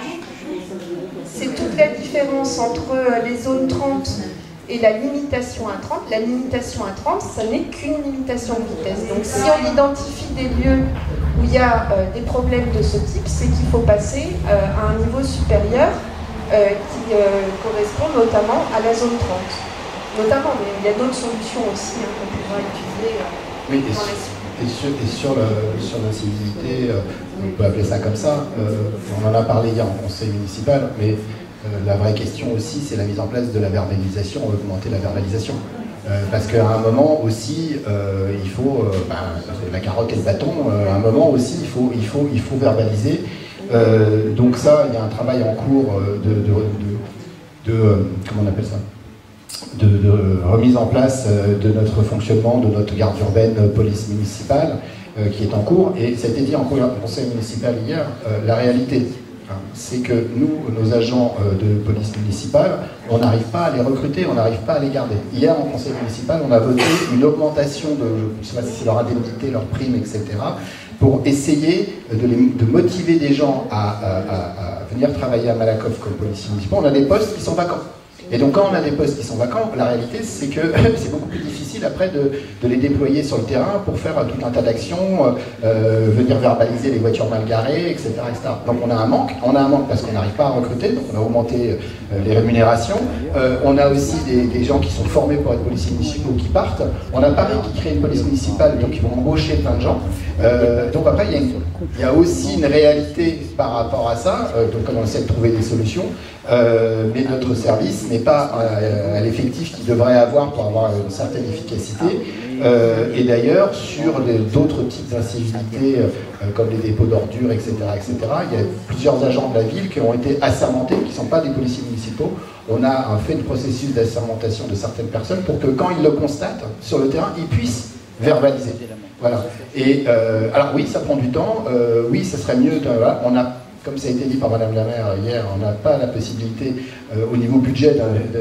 c'est toute la différence entre les zones trente et la limitation à trente. La limitation à trente, ça n'est qu'une limitation de vitesse. Donc si on identifie des lieux où il y a euh, des problèmes de ce type, c'est qu'il faut passer euh, à un niveau supérieur euh, qui euh, correspond notamment à la zone trente. Notamment, mais il y a d'autres solutions aussi hein, qu'on pourra utiliser euh, oui, dans la suite. Et sur, et sur, le, sur l'incivilité, euh, on peut appeler ça comme ça, euh, on en a parlé hier en conseil municipal, mais euh, la vraie question aussi, c'est la mise en place de la verbalisation, augmenter la verbalisation. Euh, parce qu'à un moment aussi, euh, il faut, euh, ben, la carotte et le bâton, euh, à un moment aussi, il faut, il faut, il faut verbaliser. Euh, donc ça, il y a un travail en cours de, de, de, de, de comment on appelle ça De, de remise en place de notre fonctionnement, de notre garde urbaine police municipale euh, qui est en cours. Et ça a été dit en conseil municipal hier, euh, la réalité, hein, c'est que nous, nos agents euh, de police municipale, on n'arrive pas à les recruter, on n'arrive pas à les garder. Hier en conseil municipal, on a voté une augmentation de, je ne sais pas si c'est leur indemnité, leur prime, et cetera, pour essayer de, les, de motiver des gens à, à, à, à venir travailler à Malakoff comme policiers municipaux. On a des postes qui sont vacants. Et donc quand on a des postes qui sont vacants, la réalité c'est que c'est beaucoup plus difficile après de, de les déployer sur le terrain pour faire tout un tas d'actions, euh, venir verbaliser les voitures mal garées, et cetera, et cetera. Donc on a un manque, on a un manque parce qu'on n'arrive pas à recruter, donc on a augmenté euh, les rémunérations. Euh, on a aussi des, des gens qui sont formés pour être policiers municipaux qui partent. On a Paris qui crée une police municipale, donc ils vont embaucher plein de gens. Euh, donc après il y, a une, il y a aussi une réalité par rapport à ça, euh, donc on essaie de trouver des solutions. Euh, mais notre service n'est pas euh, à l'effectif qu'il devrait avoir pour avoir une certaine efficacité. Euh, et d'ailleurs, sur d'autres types d'incivilités, euh, comme les dépôts d'ordures, et cetera, et cetera, il y a plusieurs agents de la ville qui ont été assermentés, qui ne sont pas des policiers municipaux. On a fait un processus d'assermentation de certaines personnes pour que quand ils le constatent sur le terrain, ils puissent verbaliser. Voilà. Et euh, alors oui, ça prend du temps. Euh, oui, ça serait mieux. De, voilà, on a Comme ça a été dit par Madame la maire hier, on n'a pas la possibilité euh, au niveau budget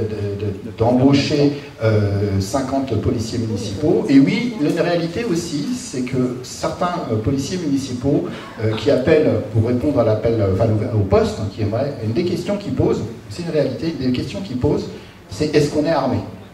d'embaucher euh, cinquante policiers municipaux. Et oui, une réalité aussi, c'est que certains euh, policiers municipaux euh, qui appellent pour répondre à l'appel, enfin, au poste, hein, qui aimerait, une des questions qu'ils posent, c'est une réalité, une des questions qu'ils posent, c'est est-ce qu'on est armé?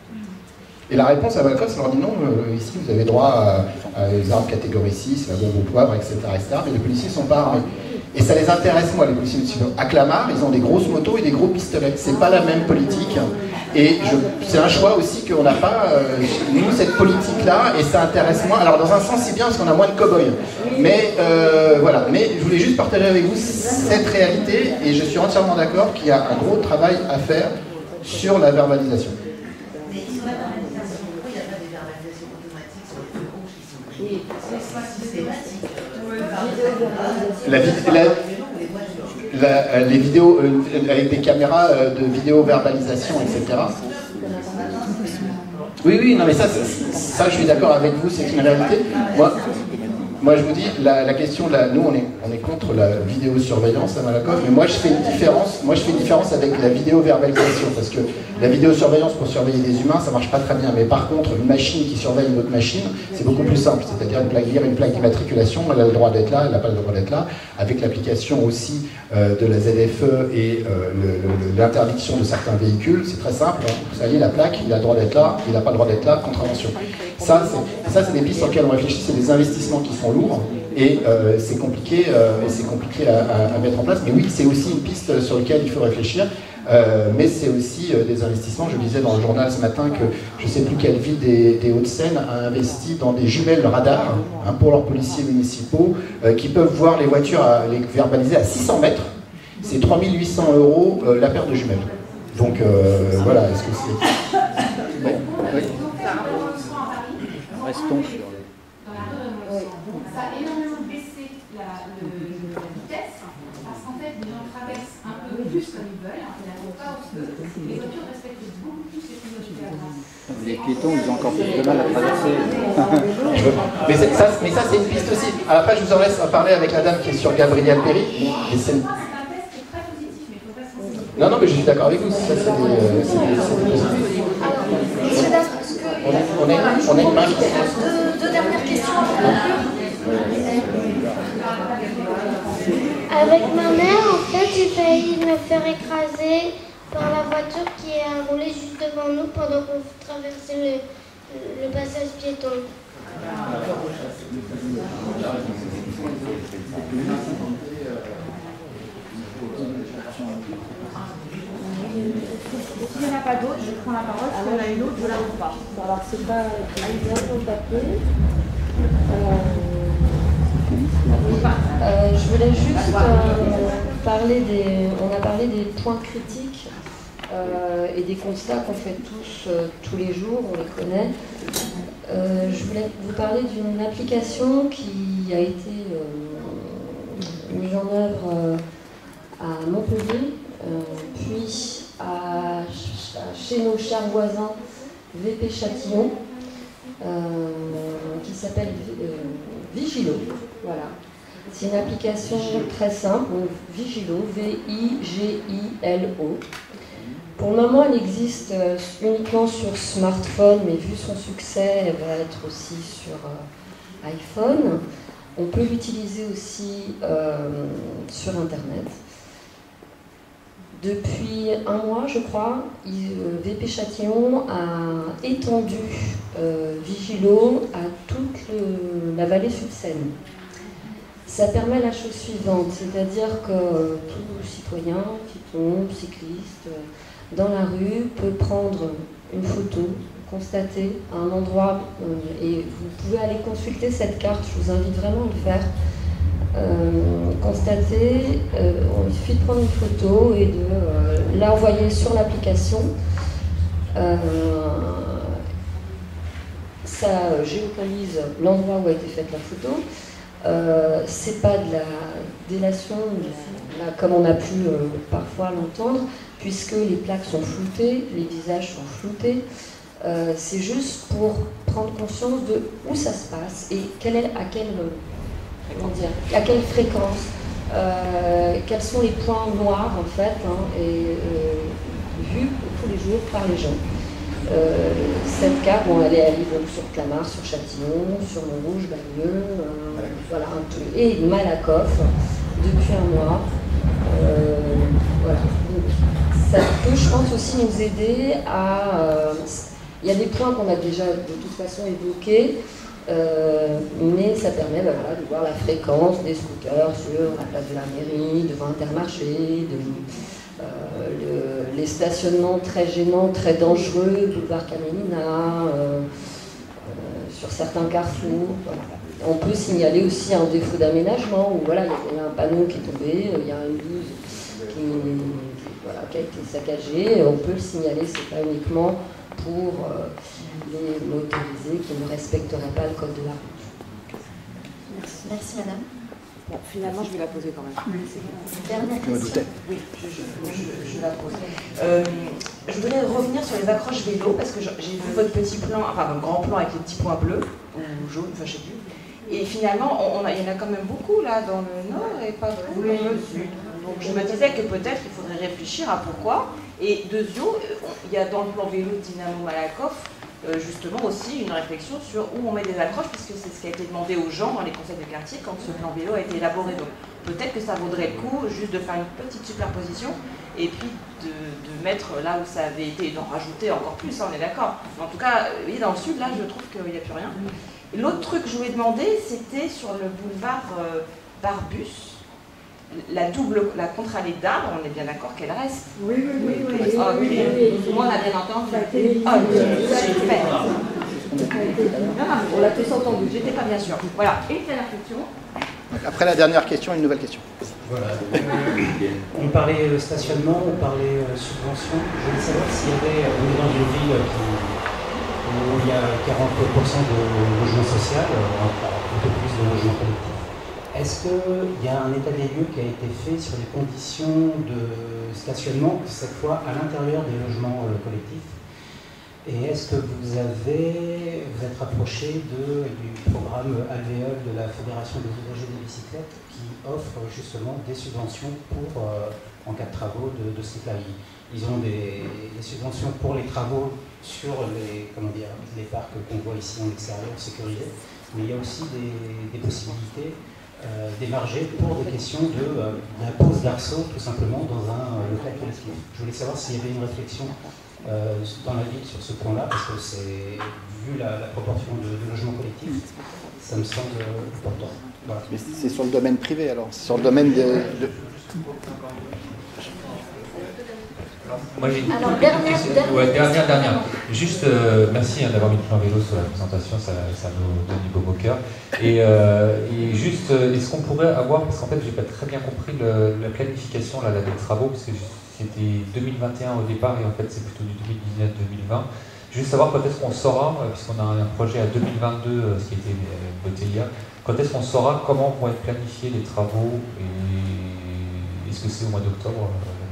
Et la réponse à Malakoff, ça leur dit non, euh, ici vous avez droit à, à les armes catégorie six, la bombe au poivre, et cetera, et cetera, mais les policiers ne sont pas armés. Et ça les intéresse, moi, les policiers municipaux. À Clamart, ils ont des grosses motos et des gros pistolets. C'est pas la même politique. Et c'est un choix aussi qu'on n'a pas, euh, nous, cette politique-là, et ça intéresse moins. Alors, dans un sens, c'est bien parce qu'on a moins de cow-boys. Mais, euh, voilà. Mais je voulais juste partager avec vous cette réalité, et je suis entièrement d'accord qu'il y a un gros travail à faire sur la verbalisation. Mais sur la verbalisation, pourquoi il n'y a pas des verbalisations automatiques sur les feux rouges qui sont pris? C'est systématique. La, la, la, les vidéos euh, avec des caméras euh, de vidéo verbalisation, et cetera. Oui, oui, non mais ça, ça, ça je suis d'accord avec vous, c'est une réalité. Moi, moi je vous dis, la, la question, la, nous on est, on est contre la vidéosurveillance à Malakoff, mais moi je fais une différence, moi je fais une différence avec la vidéo-verbalisation, parce que la vidéosurveillance pour surveiller des humains, ça marche pas très bien, mais par contre, une machine qui surveille une autre machine, c'est beaucoup plus simple, c'est-à-dire une plaque, une plaque d'immatriculation, elle a le droit d'être là, elle n'a pas le droit d'être là, avec l'application aussi euh, de la Z F E et euh, l'interdiction de certains véhicules, c'est très simple, hein. Vous savez, la plaque, il a le droit d'être là, il n'a pas le droit d'être là, contravention. Ça, c'est des pistes sur lesquelles on réfléchit, c'est des investissements qui sont lourds, et euh, c'est compliqué, euh, c'est compliqué à, à, à mettre en place, mais oui, c'est aussi une piste sur laquelle il faut réfléchir. Euh, mais c'est aussi euh, des investissements. Je lisais dans le journal ce matin que je ne sais plus quelle ville des, des Hauts-de-Seine a investi dans des jumelles radar hein, pour leurs policiers municipaux euh, qui peuvent voir les voitures, à, les verbaliser à six cents mètres. C'est trois mille huit cents euros euh, la paire de jumelles. Donc euh, voilà, est-ce que c'est... Bon, oui. Restons sur les... Ça a énormément baissé la, le, la vitesse, parce qu'en fait, les gens traversent un peu plus comme ils veulent, hein, pas au feu. Les voitures respectent beaucoup plus les priorités à grâce. Les piétons, ils ont encore plus de mal à traverser. mais, ça, mais ça, c'est une piste aussi. Après, je vous en laisse parler avec la dame qui est sur Gabriel Péry. Et c'est... Non, non, mais je suis d'accord avec vous. Ça, c'est des, euh, c'est des, c'est des positifs. On est, on est, on est une main. Deux, deux dernières questions avant de conclure. Avec ma mère, en fait, j'ai failli me faire écraser par la voiture qui a roulé juste devant nous pendant qu'on traversait le, le passage piéton. S'il n'y en a pas d'autres, je prends la parole. Si il y en a une autre, je la trouve pas. Alors, c'est pas bien sur le papier. Euh, je voulais juste euh, parler des... On a parlé des points critiques euh, et des constats qu'on fait tous, euh, tous les jours, on les connaît. Euh, je voulais vous parler d'une application qui a été euh, mise en œuvre euh, à Montpellier, euh, puis à, à, chez nos chers voisins V P Châtillon, euh, qui s'appelle euh, Vigilo. Voilà. C'est une application très simple, Vigilo, V I G I L O. Pour le moment, elle existe uniquement sur smartphone, mais vu son succès, elle va être aussi sur euh, iPhone. On peut l'utiliser aussi euh, sur Internet. Depuis un mois, je crois, V P Châtillon a étendu euh, Vigilo à toute le, la vallée sud Seine. Ça permet la chose suivante, c'est-à-dire que tout citoyen, piéton, cycliste, dans la rue, peut prendre une photo, constater un endroit, euh, et vous pouvez aller consulter cette carte, je vous invite vraiment à le faire. Euh, constater, euh, il suffit de prendre une photo et de euh, l'envoyer sur l'application. Euh, ça géolocalise l'endroit où a été faite la photo. Euh, c'est pas de la délation, là, comme on a pu euh, parfois l'entendre, puisque les plaques sont floutées, les visages sont floutés. Euh, c'est juste pour prendre conscience de où ça se passe et quelle est, à quelle comment dire, à quelle fréquence, euh, quels sont les points noirs en fait, hein, et euh, vus tous les jours par les gens. Euh, cette carte, bon, elle est à Livron sur Clamart, sur Châtillon, sur Montrouge, Bagneux, euh, voilà, un peu, et Malakoff depuis un mois. Euh, voilà. Donc, ça peut, je pense, aussi nous aider à. Euh, il y a des points qu'on a déjà de toute façon évoqués. Euh, mais ça permet ben, voilà, de voir la fréquence des scooters sur la place de la mairie, devant Intermarché, de, euh, le, les stationnements très gênants, très dangereux, boulevard Caménina, euh, euh, sur certains carrefours. Voilà. On peut signaler aussi un défaut d'aménagement, où voilà, il y a un panneau qui est tombé, il y a une douze qui, qui, voilà, qui a été saccagée, on peut le signaler, c'est pas uniquement pour euh, les motorisés qui ne respecteraient pas le code de la route. Merci, Merci madame. Bon, finalement, je vais la poser quand même. Dernière question. Oui, je, je, je, je la pose. Euh, je voudrais revenir sur les accroches vélo, parce que j'ai vu votre petit plan, enfin votre grand plan avec les petits points bleus, ou jaunes, enfin je sais plus. Et finalement, on, on a, il y en a quand même beaucoup là dans le nord et pas beaucoup dans le sud. Donc je me disais que peut-être il faudrait réfléchir à pourquoi. Et deuxièmement, il y a dans le plan vélo Dynamo Malakoff, euh, justement aussi une réflexion sur où on met des accroches, puisque c'est ce qui a été demandé aux gens dans les conseils de quartier quand ce plan vélo a été élaboré. Donc peut-être que ça vaudrait le coup juste de faire une petite superposition et puis de, de mettre là où ça avait été, et d'en rajouter encore plus, hein, on est d'accord. En tout cas, oui, dans le sud, là, je trouve qu'il n'y a plus rien. L'autre truc que je voulais demander, c'était sur le boulevard euh, Barbus. La double, la contre-allée d'arbres, on est bien d'accord qu'elle reste. Oui, oui, oui. oui, oui, oh, oui, oui, oui. Moi, on a bien entendu. Ah, super. On l'a tous entendu, j'étais pas bien sûre. Voilà, et une dernière question. Après la dernière question, une nouvelle question. Voilà. On parlait euh, stationnement, on parlait euh, subvention. Je voulais savoir s'il y avait, on est dans une ville qui, où il y a quarante pour cent de logement social, un peu plus de logement collectif. Est-ce qu'il y a un état des lieux qui a été fait sur les conditions de stationnement, cette fois à l'intérieur des logements euh, collectifs, Et est-ce que vous avez, vous êtes rapproché de, du programme Alvéole de la Fédération des usagers des bicyclettes qui offre justement des subventions pour, euh, en cas de travaux de, de ce type-là. Ils, ils ont des, des subventions pour les travaux sur les, comment dire, les parcs qu'on voit ici en extérieur sécurisés, mais il y a aussi des, des possibilités euh, d'émarger pour des questions de, euh, de la pose d'arceaux tout simplement dans un euh, local collectif. Je voulais savoir s'il y avait une réflexion Euh, dans la ville sur ce point-là, parce que c'est, vu la, la proportion de, de logements collectifs, ça me semble important. Voilà. Mais c'est sur le domaine privé alors, c'est sur le domaine de... de... Moi j'ai une Alors, petite dernière, question. dernière, Ouais, dernière, dernière. Juste, euh, merci hein, d'avoir mis le plan vélo sur la présentation, ça, ça nous donne du baume au cœur. Et, euh, et juste, est-ce qu'on pourrait avoir, parce qu'en fait, j'ai pas très bien compris le, la planification là, là, des travaux, parce que c'était deux mille vingt et un au départ, et en fait, c'est plutôt du deux mille dix-neuf deux mille vingt. Juste savoir quand est-ce qu'on saura, puisqu'on a un projet à deux mille vingt-deux, ce qui a été voté hier, quand est-ce qu'on saura comment vont être planifiés les travaux, et est-ce que c'est au mois d'octobre?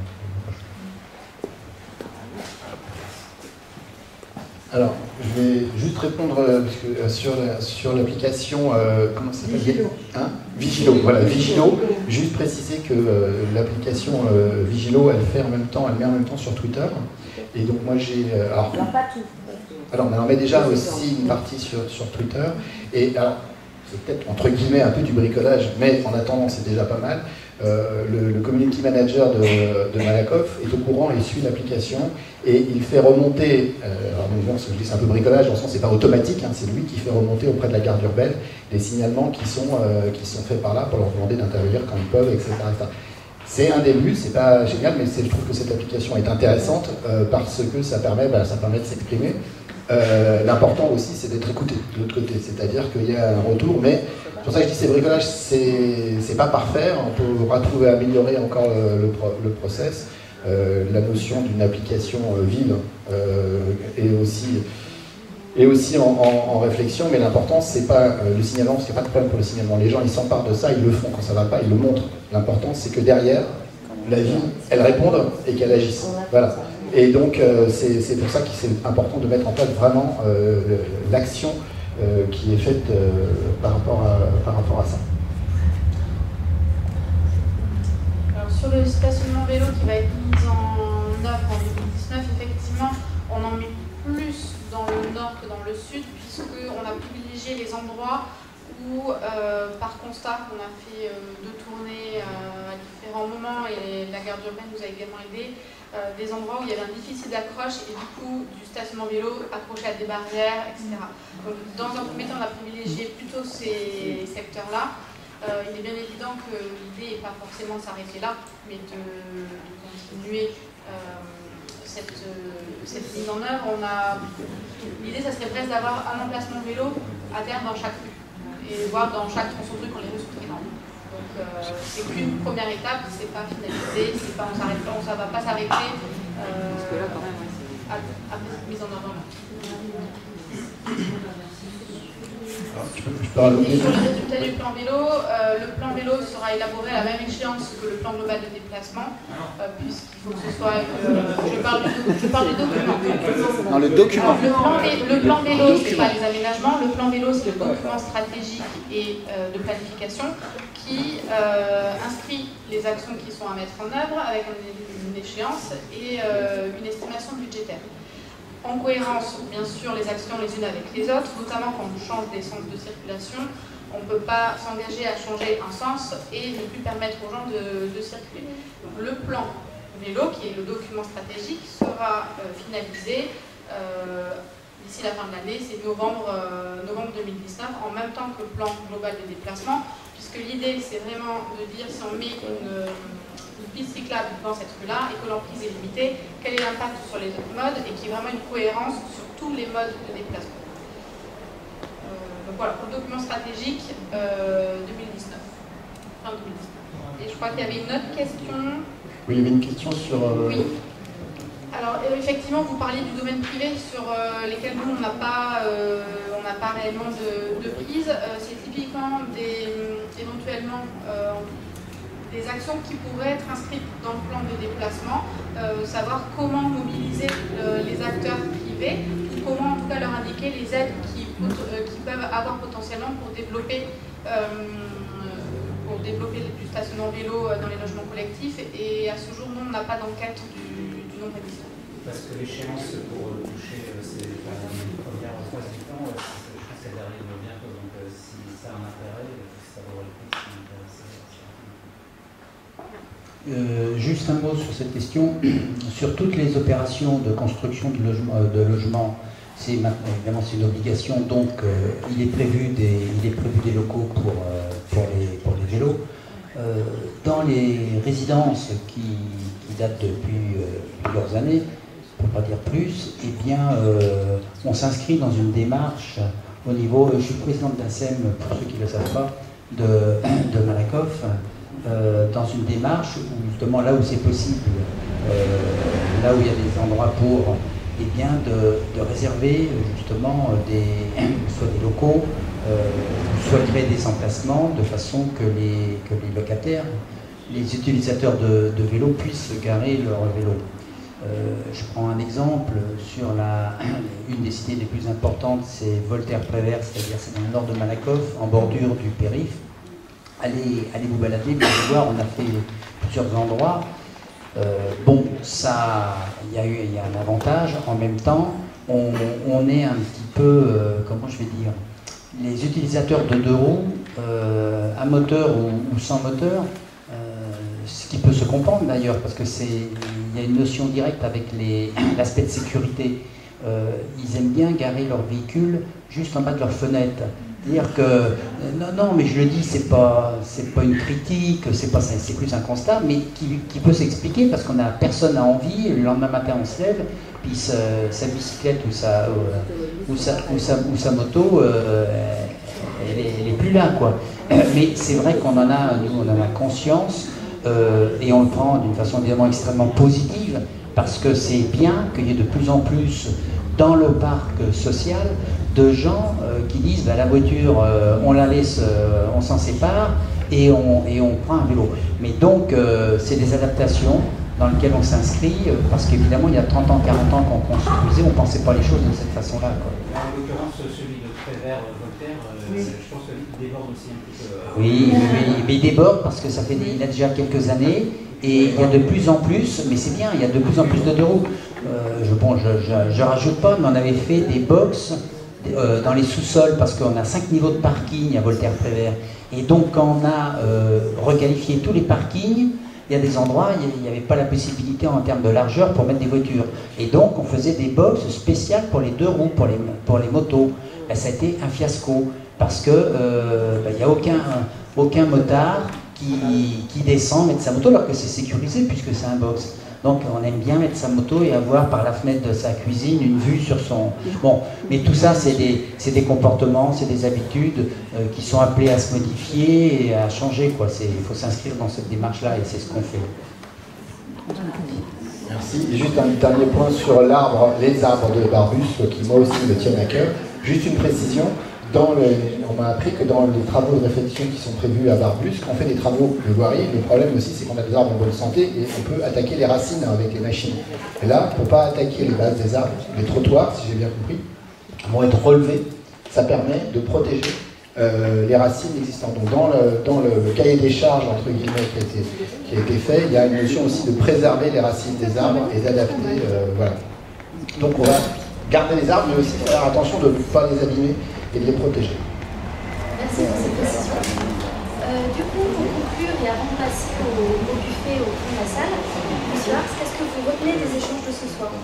Alors, je vais juste répondre euh, parce que, euh, sur, la, sur l'application, euh, comment ça s'appelle Vigilo. Hein Vigilo, voilà, Vigilo. Juste préciser que euh, l'application euh, Vigilo, elle fait en même temps, elle met en même temps sur Twitter. Et donc moi j'ai... Euh, alors, Alors pas tout. alors on en met déjà aussi une partie sur, sur Twitter. Et alors, c'est peut-être entre guillemets un peu du bricolage, mais en attendant c'est déjà pas mal. Euh, le, le community manager de, de Malakoff est au courant, il suit l'application et il fait remonter, euh, alors bon, je dis c'est un peu bricolage, dans le sens c'est pas automatique, hein, c'est lui qui fait remonter auprès de la garde urbaine les signalements qui sont, euh, qui sont faits par là pour leur demander d'intervenir quand ils peuvent, et cetera et cetera. C'est un début, c'est pas génial, mais je trouve que cette application est intéressante euh, parce que ça permet, bah, ça permet de s'exprimer. Euh, L'important aussi, c'est d'être écouté de l'autre côté, c'est-à-dire qu'il y a un retour, mais c'est pour ça que je dis c'est bricolage, c'est pas parfait, on peut retrouver, améliorer encore le, le, le process. Euh, la notion d'une application euh, vive euh, est aussi, est aussi en, en, en réflexion, mais l'important c'est pas euh, le signalement, parce qu'il n'y a pas de problème pour le signalement. Les gens ils s'emparent de ça, ils le font quand ça va pas, ils le montrent. L'important c'est que derrière, la ville, elle réponde et qu'elle agisse. Voilà. Et donc euh, c'est pour ça que c'est important de mettre en place vraiment euh, l'action euh, qui est faite euh, par, rapport à, par rapport à ça. Alors, sur le stationnement vélo qui va être mis en œuvre en deux mille dix-neuf, effectivement, on en met plus dans le nord que dans le sud, puisqu'on a privilégié les endroits où, euh, par constat, on a fait euh, deux tournées euh, à différents moments et la garde urbaine nous a également aidé, euh, des endroits où il y avait un déficit d'accroche et du coup du stationnement vélo accroché à des barrières, et cetera. Donc, dans un premier temps, on a privilégié plutôt ces secteurs-là. Euh, il est bien évident que l'idée n'est pas forcément de s'arrêter là, mais de, de continuer euh, cette, cette mise en œuvre. L'idée, ça serait presque d'avoir un emplacement vélo à terme dans chaque rue, et voir dans chaque tronçon de rue quand les rues sont très grandes. Donc euh, c'est qu'une première étape, c'est pas finalisé, c'est pas, on s'arrête pas, on ne va pas s'arrêter euh, Parce que là, quand même, ouais, à, à cette mise en œuvre. Je peux, je peux rajouter... Et sur les résultats du plan vélo, euh, le plan vélo sera élaboré à la même échéance que le plan global de déplacement, euh, puisqu'il faut que ce soit... Euh, je, parle du, je parle du document. Dans le document. Le plan, le plan vélo, ce n'est pas les aménagements, le plan vélo, c'est le document stratégique et euh, de planification qui euh, inscrit les actions qui sont à mettre en œuvre avec une, une échéance et euh, une estimation budgétaire. En cohérence, bien sûr, les actions les unes avec les autres, notamment quand on change des sens de circulation, on ne peut pas s'engager à changer un sens et ne plus permettre aux gens de, de circuler. Donc, le plan vélo, qui est le document stratégique, sera euh, finalisé euh, d'ici la fin de l'année, c'est novembre, euh, novembre deux mille dix-neuf, en même temps que le plan global de déplacement, puisque l'idée, c'est vraiment de dire si on met une... une piste cyclable dans cette rue-là et que l'emprise est limitée, quel est l'impact sur les autres modes et qu'il y ait vraiment une cohérence sur tous les modes de déplacement. Euh, donc voilà, pour le document stratégique euh, deux mille dix-neuf, fin deux mille dix-neuf. Et je crois qu'il y avait une autre question. Oui, il y avait une question sur... Euh... Oui. Alors euh, effectivement, vous parliez du domaine privé sur euh, lesquels nous, on n'a pas, euh, on n'a pas réellement de, de prise. Euh, C'est typiquement des, éventuellement... Euh, des actions qui pourraient être inscrites dans le plan de déplacement, euh, savoir comment mobiliser euh, les acteurs privés développer, ou comment en tout cas leur indiquer les aides qui, euh, qui peuvent avoir potentiellement pour développer, euh, pour développer du stationnement vélo dans les logements collectifs. Et à ce jour, nous, on n'a pas d'enquête du, du nombre existant. Parce que l'échéance pour toucher ces premières phase du temps, je pense qu'elle arrive bientôt. Donc si ça a un intérêt, ça vaut le coup de s'y intéresser. Euh, juste un mot sur cette question. Sur toutes les opérations de construction de logements, de logement, c'est évidemment c'est une obligation, donc euh, il, est prévu des, il est prévu des locaux pour, euh, pour, les, pour les vélos. Euh, dans les résidences qui, qui datent depuis euh, plusieurs années, pour ne pas dire plus, eh bien, euh, on s'inscrit dans une démarche au niveau, je suis président de l'A C E M, pour ceux qui ne le savent pas, de, de Malakoff, Euh, dans une démarche où justement là où c'est possible, euh, là où il y a des endroits pour, eh bien de, de réserver justement des, soit des locaux, euh, soit créer des emplacements de façon que les, que les locataires, les utilisateurs de, de vélos puissent garer leur vélo. Euh, je prends un exemple sur la, une des cités les plus importantes, c'est Voltaire-Prévert, c'est-à-dire c'est dans le nord de Malakoff, en bordure du périph'. Allez, allez vous balader, vous allez voir, on a fait plusieurs endroits. Euh, bon, ça, il y a eu il y a un avantage. En même temps, on, on est un petit peu, euh, comment je vais dire, les utilisateurs de deux roues, euh, à moteur ou, ou sans moteur, euh, ce qui peut se comprendre d'ailleurs, parce que c'est, il y a une notion directe avec l'aspect de sécurité. Euh, ils aiment bien garer leur véhicule juste en bas de leur fenêtre. C'est-à-dire que, non, non, mais je le dis, c'est pas, c'est pas une critique, c'est pas, c'est plus un constat, mais qui, qui peut s'expliquer parce qu'on a personne n'a envie, le lendemain matin on se lève, puis sa, sa bicyclette ou sa, euh, ou sa, ou sa, ou sa moto, euh, elle, est, elle est plus là, quoi. Mais c'est vrai qu'on en a, nous, on en a conscience, euh, et on le prend d'une façon évidemment extrêmement positive, parce que c'est bien qu'il y ait de plus en plus dans le parc social de gens euh, qui disent bah, la voiture, euh, on la laisse, euh, on s'en sépare et on, et on prend un vélo. Mais donc, euh, c'est des adaptations dans lesquelles on s'inscrit, euh, parce qu'évidemment, il y a trente ans, quarante ans qu'on construisait, on ne pensait pas les choses de cette façon-là. En l'occurrence, celui de Prévert-Voltaire, euh, oui. Je pense qu'il déborde aussi un petit peu. Euh... Oui, oui, oui, mais il déborde parce que ça fait des, il a déjà quelques années, et il y a de plus en plus, mais c'est bien, il y a de plus en plus de deux roues. Euh, je, bon, je ne rajoute pas, mais on avait fait des box euh, dans les sous-sols parce qu'on a cinq niveaux de parking à Voltaire-Prévert. Et donc, quand on a euh, requalifié tous les parkings, il y a des endroits où il n'y avait pas la possibilité en termes de largeur pour mettre des voitures. Et donc, on faisait des box spéciales pour les deux roues, pour les, pour les motos. Ben, ça a été un fiasco parce qu'il euh, ben, n'y a aucun, aucun motard qui, qui descend mettre sa moto alors que c'est sécurisé puisque c'est un box. Donc on aime bien mettre sa moto et avoir par la fenêtre de sa cuisine une vue sur son... Bon, mais tout ça c'est des, c'est des comportements, c'est des habitudes euh, qui sont appelées à se modifier et à changer, quoi. Il faut s'inscrire dans cette démarche-là et c'est ce qu'on fait. Merci. Et juste un dernier point sur l'arbre, les arbres de Barbus, qui moi aussi me tiennent à cœur. Juste une précision. Dans le, on m'a appris que dans les travaux de réfection qui sont prévus à Barbus, quand on fait des travaux de voirie, le problème aussi c'est qu'on a des arbres en bonne santé et on peut attaquer les racines avec les machines. Et là, pour ne pas attaquer les bases des arbres, les trottoirs, si j'ai bien compris, vont être relevés. Ça permet de protéger euh, les racines existantes. Donc dans, le, dans le, le cahier des charges, entre guillemets, qui a, été, qui a été fait, il y a une notion aussi de préserver les racines des arbres et d'adapter. Euh, voilà. Donc on va garder les arbres, mais aussi faire attention de ne pas les abîmer et de les protéger. Merci pour cette précision. Euh, du coup, pour conclure et avant de passer au, au buffet au fond de la salle, monsieur Ars, qu'est-ce que vous retenez des échanges de ce soir?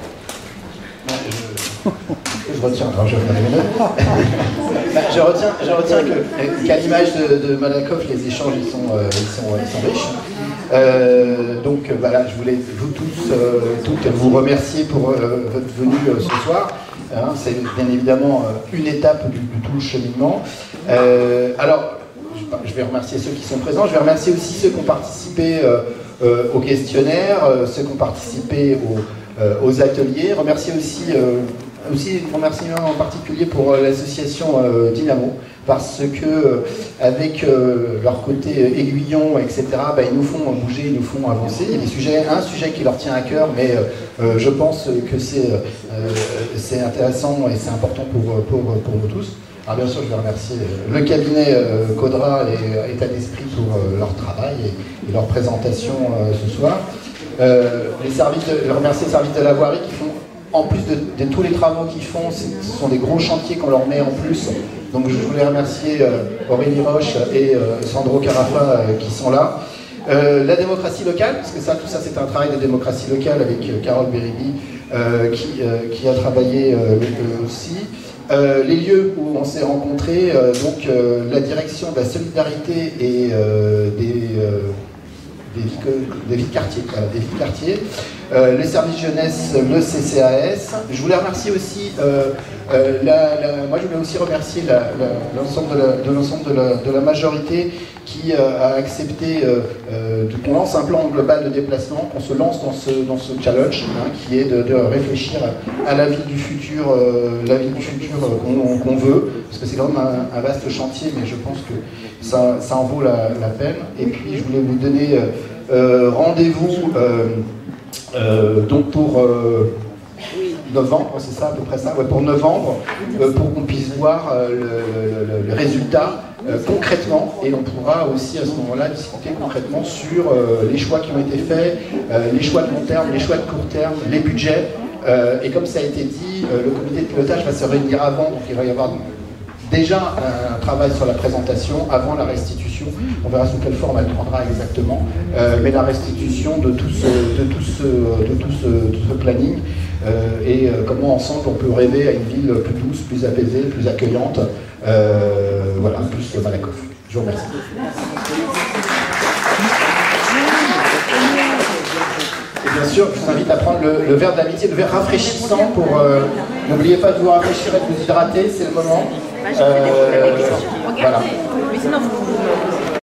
Je, je retiens, alors je vais mes notes. je retiens, je retiens que, qu'à l'image de, de Malakoff, les échanges ils sont, euh, ils sont, ils sont riches. Euh, donc voilà, je voulais vous tous, euh, toutes vous remercier pour euh, votre venue euh, ce soir. Hein, c'est bien évidemment euh, une étape du, du tout le cheminement. Euh, alors, je, je vais remercier ceux qui sont présents. Je vais remercier aussi ceux qui ont participé euh, euh, au questionnaire, euh, ceux qui ont participé au, euh, aux ateliers. Remercier aussi, euh, aussi un remerciement en particulier pour euh, l'association euh, Dynamo, parce que euh, avec euh, leur côté aiguillon, et cetera, bah, ils nous font bouger, ils nous font avancer. Il y a des sujets, un sujet qui leur tient à cœur, mais euh, je pense que c'est euh, c'est intéressant et c'est important pour, pour, pour nous tous. Alors bien sûr, je vais remercier le cabinet euh, Caudra et État d'Esprit pour euh, leur travail et, et leur présentation euh, ce soir. Euh, les services de, je remercie les services de la voirie qui font, en plus de, de tous les travaux qu'ils font, ce sont des gros chantiers qu'on leur met en plus. Donc je voulais remercier euh, Aurélie Roche et euh, Sandro Carafa euh, qui sont là. Euh, la démocratie locale, parce que ça, tout ça c'est un travail de démocratie locale avec euh, Carole Beribi euh, qui, euh, qui a travaillé euh, aussi. Euh, les lieux où on s'est rencontrés, euh, donc euh, la direction de la solidarité et euh, des, euh, des, vies, des vies de quartier, voilà, des vies de quartier. Euh, les services jeunesse, le C C A S. Je voulais remercier aussi, euh, euh, la, la, moi je voulais aussi remercier l'ensemble de, de, de, la, de la majorité qui euh, a accepté euh, euh, qu'on lance un plan global de déplacement, qu'on se lance dans ce, dans ce challenge, hein, qui est de, de réfléchir à, à la ville du futur, euh, la ville du futur euh, qu'on qu'on veut, parce que c'est quand même un, un vaste chantier, mais je pense que ça, ça en vaut la, la peine. Et puis je voulais vous donner euh, rendez-vous euh, euh, donc pour euh, novembre, c'est ça à peu près ça, ouais, pour novembre, euh, pour qu'on puisse voir euh, le, le, le résultat euh, concrètement, et on pourra aussi à ce moment-là discuter concrètement sur euh, les choix qui ont été faits, euh, les choix de long terme, les choix de court terme, les budgets, euh, et comme ça a été dit, euh, le comité de pilotage va se réunir avant, donc il va y avoir déjà un travail sur la présentation avant la restitution. On verra sous quelle forme elle prendra exactement, euh, mais la restitution de tout ce, de tout ce, de tout ce, tout ce planning euh, et euh, comment ensemble on peut rêver à une ville plus douce, plus apaisée, plus accueillante, euh, voilà, plus que Malakoff. Je vous remercie. Et bien sûr, je vous invite à prendre le, le verre d'amitié, le verre rafraîchissant pour... Euh, n'oubliez pas de vous rafraîchir et de vous hydrater, c'est le moment. Euh, voilà. Mais sinon, vous, vous,